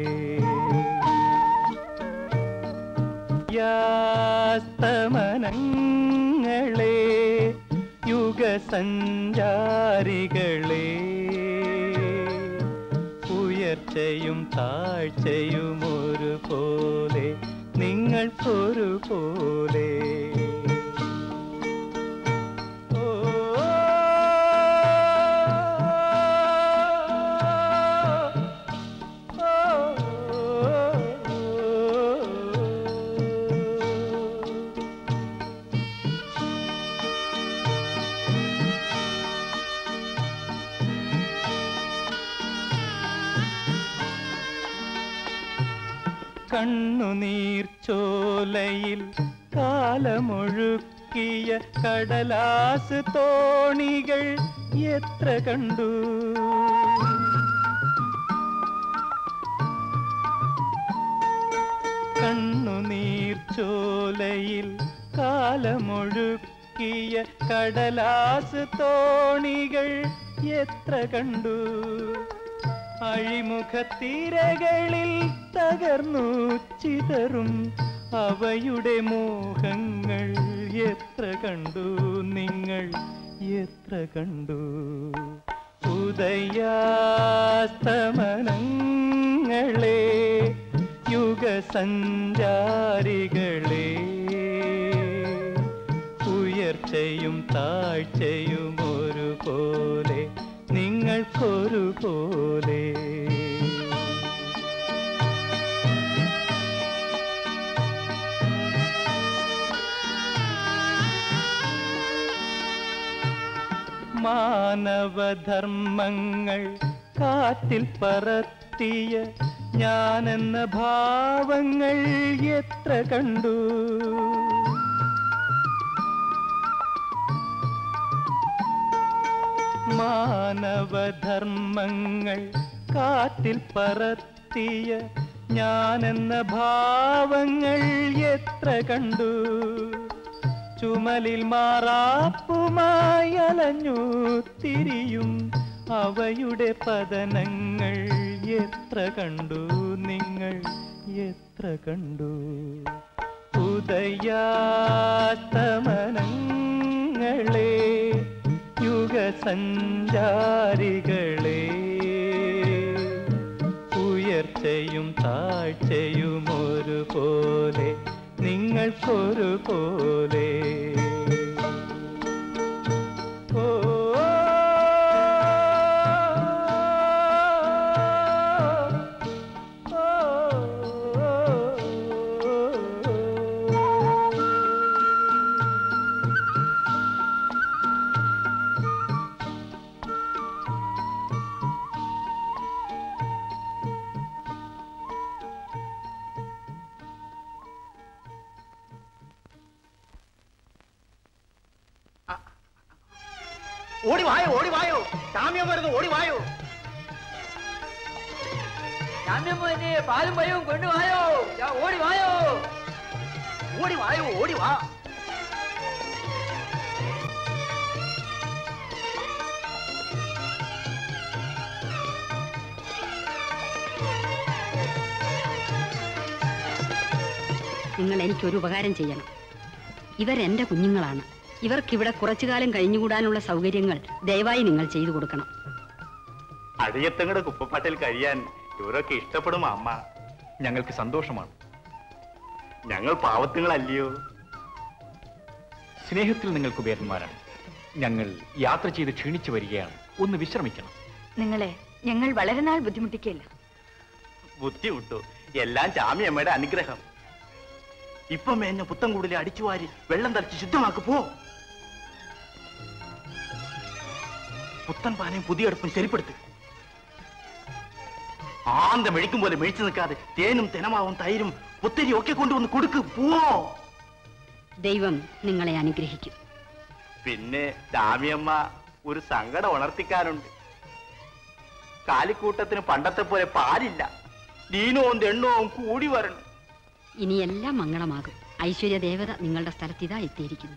യാസ്തമനങ്ങളെ യുഗസഞ്ചാരികളെ, ഉയർച്ചയും താഴ്ചയും ഒരുപോലെ നിങ്ങൾക്കൊരുപോലെ. കണ്ണുനീർച്ചോലയിൽ കാലമൊഴുക്കിയ കടലാസ് തോണികൾ എത്ര കണ്ടു. കണ്ണുനീർച്ചോലയിൽ കാലമൊഴുക്കിയ കടലാസ് തോണികൾ എത്ര കണ്ടു. അഴിമുഖത്തിരകളിൽ തകർന്നു ചിതറും അവയുടെ മോഹങ്ങൾ എത്ര കണ്ടു നിങ്ങൾ എത്ര കണ്ടു. ഉദയാസ്തമനങ്ങളെ യുഗസഞ്ചാരികളെ, ഉയർച്ചയും താഴ്ചയും ഒരുപോലെ നിങ്ങൾക്കൊരുപോലെ. മാനവധർമ്മങ്ങൾ കാറ്റിൽ പറത്തിയ ഞാനെന്ന ഭാവങ്ങൾ എത്ര കണ്ടു. മാനവധർമ്മങ്ങൾ കാറ്റിൽ പറത്തിയ ഞാനെന്ന ഭാവങ്ങൾ എത്ര കണ്ടു. ചുമലിൽ മാറാപ്പുമായി അലഞ്ഞു തിരിയും അവയുടെ പതനങ്ങൾ എത്ര കണ്ടു നിങ്ങൾ എത്ര കണ്ടു. ഉദയാസ്തമനങ്ങളെ യുഗസഞ്ചാരികളെ, ഉയർച്ചയും താഴ്ചയും ഒരുപോലെ നിങ്ങൾക്കൊരുപോലെ. ഓടി വായോ ഓടി വായോ ജാമ്യം വരുന്നു ഓടി വായോ ജാമ്യം പോയി പാലും പഴവും കൊണ്ടുവായോ ഓടി വായോ ഓടി വായോ ഓടി വാ നിങ്ങൾ എനിക്കൊരു ഉപകാരം ചെയ്യണം. ഇവരെന്റെ കുഞ്ഞുങ്ങളാണ്. ഇവർക്കിവിടെ കുറച്ചു കാലം കഴിഞ്ഞുകൂടാനുള്ള സൗകര്യങ്ങൾ ദയവായി നിങ്ങൾ ചെയ്തു കൊടുക്കണം. അടിയത്തങ്ങളുടെ കുപ്പപ്പാട്ടിൽ കഴിയാൻ ഇവരൊക്കെ ഇഷ്ടപ്പെടും അമ്മ. ഞങ്ങൾക്ക് സന്തോഷമാണ്. ഞങ്ങൾ പാവത്തുങ്ങളല്ലയോ? സ്നേഹത്തിൽ നിങ്ങൾ കുബേരന്മാരാണ്. ഞങ്ങൾ യാത്ര ചെയ്ത് ക്ഷീണിച്ചു വരികയാണ്. ഒന്ന് വിശ്രമിക്കണം. നിങ്ങളെ ഞങ്ങൾ വളരെ നാൾ ബുദ്ധിമുട്ടിക്കില്ല. ബുദ്ധിമുട്ടു. എല്ലാം ചാമിയമ്മയുടെ അനുഗ്രഹം. ഇപ്പം മേഞ്ഞ പുത്തൻകൂടിലെ അടിച്ചുവാരി വെള്ളം തളിച്ച് ശുദ്ധമാക്ക് പോ. പുത്തൻ പാനയും പുതിയ അടുപ്പും ശരിപ്പെടുത്ത്. ആന്ത മെഴിക്കും പോലെ മെഴിച്ചു നിൽക്കാതെ തേനും തെനമാവും തൈരും പുത്തരിയും ഒക്കെ കൊണ്ടുവന്ന് കൊടുക്ക് പോ. ദൈവം നിങ്ങളെ അനുഗ്രഹിക്കും. പിന്നെ ചാമിയമ്മ ഒരു സങ്കടം ഉണർത്തിക്കാനുണ്ട്. കാലിക്കൂട്ടത്തിന് പണ്ടത്തെ പോലെ പാലില്ല. ദീനവും തെണ്ണവും കൂടി വരണം. ഇനിയെല്ലാം മംഗളമാകും. ഐശ്വര്യ ദേവത നിങ്ങളുടെ സ്ഥലത്തിതാ എത്തിയിരിക്കുന്നു.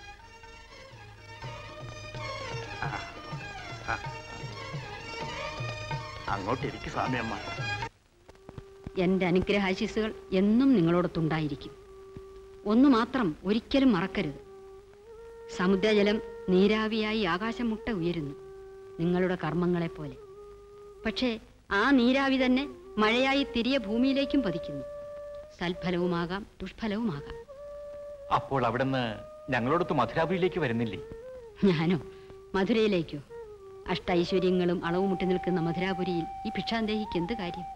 അങ്ങോട്ടിരിക്കും സ്വാമിയമ്മ. എന്റെ അനുഗ്രഹാശിസുകൾ എന്നും നിങ്ങളോടൊത്തുണ്ടായിരിക്കും. ഒന്നു മാത്രം ഒരിക്കലും മറക്കരുത്. സമുദ്രജലം നീരാവിയായി ആകാശം മുട്ട ഉയരുന്നു, നിങ്ങളുടെ കർമ്മങ്ങളെ പോലെ. പക്ഷേ ആ നീരാവി തന്നെ മഴയായി തിരികെ ഭൂമിയിലേക്കും പതിക്കുന്നു. സൽഫലവുമാകാം ദുഷ്ഫലവുമാകാം. അപ്പോൾ അവിടുന്ന് ഞങ്ങളോടൊത്ത് മധുരാപുരിയിലേക്ക് വരുന്നില്ലേ? ഞാനോ മധുരയിലേക്കോ? അഷ്ടൈശ്വര്യങ്ങളും അളവ് മുട്ടി നിൽക്കുന്ന മധുരാപുരിയിൽ ഈ ഭിക്ഷാന്തേഹിക്ക് എന്ത് കാര്യം?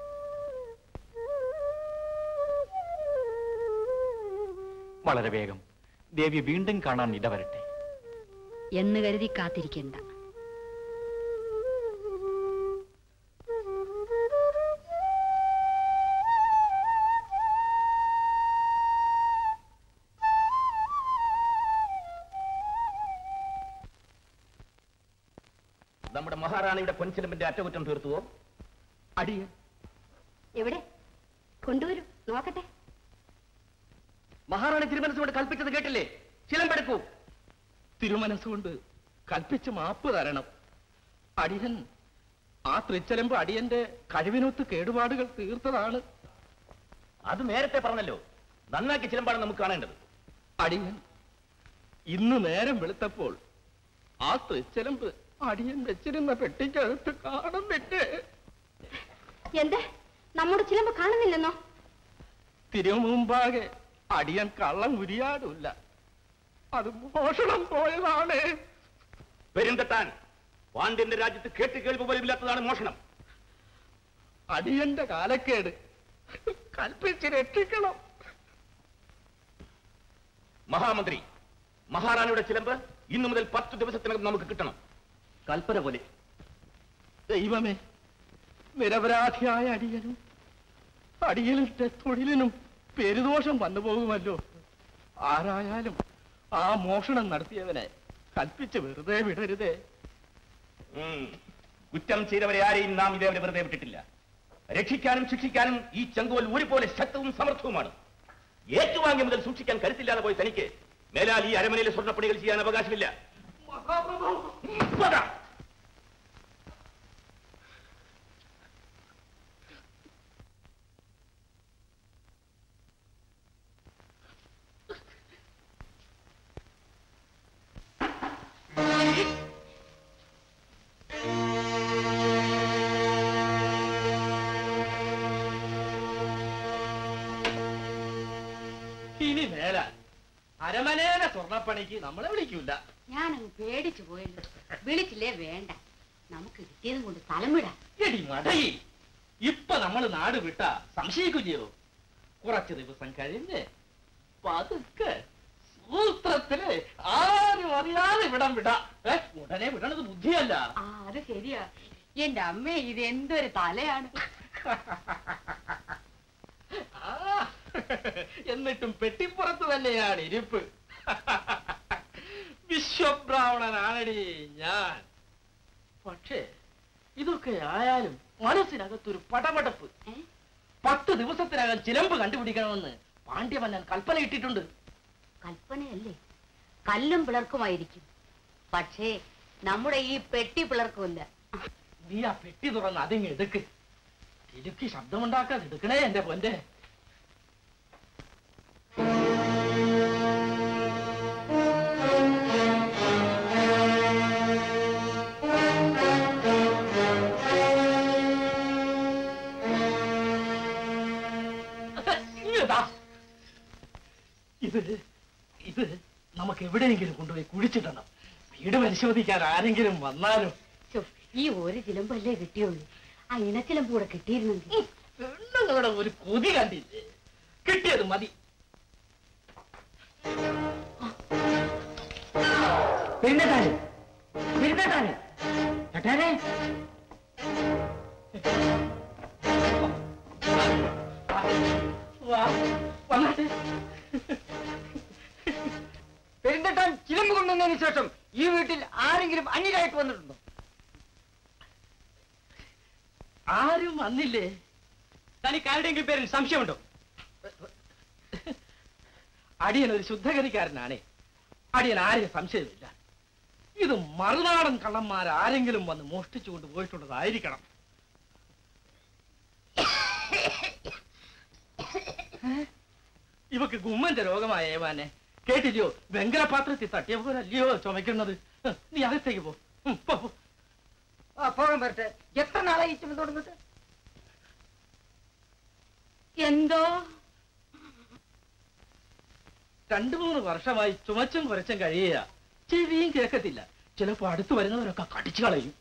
വളരെ വേഗം ദേവി വീണ്ടും കാണാൻ ഇടവരട്ടെ എന്ന് കരുതി കാത്തിരിക്കേണ്ട. നമ്മുടെ മഹാറാണിയുടെ പൊൻചിലമ്പിന്റെ അറ്റകുറ്റം തീർത്തുവോ? അടിയ എവിടെ കൊണ്ടുവരൂ നോക്കട്ടെ. മഹാറാണി തിരുമനസ്സുകൊണ്ട് കൽപ്പിച്ചത് കേട്ടില്ലേ? ചിലമ്പെടുക്കൂ. തിരുമനസ്സുകൊണ്ട് കൽപ്പിച്ച് മാപ്പ് തരണം. അടിയൻ ആ തൃച്ചലമ്പ് അടിയന്റെ കഴിവിനൊത്ത് കേടുപാടുകൾ തീർത്തതാണ്. അത് നേരത്തെ പറഞ്ഞല്ലോ. നന്നാക്കി ചിലമ്പാണ് നമുക്ക് കാണേണ്ടത്. അടിയൻ ഇന്ന് നേരം വെളുത്തപ്പോൾ ആ തൃച്ചലമ്പ് അടിയൻ വെച്ചിരുന്ന പെട്ടിക്കകത്ത് കാണുന്നില്ലേ? എന്തേ നമ്മുടെ ചിലമ്പ് കാണുന്നില്ലെന്നോ? തിരുമുമ്പാകെ അടിയൻ കള്ളം ഉരിയാടില്ല. അത് മോഷണം പോയതാണ്. പെരുന്തട്ടാൻ പാണ്ഡ്യന്റെ രാജ്യത്ത് കേട്ട് കേൾപ്പ് പോലുമില്ലാത്തതാണ് മോഷണം. അടിയന്റെ കാലക്കേട് കൽപ്പിച്ച് രക്ഷിക്കണം. മഹാമന്ത്രി, മഹാറാണിയുടെ ചിലമ്പ് ഇന്നു മുതൽ പത്ത് ദിവസത്തിനകം നമുക്ക് കിട്ടണം. കൽപ്പന പോലെ. ദൈവമേ, നിരപരാധിയായ അടിയനും അടിയലിന്റെ തൊഴിലിനും പെരുദോഷം വന്നു പോകുമല്ലോ. ആരായാലും ആ മോഷണം നടത്തിയവനെ കൽപ്പിച്ച് വെറുതെ വിടരുതേ. കുറ്റം ചെയ്തവരെ ആരെയും നാം ഇതേവരെ വെറുതെ വിട്ടിട്ടില്ല. രക്ഷിക്കാനും ശിക്ഷിക്കാനും ഈ ചെങ്കോൽ ഒരുപോലെ ശക്തവും സമർത്ഥവുമാണ്. ഏറ്റുവാങ്ങിയ മുതൽ സൂക്ഷിക്കാൻ കരുത്തില്ലാതെ പോയി തനിക്ക് മേലാൽ ഈ അരമനയിലെ സ്വർണ്ണപ്പണികൾ ചെയ്യാൻ അവകാശമില്ല. ഇനി മേല അരമനേനെ സ്വർണ്ണപ്പണിക്ക് നമ്മളെ വിളിക്കൂല. ഞാനങ്ങ് പേടിച്ചു പോയല്ലോ. വിളിച്ചില്ലേ വേണ്ട, നമുക്ക് കിട്ടിയതും കൊണ്ട് സ്ഥലം വിടാം. എടി മടയി, ഇപ്പൊ നമ്മൾ നാട് വിട്ടാ സംശയിക്കും ചെയ്തു. കുറച്ചു ദിവസം കഴിഞ്ഞ് പതുക്കെ സൂത്രത്തില് ആരും അറിയാതെ വിടം വിടാ. ഉടനെ വിടണത് ബുദ്ധിയല്ല. ആ അത് ശരിയാ. എന്റെ അമ്മേ, ഇത് എന്തൊരു തലയാണ്. എന്നിട്ടും പെട്ടിപ്പുറത്ത് തന്നെയാണ് ഇരിപ്പ്. വിശ്വബ്രാ ബ്രാഹ്മണനാണടി ഞാൻ. പക്ഷേ ഇതൊക്കെ ആയാലും മനസ്സിനകത്തൊരു പടപടപ്പ്. പത്ത് ദിവസത്തിനകം ചിലമ്പ് കണ്ടുപിടിക്കണമെന്ന് പാണ്ഡ്യമന്നൻ കൽപ്പന ഇട്ടിട്ടുണ്ട്. കൽപ്പനയല്ലേ, കല്ലും പിളർക്കുമായിരിക്കും. പക്ഷേ നമ്മുടെ ഈ പെട്ടി പിളർക്കുമില്ല. നീ ആ പെട്ടി തുറന്ന് അതിങ്ങ് എടുക്ക്. ഇടുക്കി ശബ്ദമുണ്ടാക്കാതെ എടുക്കണേ എന്റെ പൊന്റെ. ഇത് ഇത് നമുക്ക് എവിടെയെങ്കിലും കൊണ്ടുപോയി കുഴിച്ചിടണം. വീട് പരിശോധിക്കാൻ ആരെങ്കിലും വന്നാലും. ഈ ഒരു ചിലമ്പല്ലേ കിട്ടിയുള്ളൂ. ആ ഇണച്ചിലമ്പ് കൂടെ കിട്ടിയിരുന്നെങ്കിൽ. പെണ്ണുങ്ങളുടെ ഒരു കൊതി കണ്ടില്ലേ? കിട്ടിയത് മതി. പെരുന്നട്ടാന് പെരുന്നട്ടാന് ചേട്ടാനെ വന്നിട്ട് പെരുന്തട്ടാൻ ചിലമ്പ് കൊണ്ടുവന്നതിന് ശേഷം ഈ വീട്ടിൽ ആരെങ്കിലും അന്യരായിട്ട് വന്നിട്ടുണ്ടോ? ആരും വന്നില്ലേ? തനിക്ക് ആരുടെയെങ്കിലും പേരിൽ സംശയമുണ്ടോ? അടിയൻ ഒരു ശുദ്ധഗതിക്കാരനാണേ. അടിയൻ ആരെയും സംശയമില്ല. ഇത് മറുനാടൻ കള്ളന്മാർ ആരെങ്കിലും വന്ന് മോഷ്ടിച്ചു കൊണ്ട് പോയിട്ടുള്ളതായിരിക്കണം. ഇവക്ക് ഗുമ്മന്റെ രോഗമായ ഏവാനെ കേട്ടില്ലയോ? വെങ്കലപാത്രത്തിൽ തട്ടിയ പോലല്ലയോ ചുമക്കുന്നത്. നീ അകത്തേക്ക് പോ. പോകാൻ വരട്ടെ. എത്ര നാളായി ചുമ തുടങ്ങിട്ട്? എന്തോ രണ്ടു മൂന്ന് വർഷമായി ചുമച്ചും കുറച്ചും കഴിയുക. ചെവിയും കേൾക്കത്തില്ല. ചിലപ്പോ അടുത്ത് വരുന്നവരൊക്കെ കടിച്ചു കളയും.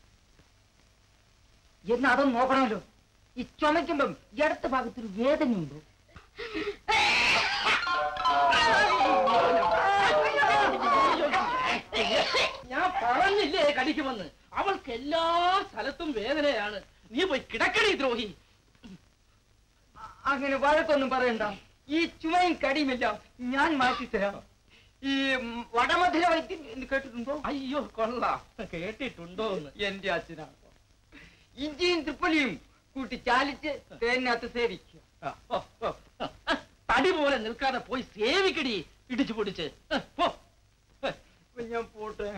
എന്നാ അതൊന്നും നോക്കണമല്ലോ. ഈ ചുമയ്ക്കുമ്പം ഇടത്ത ഭാഗത്തൊരു വേദനയുണ്ടോ? ഞാൻ പറഞ്ഞില്ലേ കടിക്കുമെന്ന്. അവൾക്ക് എല്ലാ സ്ഥലത്തും വേദനയാണ്. നീ പോയി കിടക്കണി ദ്രോഹി. അങ്ങനെ വഴക്കൊന്നും പറയണ്ട. ഈ ചുമയും കടിയുമില്ല ഞാൻ മാറ്റിത്തരാം. ഈ വടമധുര വൈദ്യം എന്ന് കേട്ടിട്ടുണ്ടോ? അയ്യോ കൊള്ളാം, കേട്ടിട്ടുണ്ടോ എന്ന്. എന്റെ അച്ഛനാ. ഇഞ്ചിയും തൃപ്പലിയും കൂട്ടി ചാലിച്ച് തേനകത്ത് സേവിക്കുക. തടി പോലെ നിൽക്കാതെ പോയി സേവിക്കടി ഇടിച്ചു പൊടിച്ച്. ഞാൻ പോട്ടെ.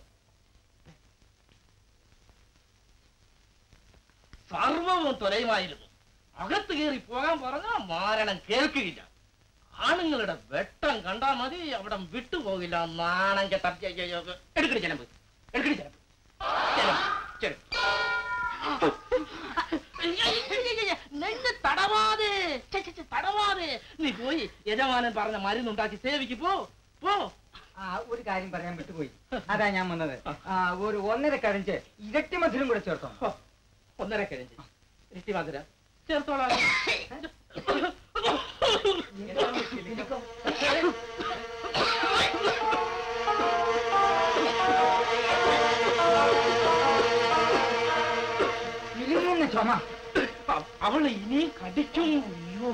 സർവവും തൊലയുമായിരുന്നു. അകത്ത് കയറി പോകാൻ പറഞ്ഞാൽ മാരണം കേൾക്കുകയില്ല. ആണുങ്ങളുടെ വെട്ടം കണ്ടാ മതി, അവിടെ വിട്ടുപോകില്ല. നാണം കെട്ട എടുക്കടി ചെലമ്പ്, എടുക്കടി ചെലമ്പ്. നെല്ല് തടവാതെ തടവാതെ നീ പോയി യജമാനൻ പറഞ്ഞ മരുന്നുണ്ടാക്കി സേവിക്ക് പോ പോ. ആ ഒരു കാര്യം പറയാൻ വിട്ടുപോയി. അതാ ഞാൻ വന്നത്. ഒരു ഒന്നര കഴഞ്ച് ഇരട്ടി മധുരം കൂടെ ചേർത്തോ. ഒന്നര കഴഞ്ച് ഇരട്ടി മധുരം ചേർത്തോളാം. ചുമ അവള് ഇനിയും കടിക്കും. അയ്യോ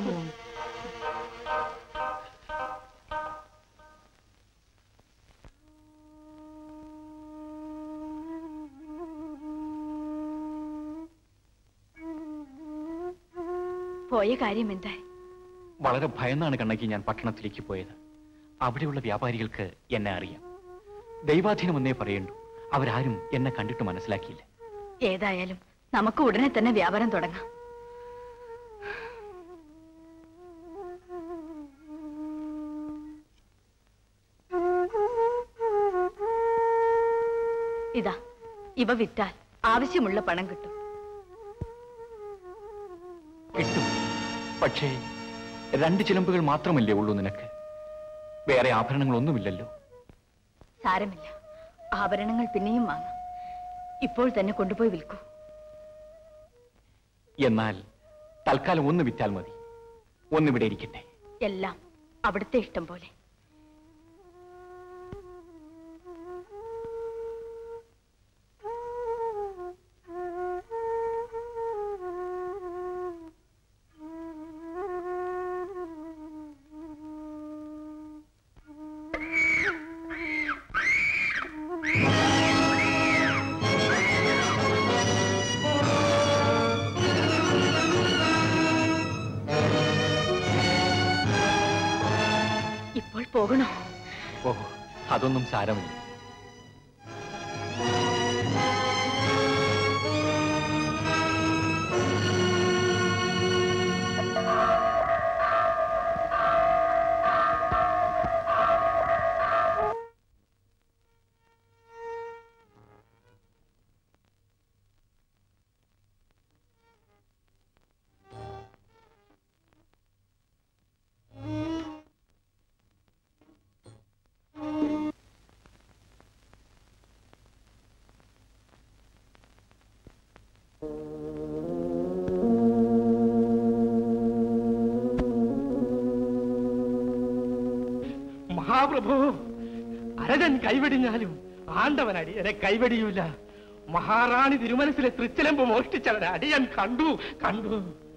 പോയ കാര്യം എന്തായി? വളരെ ഭയന്നാണ് കണ്ണകി ഞാൻ പട്ടണത്തിലേക്ക് പോയത്. അവിടെയുള്ള വ്യാപാരികൾക്ക് എന്നെ അറിയാം. ദൈവാധീനം എന്നേ പറയണ്ടു. അവരാരും എന്നെ കണ്ടിട്ട് മനസ്സിലാക്കിയില്ല. ഏതായാലും നമുക്ക് ഉടനെ തന്നെ വ്യാപാരം തുടങ്ങാം. ഇതാ, ഇവ വിറ്റാൽ ആവശ്യമുള്ള പണം കിട്ടും. കിട്ടും. പക്ഷേ രണ്ട് ചിലമ്പുകൾ മാത്രമല്ലേ ഉള്ളൂ നിനക്ക്? വേറെ ആഭരണങ്ങളൊന്നുമില്ലല്ലോ. സാരമില്ല, ആഭരണങ്ങൾ പിന്നെയും വാങ്ങാം. ഇപ്പോൾ തന്നെ കൊണ്ടുപോയി വിൽക്കൂ. എന്നാൽ തൽക്കാലം ഒന്ന് വിറ്റാൽ മതി. ഒന്നിവിടെ ഇരിക്കട്ടെ. എല്ലാം അവിടുത്തെ ഇഷ്ടം പോലെ. പോകണോ? ഓ, അതൊന്നും സാരമില്ല. മഹാപ്രഭു, അരജൻ കൈവെടിഞ്ഞാലും ആണ്ടവൻ അടിയനെ കൈവെടിയൂല. മഹാറാണി തിരുമനസിലെ തൃച്ചിലമ്പ് മോഷ്ടിച്ചവൻ അടിയൻ കണ്ടു കണ്ടു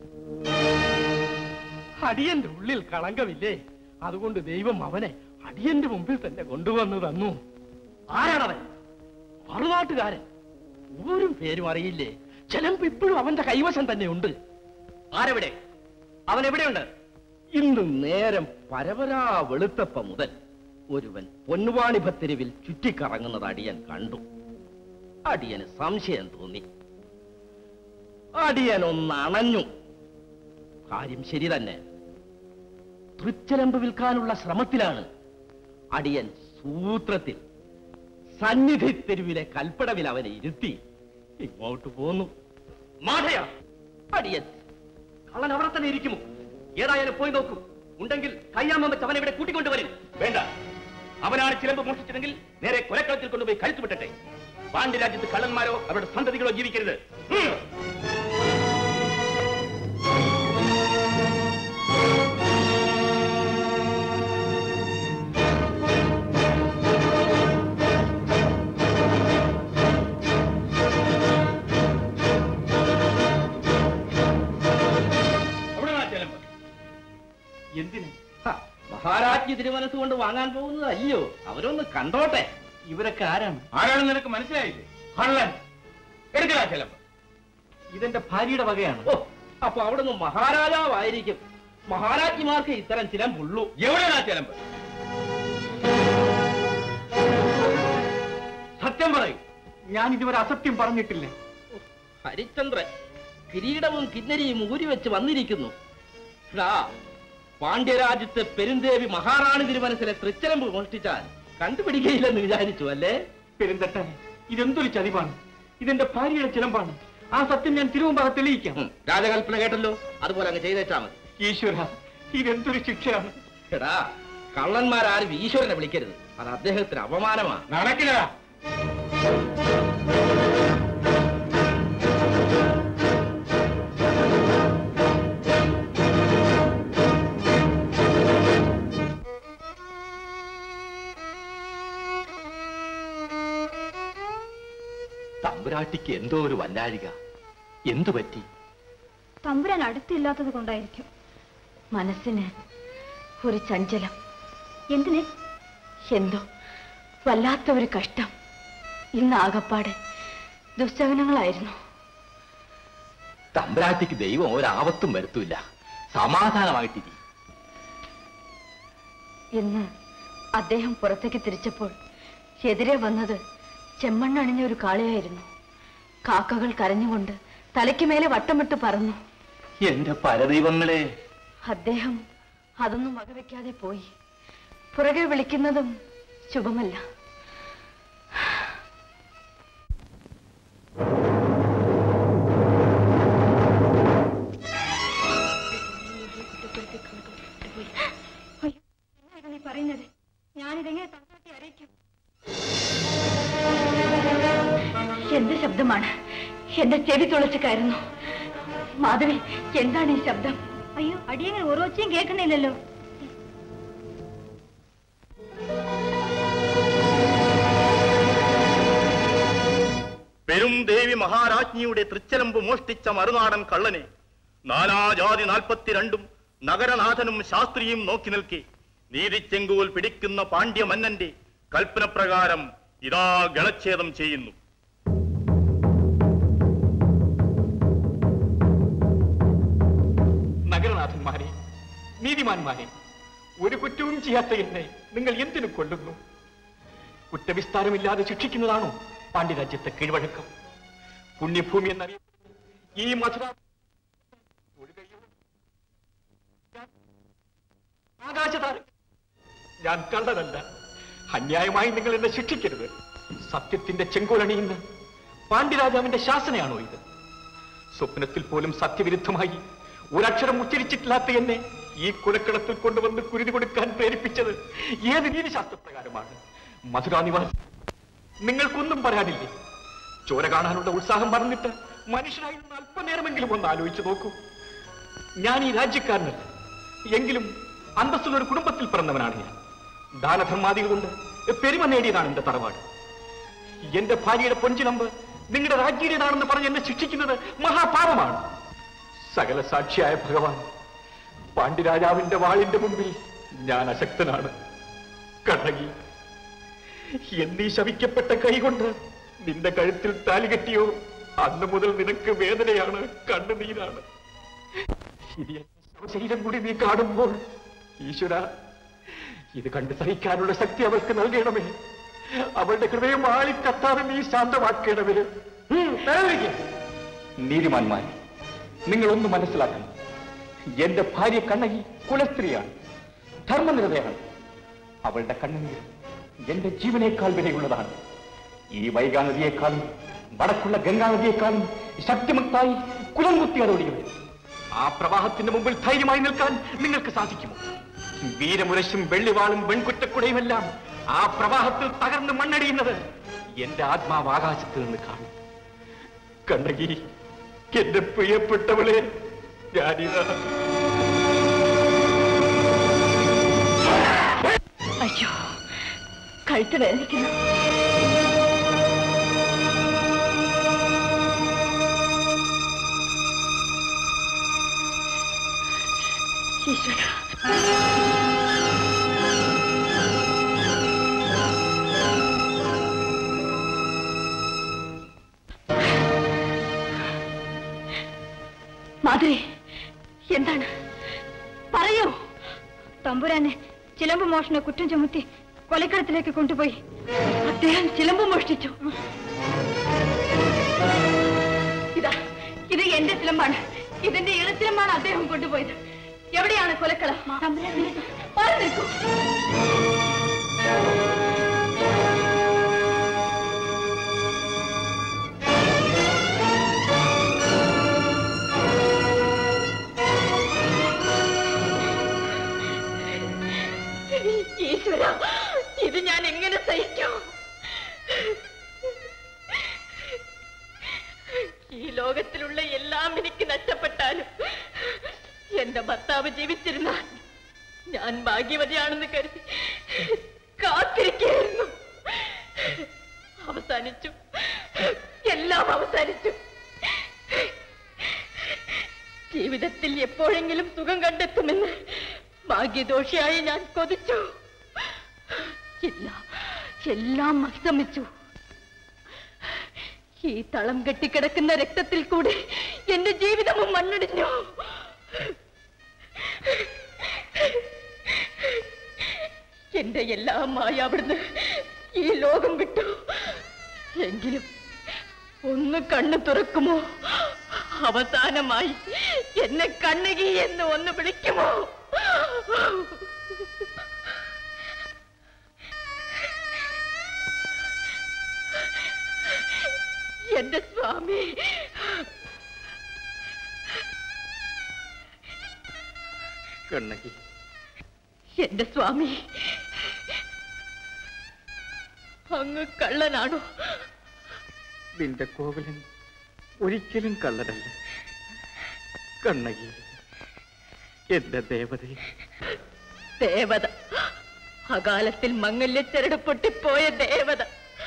അടിയന്റെ ഉള്ളിൽ കളങ്കമില്ലേ? അതുകൊണ്ട് ദൈവം അവനെ അടിയന്റെ മുമ്പിൽ തന്നെ കൊണ്ടുവന്നു തന്നു. ആരാണവൻ? മറുനാട്ടുകാരൻ. ഊരും പേരും അറിയില്ലേ? ചിലമ്പ് ഇപ്പോഴും അവന്റെ കൈവശം തന്നെ ഉണ്ട്. ആരെവിടെ? അവൻ എവിടെയുണ്ട്? ഇന്ന് നേരം പരപരാ വെളുത്തപ്പ മുതൽ ഒരുവൻ പൊന്നുവാണിഭത്തെരുവിൽ ചുറ്റിക്കറങ്ങുന്നത് അടിയൻ കണ്ടു. അടിയന് സംശയം തോന്നി. അടിയനൊന്ന് അണഞ്ഞു. കാര്യം ശരി തന്നെ. തൃച്ചലമ്പ് വിൽക്കാനുള്ള ശ്രമത്തിലാണ്. അടിയൻ സൂത്രത്തിൽ സന്നിധി തെരുവിലെ കൽപ്പടവിൽ അവനെ ഇരുത്തി ഇങ്ങോട്ട് പോന്നു. മാധയ, അടിയൻ കള്ളൻ അവിടെ തന്നെ ഇരിക്കുമോ? ഏതായാലും പോയി നോക്കൂ. ഉണ്ടെങ്കിൽ കയ്യാമം വെച്ച് അവനെ ഇവിടെ കൂട്ടിക്കൊണ്ടുവരും. വേണ്ട, അവനാണ് ചിലമ്പ് മോഷ്ടിച്ചതെങ്കിൽ നേരെ കൊലക്കളത്തിൽ കൊണ്ടുപോയി കഴുത്തു വിട്ടട്ടെ. പാണ്ഡ്യരാജ്യത്ത് കള്ളന്മാരോ അവരുടെ സന്തതികളോ ജീവിക്കരുത്. എന്തിന്? മഹാരാജ്ഞി തിരുമനസ് കൊണ്ട് വാങ്ങാൻ പോകുന്നത് അല്ലയോ? അവരൊന്ന് കണ്ടോട്ടെ. ഇവരൊക്കെ ആരാണ്? ആരാണെന്ന് നിനക്ക് മനസ്സിലായില്ലേ? കള്ളൻ. എടുക്കലാ ചിലമ്പ്. ഇതെന്റെ ഭാര്യയുടെ വകയാണ്. ഓ, അപ്പൊ അവിടുന്ന് മഹാരാജാവായിരിക്കും. മഹാരാജ്ഞിമാർക്ക് ഇത്തരം ചിലമ്പുള്ളൂ. എവിടെയാ ചിലമ്പ്? സത്യം പറയും. ഞാൻ ഇതുവരെ അസത്യം പറഞ്ഞിട്ടില്ല. ഹരിചന്ദ്രൻ കിരീടവും കിന്നരിയും ഊരി വെച്ച് വന്നിരിക്കുന്നു. പാണ്ഡ്യരാജ്യത്തെ പെരുന്തേവി മഹാറാണി തിരുമനസിലെ തൃച്ചലമ്പ് മോഷ്ടിച്ചാൽ കണ്ടുപിടിക്കയില്ലെന്ന് വിചാരിച്ചു അല്ലേ? പെരുന്തട്ടനെ, ഇതെന്തൊരു ചതിവാണ്. ഇതെന്റെ ഭാര്യയുടെ ചിലമ്പാണ്. ആ സത്യം ഞാൻ തിരുവമ്പാറ തെളിയിക്കാം. രാജകൽപ്പന കേട്ടല്ലോ, അതുപോലെ അങ്ങ് ചെയ്തേച്ചാ മതി. ഈശ്വര, ഇതെന്തൊരു ശിക്ഷയാണ്. എടാ, കള്ളന്മാരാരും ഈശ്വരനെ വിളിക്കരുത്. അത് അദ്ദേഹത്തിന് അപമാനമാണ്. നടക്കില്ല. തമ്പുരാട്ടിക്ക് എന്തോ ഒരു വല്ലാഴിക. എന്തു പറ്റി? തമ്പുരാൻ അടുത്തില്ലാത്തത് കൊണ്ടായിരിക്കും. മനസ്സിന് ഒരു ചഞ്ചലം. എന്തിനെ? എന്തോ വല്ലാത്ത ഒരു കഷ്ടം. ഇന്ന് ആകപ്പാട് ദുസ്സഹനങ്ങളായിരുന്നു. തമ്പുരാട്ടിക്ക് ദൈവം ഒരാപത്തും വരുത്തൂല. സമാധാനമായിട്ടിരി. ഇന്ന് അദ്ദേഹം പുറത്തേക്ക് തിരിച്ചപ്പോൾ എതിരെ വന്നത് ചെമ്മണ്ണണിഞ്ഞ ഒരു കാളയായിരുന്നു. കാക്കകൾ കരഞ്ഞുകൊണ്ട് തലയ്ക്ക് മേലെ വട്ടമിട്ട് പറന്നു. എന്റെ പരദൈവങ്ങളെ! അദ്ദേഹം അതൊന്നും വകവെക്കാതെ പോയി. പുറകെ വിളിക്കുന്നതും ശുഭമല്ല. നീ പറയുന്നത് ഞാനിതെങ്ങനെ തമ്പുരാട്ടി അറിയിക്കും? എന്ത് ശബ്ദമാണ്? എന്റെ ചെവി തുളച്ച് കയറുന്നു. മാധവി, എന്താണ് ഈ ശബ്ദം? അയ്യോ, അടിയങ്ങനെ ഓരോച്ചയും കേൾക്കണില്ലല്ലോ. പെരും ദേവി മഹാരാജ്ഞിയുടെ തൃച്ചലമ്പ് മോഷ്ടിച്ച മറുനാടൻ കള്ളനെ നാനാജാതി നാൽപ്പത്തിരണ്ടും നഗരനാഥനും ശാസ്ത്രിയും നോക്കി നിൽക്കെ നീതിച്ചെങ്കൂൽ പിടിക്കുന്ന പാണ്ഡ്യ മന്നന്റെ കൽപ്പന പ്രകാരം ഇതാ ഗണച്ഛേദം ചെയ്യുന്നു. നഗരനാഥന്മാരെ, നീതിമാന്മാരെ, ഒരു കുറ്റവും ചെയ്യാത്ത എന്നെ നിങ്ങൾ എന്തിനു കൊല്ലുന്നു? കുറ്റവിസ്താരമില്ലാതെ ശിക്ഷിക്കുന്നതാണോ പാണ്ഡ്യരാജ്യത്തെ കീഴ്വഴക്കം? പുണ്യഭൂമി എന്നറിയപ്പെടുന്ന ഈ മധുര ആകാശതാരം ഞാൻ കള്ളതല്ല. അന്യായമായി നിങ്ങൾ എന്നെ ശിക്ഷിക്കരുത്. സത്യത്തിന്റെ ചെങ്കോലണിയുന്ന പാണ്ഡ്യരാജാവിന്റെ ശാസനയാണോ ഇത്? സ്വപ്നത്തിൽ പോലും സത്യവിരുദ്ധമായി ഒരക്ഷരം ഉച്ചരിച്ചിട്ടില്ലാത്ത എന്നെ ഈ കുലക്കളത്തിൽ കൊണ്ടുവന്ന് കുരുതി കൊടുക്കാൻ പ്രേരിപ്പിച്ചത് ഏത് നീതിശാസ്ത്രപ്രകാരമാണ്? മധുരാനിവാസി, നിങ്ങൾക്കൊന്നും പറയാനില്ലേ? ചോര കാണാനുള്ള ഉത്സാഹം പറഞ്ഞിട്ട് മനുഷ്യനായി നിന്ന് അല്പനേരമെങ്കിലും ഒന്ന് ആലോചിച്ചു നോക്കൂ. ഞാൻ ഈ രാജ്യക്കാരനല്ല, എങ്കിലും അന്തസ്സുള്ള ഒരു കുടുംബത്തിൽ പിറന്നവനാണ് ഞാൻ. ദാനധർമാദികൾ കൊണ്ട് പെരുമ നേടിയതാണ് എന്റെ തറവാട്. എന്റെ ഭാര്യയുടെ പൊഞ്ചിനമ്പ് നിങ്ങളുടെ രാജ്യയുടേതാണെന്ന് പറഞ്ഞ് എന്നെ ശിക്ഷിക്കുന്നത് മഹാപാപമാണ്. സകല സാക്ഷിയായ ഭഗവാൻ, പാണ്ഡ്യരാജാവിന്റെ വാളിന്റെ മുമ്പിൽ ഞാൻ അശക്തനാണ്. കണ്ണകി, എന്നീ ശവിക്കപ്പെട്ട കൈകൊണ്ട് നിന്റെ കഴുത്തിൽ താലി കെട്ടിയോ അന്ന് മുതൽ നിനക്ക് വേദനയാണ്, കണ്ണുനീരാണ്. ഇനി ശരീരം കൂടി നീ കാണുമ്പോൾ ഈശ്വര, ഇത് കണ്ട് സഹിക്കാനുള്ള ശക്തി അവൾക്ക് നൽകണമേ. അവളുടെ ഹൃദയം ആളിക്കത്താതെ നീ ശാന്തമാക്കണമേ. നീതിമാന്മാർ, നിങ്ങളൊന്ന് മനസ്സിലാക്കണം. എന്റെ ഭാര്യ കണ്ണകി കുലസ്ത്രീയാണ്, ധർമ്മനിരതയാണ്. അവളുടെ കണ്ണുനീർ എന്റെ ജീവനേക്കാൾ വിലയുള്ളതാണ്. ഈ വൈകാനദിയേക്കാളും വടക്കുള്ള ഗംഗാനദിയേക്കാളും ശക്തിമുക്തായി കുലം കുത്തിയാതോടിയവർ. ആ പ്രവാഹത്തിന്റെ മുമ്പിൽ ധൈര്യമായി നിൽക്കാൻ നിങ്ങൾക്ക് സാധിക്കുമോ? വീരമുരശും വെള്ളിവാളും വെൺകുറ്റക്കുടയുമെല്ലാം ആ പ്രവാഹത്തിൽ തകർന്ന് മണ്ണടിയുന്നത് എന്റെ ആത്മാവ് ആകാശത്ത് നിന്ന് കാണും. കണ്ണകി, എന്റെ പ്രിയപ്പെട്ടവളെ, ഞാനിതാ. അയ്യോ, കഴുത്ത് വേദനിക്കുന്നു. ഈശ്വര, മാധുരി, എന്താണ്? പറയൂ. തമ്പുരാനെ ചിലമ്പ് മോഷണ കുറ്റം ചുമത്തി കൊലക്കടത്തിലേക്ക് കൊണ്ടുപോയി. അദ്ദേഹം ചിലമ്പ് മോഷ്ടിച്ചു. ഇതാ, ഇത് എന്റെ ചിലമ്പാണ്. ഇതിന്റെ ഇളച്ചിലമ്പാണ് അദ്ദേഹം കൊണ്ടുപോയത്. എവിടെയാണ് കൊലക്കളം? മാറി നിൽക്കൂ. ഈശ്വര, ഇത് ഞാൻ എങ്ങനെ സഹിക്കും? ഈ ലോകത്തിലുള്ള എല്ലാം എനിക്ക് നഷ്ടപ്പെട്ടാലും എന്റെ ഭർത്താവ് ജീവിച്ചിരുന്നാൽ ഞാൻ ഭാഗ്യവതിയാണെന്ന് കരുതി കാത്തിരിക്കുകയായിരുന്നു. അവസാനിച്ചു, എല്ലാം അവസാനിച്ചു. ജീവിതത്തിൽ എപ്പോഴെങ്കിലും സുഖം കണ്ടെത്തുമെന്ന് ഭാഗ്യദോഷിയായി ഞാൻ കൊതിച്ചു. ഇല്ല, എല്ലാം അസ്തമിച്ചു. ഈ തളം കെട്ടിക്കിടക്കുന്ന രക്തത്തിൽ കൂടെ എന്റെ ജീവിതവും മണ്ണടിഞ്ഞു. എന്റെ എല്ലാമായി അവിടുന്ന് ഈ ലോകം വിട്ടു. എങ്കിലും ഒന്ന് കണ്ണു തുറക്കുമോ? അവസാനമായി എന്നെ കണ്ണകി എന്ന് ഒന്ന് വിളിക്കുമോ? എന്റെ സ്വാമി, കണ്ണകി, എന്റെ സ്വാമി, അങ്ങ് കള്ളനാണോ? നിന്റെ കോവലൻ ഒരിക്കലും കള്ളനല്ല. കണ്ണകി, എന്റെ ദേവത. ദേവത, അകാലത്തിൽ മംഗല്യച്ചരട് പൊട്ടിപ്പോയ ദേവത.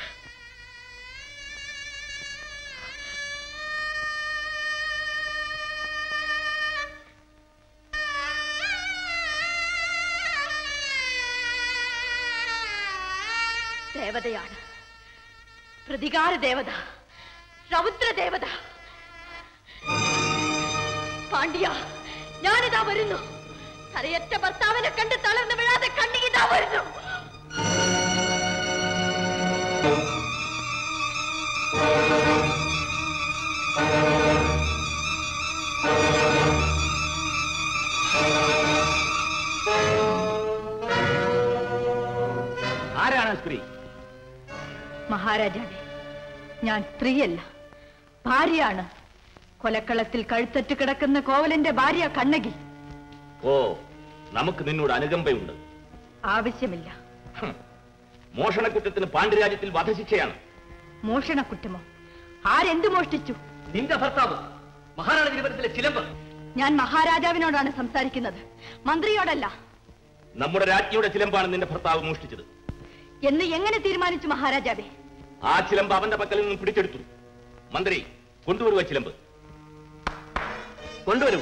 ദേവതയാണ്, പ്രതികാര ദേവത, രൗദ്ര ദേവത. പാണ്ഡ്യ, ഞാനിതാ വരുന്നു. കരയറ്റ ഭർത്താവിനെ കണ്ട് തളർന്നു വീഴാതെ കണ്ണിതാ വരുന്നു. ആരാണ് സ്ത്രീ? മഹാരാജാവേ, ഞാൻ സ്ത്രീയല്ല, ഭാര്യയാണ്. കൊലക്കളത്തിൽ കഴുത്തറ്റ് കിടക്കുന്ന കോവലന്റെ ഭാര്യ കണ്ണകി. ഓ, നമുക്ക് നിന്നോട് അനുകമ്പയുണ്ട്. ആവശ്യമില്ല. മോഷണക്കുറ്റത്തിന് പാണ്ഡ്യരാജ്യത്തിൽ വധശിക്ഷയാണ്. മോഷണക്കുറ്റമോ? ആരെന്ത് മോഷ്ടിച്ചു? നിന്റെ ഭർത്താവ് മഹാരാണ തിരുവനന്തപുരത്തിലെ ചിലമ്പ്. ഞാൻ മഹാരാജാവിനോടാണ് സംസാരിക്കുന്നത്, മന്ത്രിയോടല്ല. നമ്മുടെ രാജ്ഞിയുടെ ചിലമ്പാണ് നിന്റെ ഭർത്താവ് മോഷ്ടിച്ചത് എന്ന് എങ്ങനെ തീരുമാനിച്ചു മഹാരാജാവേ? ആ ചിലമ്പ് അവന്റെ പക്കൽ നിന്നും പിടിച്ചെടുത്തു. മന്ത്രി, കൊണ്ടുവരുക ചിലമ്പ്. കൊണ്ടുവരും.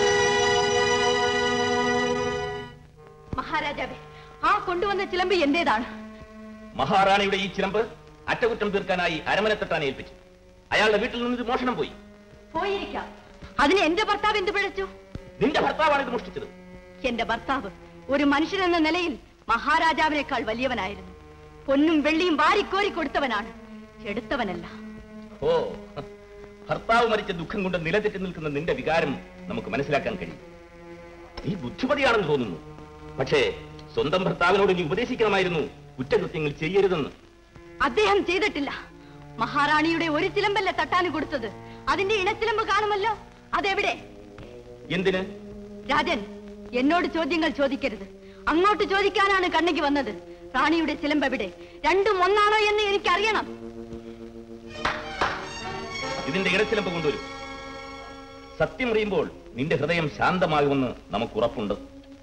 മഹാരാജാവേ, ആ കൊണ്ടുവന്ന ചിലമ്പ് എന്റേതാണ്. മഹാറാണിയുടെ ഈ ചിലമ്പ് അറ്റകുറ്റം തീർക്കാനായി അരമനത്തട്ടാനെ ഏൽപ്പിച്ചു. അയാളുടെ വീട്ടിൽ നിന്ന് മോഷണം പോയി. പോയിരിക്കാം. അതിന് എന്റെ ഭർത്താവ് എന്ത് പിഴച്ചു? നിന്റെ ഭർത്താവാണ് ഇത് മോഷ്ടിച്ചത്. എന്റെ ഭർത്താവ് ഒരു മനുഷ്യനെന്ന നിലയിൽ മഹാരാജാവിനേക്കാൾ വലിയവനായിരുന്നു. പൊന്നും വെള്ളിയും വാരിക്കോരി കൊടുത്തവനാണ്, എടുത്തവനല്ല. ഓ, ഭർത്താവ് മരിച്ച ദുഃഖം കൊണ്ട് നിലതെറ്റി നിൽക്കുന്ന നിന്റെ വികാരം നമുക്ക് മനസ്സിലാക്കാൻ കഴിയും. നീ ബുദ്ധിമതിയാണെന്ന് തോന്നുന്നു. പക്ഷേ സ്വന്തം ഭർത്താവിനോട് നീ ഉപദേശിക്കണമായിരുന്നു കുറ്റകൃത്യങ്ങൾ ചെയ്യരുതെന്ന്. അദ്ദേഹം ചെയ്തിട്ടില്ല. മഹാറാണിയുടെ ഒരു ചിലമ്പല്ല തട്ടാന് കൊടുത്തത്, അതിന്റെ ഇണച്ചിലമ്പ് കാണുമല്ലോ. അതെവിടെ? എന്തിന്? രാജൻ, എന്നോട് ചോദ്യങ്ങൾ ചോദിക്കരുത്. അങ്ങോട്ട് ചോദിക്കാനാണ് കണ്ണകി വന്നത്. റാണിയുടെ ചിലമ്പ് എവിടെ? രണ്ടും ഒന്നാണോ എന്ന് എനിക്കറിയണം. ഇതിന്റെ ഇടച്ചിലമ്പ് കൊണ്ടുവരും. സത്യം അറിയുമ്പോൾ നിന്റെ ഹൃദയം ശാന്തമാകുമെന്ന് നമുക്ക് ഉറപ്പുണ്ട്.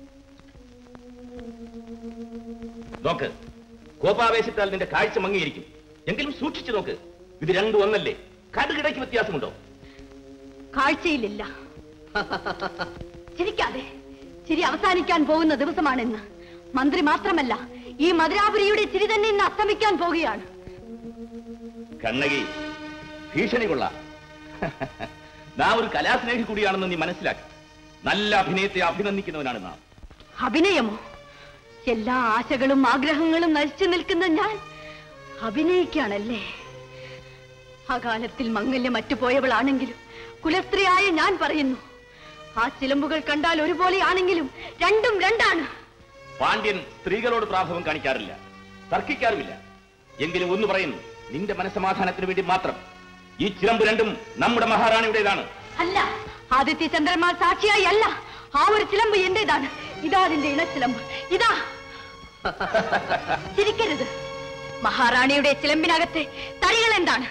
നോക്ക്, കോപാവേശത്താൽ നിന്റെ കാഴ്ച മങ്ങിയിരിക്കും. എങ്കിലും സൂക്ഷിച്ചു നോക്ക്. ഇത് രണ്ടും ഒന്നല്ലേ? കടുകിടയ്ക്ക് വ്യത്യാസമുണ്ടോ? കാഴ്ചയിലില്ല. ചിരിക്കാതെ. ചിരി അവസാനിക്കാൻ പോകുന്ന ദിവസമാണെന്ന്. മന്ത്രി മാത്രമല്ല, ഈ മധുരാപുരിയുടെ ചിരി തന്നെ ഇന്ന് അസ്തമിക്കാൻ പോകുകയാണ്. കണ്ണകി, ഭീഷണി കൊള്ളാം. നാം ഒരു കലാസ്നേഹി കൂടിയാണെന്ന് നീ മനസ്സിലാക്കി. നല്ല അഭിനയത്തെ അഭിനന്ദിക്കുന്നവനാണ് നാം. അഭിനയമോ? എല്ലാ ആശകളും ആഗ്രഹങ്ങളും നശിച്ചു നിൽക്കുന്ന ഞാൻ അഭിനയിക്കാണല്ലേ? അകാലത്തിൽ മംഗല്യം മറ്റുപോയവളാണെങ്കിലും കുലസ്ത്രീയായ ഞാൻ പറയുന്നു, ആ ചിലമ്പുകൾ കണ്ടാൽ ഒരുപോലെയാണെങ്കിലും രണ്ടും രണ്ടാണ്. പാണ്ഡ്യൻ സ്ത്രീകളോട് പ്രാഭവം കാണിക്കാറില്ല, തർക്കിക്കാറുമില്ല. എങ്കിലും ഒന്ന് പറയുന്നു, നിന്റെ മനസ്സമാധാനത്തിന് വേണ്ടി മാത്രം ഈ ചിലമ്പ് രണ്ടും നമ്മുടെ മഹാറാണിയുടേതാണ്. അല്ല, ആദിത്യ ചന്ദ്രന്മാർ സാക്ഷിയായി അല്ല. ആ ഒരു ചിലമ്പ് എന്റേതാണ്. ഇതാ അതിന്റെ ഇണച്ചിലമ്പ്. ഇതാ. ചിരിക്കരുത്. മഹാറാണിയുടെ ചിലമ്പിനകത്തെ തരികൾ എന്താണ്?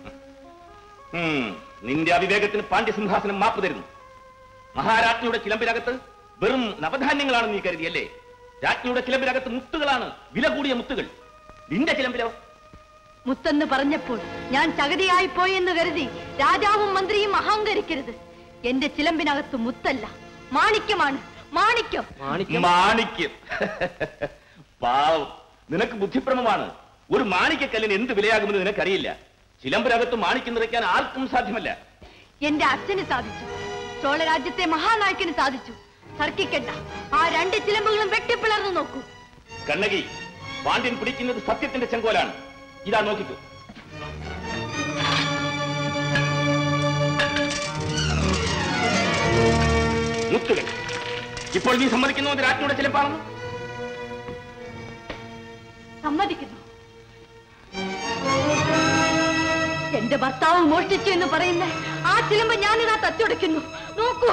നിന്റെ അവിവേകത്തിന് പാണ്ഡ്യസിംഹാസനം മാപ്പ് തരുന്നു. മഹാരാജ്ഞിയുടെ ചിലമ്പിനകത്ത് വെറും നവധാന്യങ്ങളാണ് നീ കരുതിയല്ലേ? രാജ്ഞിയുടെ ചിലമ്പിനകത്ത് മുത്തുകളാണ്, വില കൂടിയ മുത്തുകൾ. നിന്റെ ചിലമ്പിലോ? മുത്തെന്ന് പറഞ്ഞപ്പോൾ ഞാൻ ചകതിയായി പോയെന്ന് കരുതി രാജാവും മന്ത്രിയും അഹങ്കരിക്കരുത്. എന്റെ ചിലമ്പിനകത്ത് മുത്തല്ല, മാണിക്യമാണ്. മാണിക്യം. മാണിക്യം. പാവം, നിനക്ക് ബുദ്ധിഭ്രമമാണ്. ഒരു മാണിക്യക്കല്ലിന് എന്ത് വിലയാകുമെന്ന് നിനക്കറിയില്ല. ചിലമ്പിനകത്ത് മാണിക്യം നിറയ്ക്കാൻ ആർക്കും സാധ്യമല്ല. എന്റെ അച്ഛന് സാധിച്ചു, ചോളരാജ്യത്തെ മഹാനായകന് സാധിച്ചു. തർക്കിക്കണ്ട. ആ രണ്ട് ചിലമ്പുകളും വെട്ടിപ്പിളർന്നു നോക്കൂ. കണ്ണകി, പാണ്ഡ്യൻ പിടിക്കുന്നത് സത്യത്തിന്റെ ചെങ്കോലാണ്. ഇതാ നോക്കിക്കൂ. മുത്തുകൾ. ഇപ്പോൾ നീ സമ്മതിക്കുന്നു അത് രാജ്ഞിയുടെ ചിലമ്പാണെന്ന്? സമ്മതിക്കുന്നു. എന്റെ ഭർത്താവ് മോഷ്ടിച്ചു എന്ന് പറയുന്ന ആ ചിലമ്പ് ഞാനിതാ തച്ചുടയ്ക്കുന്നു. നോക്കൂ.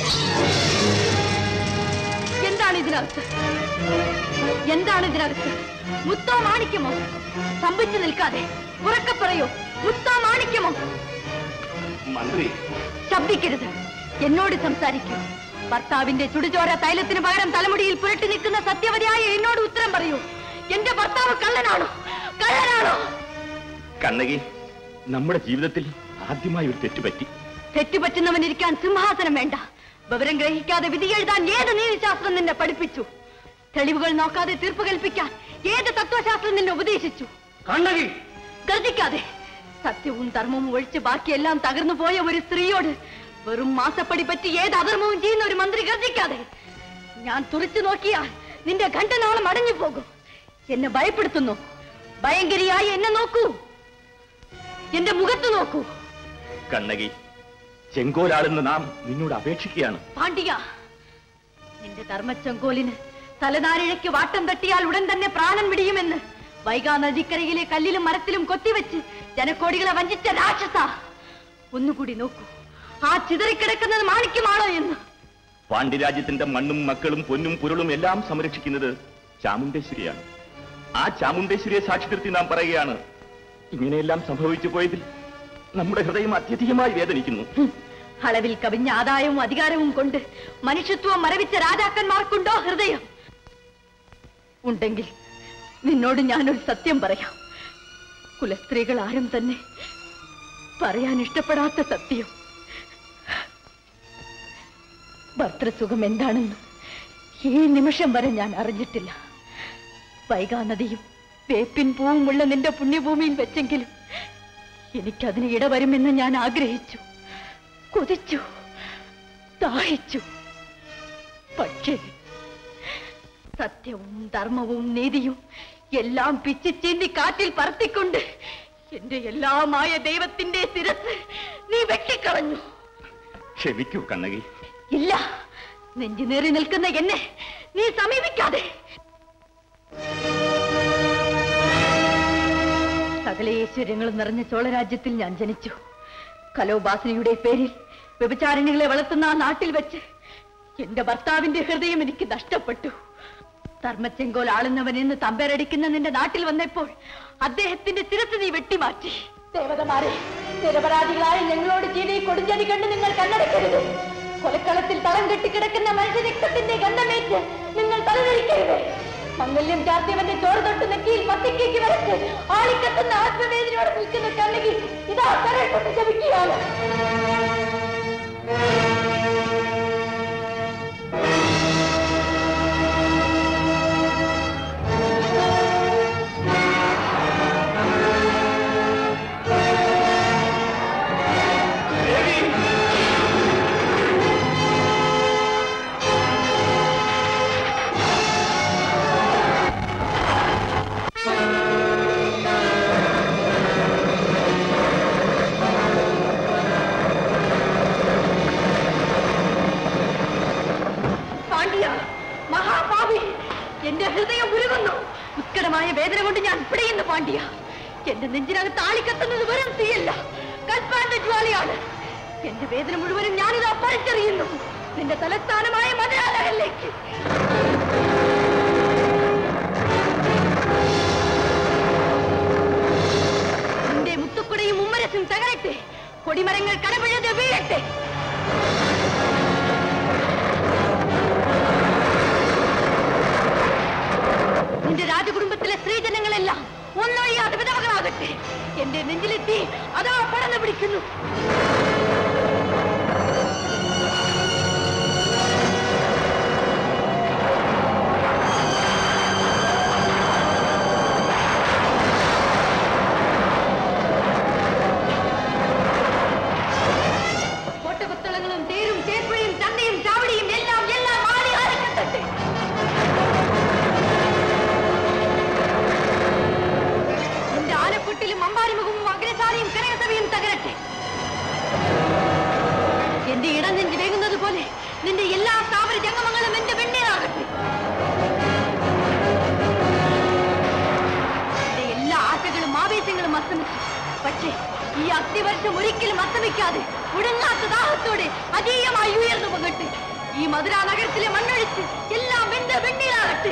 എന്താണ് ഇതിനകത്ത്? എന്താണ് ഇതിനകത്ത്? മുത്തോ മാണിക്യമോ? സ്തംഭിച്ചു നിൽക്കാതെ ഉറക്കെ പറയൂ. മുത്തോ മാണിക്യമോ? മന്ത്രി, ശബ്ദിക്കരുത്. എന്നോട് സംസാരിക്കൂ. ഭർത്താവിന്റെ ചുടുചോര തൈലത്തിന് പകരം തലമുടിയിൽ പുരട്ടി നിൽക്കുന്ന സത്യവതിയായ എന്നോട് ഉത്തരം പറയൂ. എന്റെ ഭർത്താവ് കള്ളനാണോ? കള്ളനാണോ? കണ്ണകി, നമ്മുടെ ജീവിതത്തിൽ ആദ്യമായി ഒരു തെറ്റുപറ്റി. തെറ്റുപറ്റുന്നവനിരിക്കാൻ സിംഹാസനം വേണ്ട. വിവരം ഗ്രഹിക്കാതെ വിധി എഴുതാൻ ഏത് നീതിശാസ്ത്രം നിന്നെ പഠിപ്പിച്ചു? തെളിവുകൾ നോക്കാതെ തീർപ്പ് കൽപ്പിക്കാൻ ഏത് തത്വശാസ്ത്രം നിന്നെ ഉപദേശിച്ചു? കണ്ണകി, ഗർജിക്കാതെ. സത്യവും ധർമ്മവും ഒഴിച്ച് ബാക്കിയെല്ലാം തകർന്നു പോയ ഒരു സ്ത്രീയോട് വെറും മാസപ്പടി പറ്റി ഏത് അധർമ്മവും ചെയ്യുന്ന ഒരു മന്ത്രി ഗർജിക്കാതെ. ഞാൻ തുറച്ചു നോക്കിയാൽ നിന്റെ ഘണ്ടനാളം അടഞ്ഞു പോകും. എന്നെ ഭയപ്പെടുത്തുന്നു. ഭയങ്കരിയായി എന്നെ നോക്കൂ, എന്റെ മുഖത്ത് നോക്കൂ. കണ്ണകി, ചെങ്കോലാളെന്ന് നാം നിന്നോട് അപേക്ഷിക്കുകയാണ്. പാണ്ഡ്യ, നിന്റെ ധർമ്മച്ചെങ്കോലിന് തലനാരിഴയ്ക്ക് വാട്ടം തട്ടിയാൽ ഉടൻ തന്നെ പ്രാണൻ വിടിയുമെന്ന് വൈകാ നദിക്കരയിലെ കല്ലിലും മരത്തിലും കൊത്തിവെച്ച് ജനക്കോടികളെ വഞ്ചിച്ച രാക്ഷസ, ഒന്നുകൂടി നോക്കൂ, ആ ചിതറിക്കിടക്കുന്നത് മാണിക്യമാണോ എന്ന്. പാണ്ഡ്യരാജ്യത്തിന്റെ മണ്ണും മക്കളും പൊന്നും പുരളും എല്ലാം സംരക്ഷിക്കുന്നത് ചാമുണ്ടേശ്വരിയാണ്. ആ ചാമുണ്ടേശ്വരിയെ സാക്ഷി നിർത്തി നാം പറയുകയാണ്, ഇങ്ങനെയെല്ലാം സംഭവിച്ചു പോയതിൽ നമ്മുടെ ഹൃദയം അത്യധികമായി വേദനിക്കുന്നു. അളവിൽ കവിഞ്ഞ ആദായവും അധികാരവും കൊണ്ട് മനുഷ്യത്വം മരവിച്ച രാജാക്കന്മാർക്കുണ്ടോ ഹൃദയം? ഉണ്ടെങ്കിൽ നിന്നോട് ഞാനൊരു സത്യം പറയാം. കുലസ്ത്രീകൾ ആരും തന്നെ പറയാൻ ഇഷ്ടപ്പെടാത്ത സത്യം. ഭർത്തൃസുഖം എന്താണെന്ന് ഈ നിമിഷം വരെ ഞാൻ അറിഞ്ഞിട്ടില്ല. വൈകാ നദിയും വേപ്പിൻ പൂവും ഉള്ള നിന്റെ പുണ്യഭൂമിയിൽ വെച്ചെങ്കിലും എനിക്കതിന് ഇടവരുമെന്ന് ഞാൻ ആഗ്രഹിച്ചു, കൊതിച്ചു, ദാഹിച്ചു. പക്ഷേ സത്യവും ധർമ്മവും നീതിയും എല്ലാം പിച്ചിച്ചീന്തി കാറ്റിൽ പറത്തിക്കൊണ്ട് എന്റെ എല്ലാമായ ദൈവത്തിന്റെ ശിരസ് നീ വെട്ടിക്കളഞ്ഞു. ക്ഷമിക്കൂ കണ്ണകി. ഇല്ല, നെഞ്ചുനേറി നിൽക്കുന്ന എന്നെ നീ സമീപിക്കാതെ. സകല ഐശ്വര്യങ്ങളും നിറഞ്ഞ ചോളരാജ്യത്തിൽ ഞാൻ ജനിച്ചു. കലോപാസനയുടെ പേരിൽ വ്യഭിചാരിണികളെ വളർത്തുന്ന ആ നാട്ടിൽ വെച്ച് എന്റെ ഭർത്താവിന്റെ ഹൃദയം എനിക്ക് നഷ്ടപ്പെട്ടു. ധർമ്മച്ചെങ്കോൽ ആളുന്നവനെന്ന് തമ്പേരടിക്കുന്ന നിന്റെ നാട്ടിൽ വന്നപ്പോൾ അദ്ദേഹത്തിന്റെ ശിരസ് നീ വെട്ടിമാറ്റി. ദേവതമാരെ, നിരപരാധികളായ ഞങ്ങളോട് ചെയ്ത ഈ കൊടുഞ്ചതി കണ്ട് നിങ്ങൾ കണ്ണടക്കരുത്. കൊലക്കളത്തിൽ തളം കെട്ടിക്കിടക്കുന്ന മനുഷ്യരക്തത്തിന്റെ ഗന്ധമേറ്റ് നിങ്ങൾ തലതിരിക്കരുത്. മംഗല്യം ചാർത്തിയവന്റെ ചോറ് തൊട്ട് നെറ്റിയിൽ പത്തിക്കേക്ക് വരച്ച് ആളിക്കത്തുന്ന ആത്മവേദനയോടെ നിൽക്കുന്ന കണ്ണകി ഇതാ കരൾ കൊണ്ട് ശപിക്കുകയാണ്. എന്റെ ഹൃദയം ഉരുകുന്നു. ഉത്കടമായ വേദന കൊണ്ട് ഞാൻ പിടയുന്നു പാണ്ഡ്യ. എന്റെ നെഞ്ചിനകത്ത് ആളിക്കത്തുന്നത് വെറും തീയല്ല, കൽപ്പാന്റെ ജ്വാലയാണ്. എന്റെ വേദന മുഴുവനും ഞാനിതാ പറിച്ചെറിയുന്നു നിന്റെ തലസ്ഥാനമായ മധുരാലയത്തിലേക്ക്. നിന്റെ മുത്തുക്കുടയും ഉമ്മരസും തകരട്ടെ, കൊടിമരങ്ങൾ കടപിഴത് വീഴട്ടെ. നിന്റെ രാജകുടുംബത്തിലെ സ്ത്രീജനങ്ങളെല്ലാം ഒന്നൊഴിയാതെ വിധവകളാകട്ടെ. എന്റെ നെഞ്ചിലെത്തി അതാ പടർന്നു പിടിക്കുന്നു. കോട്ടകൊത്തളങ്ങളും തേരും ചേർപ്പയും ചന്തയും ചാവടിയും എല്ലാം എല്ലാം ആടി ആരക്കട്ടെ. ആലപ്പൊട്ടിലും അമ്പാരിമുഖവും അഗ്രസാരിയും കനകസഭയും തകരട്ടെ. എന്റെ ഇടം നെഞ്ച് വേകുന്നത് പോലെ നിന്റെ എല്ലാ സ്ഥാപന ജംഗമങ്ങളും എന്റെ വെണ്ണീറാകട്ടെ. എന്റെ എല്ലാ ആശകളും ആവേശങ്ങളും അസ്തമിച്ചു. പക്ഷേ ഈ അഗ്നിവർഷം ഒരിക്കലും അസ്തമിക്കാതെ ഉടങ്ങാത്ത ദാഹത്തോടെ അതീയമായി ഉയർന്നു പോകട്ടെ. ഈ മധുര നഗരത്തിലെ മണ്ണൊഴിച്ച് എല്ലാം എന്റെ വെണ്ണീറാകട്ടെ.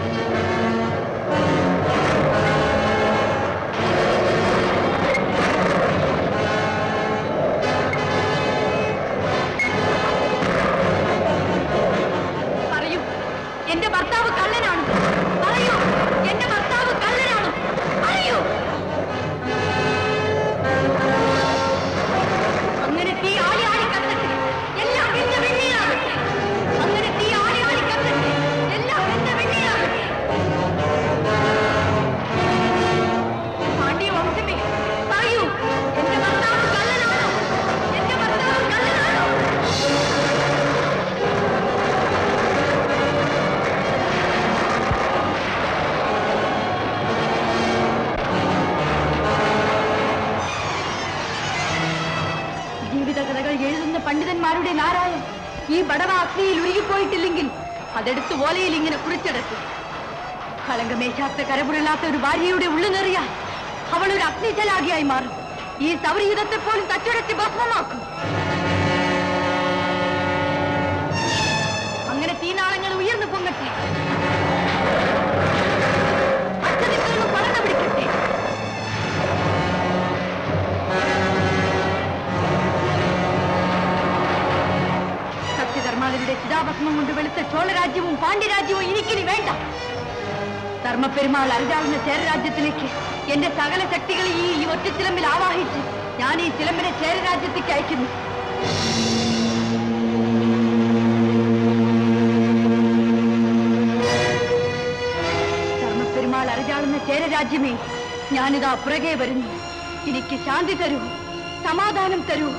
എന്റെ ഭർത്താവ് കള്ളനാണ്. പറയൂ, എന്റെ ഭർത്താവ് കള്ളനാണ്. പറയൂ. അങ്ങനെ തീ ആളി ആളി കത്തട്ടെ, എല്ലാം എന്റെ വെണ്ണീറാകട്ടെ. അങ്ങനെ തീ ആളി ആളി കത്തട്ടെ, എല്ലാം എന്റെ വെണ്ണീറാകട്ടെ. എവിടെ നാരായൺ? ഈ ബടവ അഗ്നിയിൽ ഉരുകിപ്പോയിട്ടില്ലെങ്കിൽ അതെടുത്ത് ഓലയിൽ ഇങ്ങനെ കുറിച്ചെടുക്കും. കളങ്കമേശാത്ത കരപുരല്ലാത്ത ഒരു ഭാര്യയുടെ ഉള്ളുനേറിയാൽ അവൾ ഒരു അഗ്നിജലാകിയായി മാറും. ഈ സൗരയുധത്തെ പോലും തച്ചുടച്ച് ഭസ്മമാക്കും. അങ്ങനെ തീനാളങ്ങൾ ഉയർന്നു പൊങ്ങട്ടെ, അച്ഛനിൽ പടർന്നു പിടിക്കട്ടെ. സത്യധർമാവരുടെ ചിതാഭസ്മം കൊണ്ട് വെളുത്ത ചോളരാജ്യവും പാണ്ഡ്യരാജ്യവും എനിക്കിനി വേണ്ട. ധർമ്മപ്പെരുമാൾ അറിയാവുന്ന ചേരരാജ്യത്തിലേക്ക് എന്റെ സകല ശക്തികളെ ഈ ഈ ഒറ്റ ചിലമ്പിൽ ആവാഹിച്ച് ഞാൻ ഈ ചിലമ്പിനെ ചേരരാജ്യത്തേക്ക് അയക്കുന്നു. ധർമ്മപ്പെരുമാൾ അറിയാവുന്ന ചേരരാജ്യമേ, ഞാനിതാ പുറകെ വരുന്നു. എനിക്ക് ശാന്തി തരൂ, സമാധാനം തരൂ.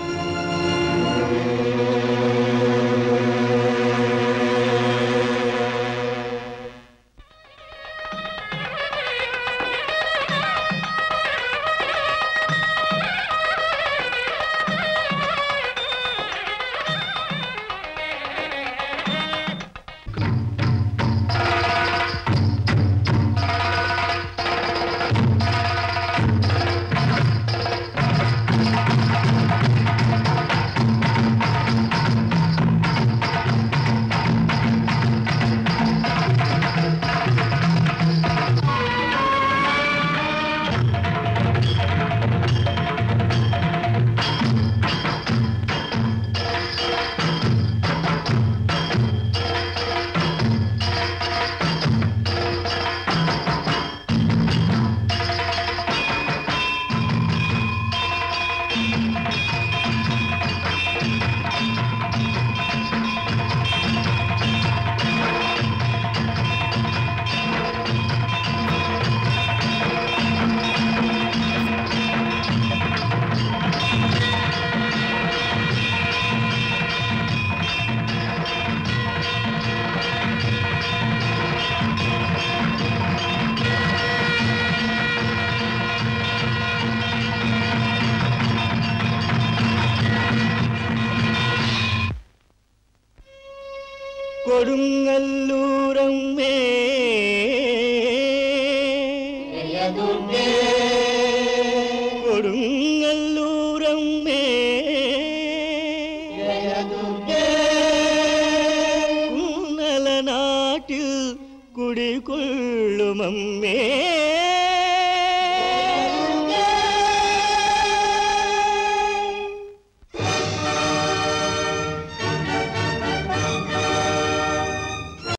കൊടുങ്ങല്ലൂരമ്മേ കൊടുങ്ങല്ലൂരമ്മേ കുന്നല നാട്ടിൽ കുടികൊള്ളുമമ്മേ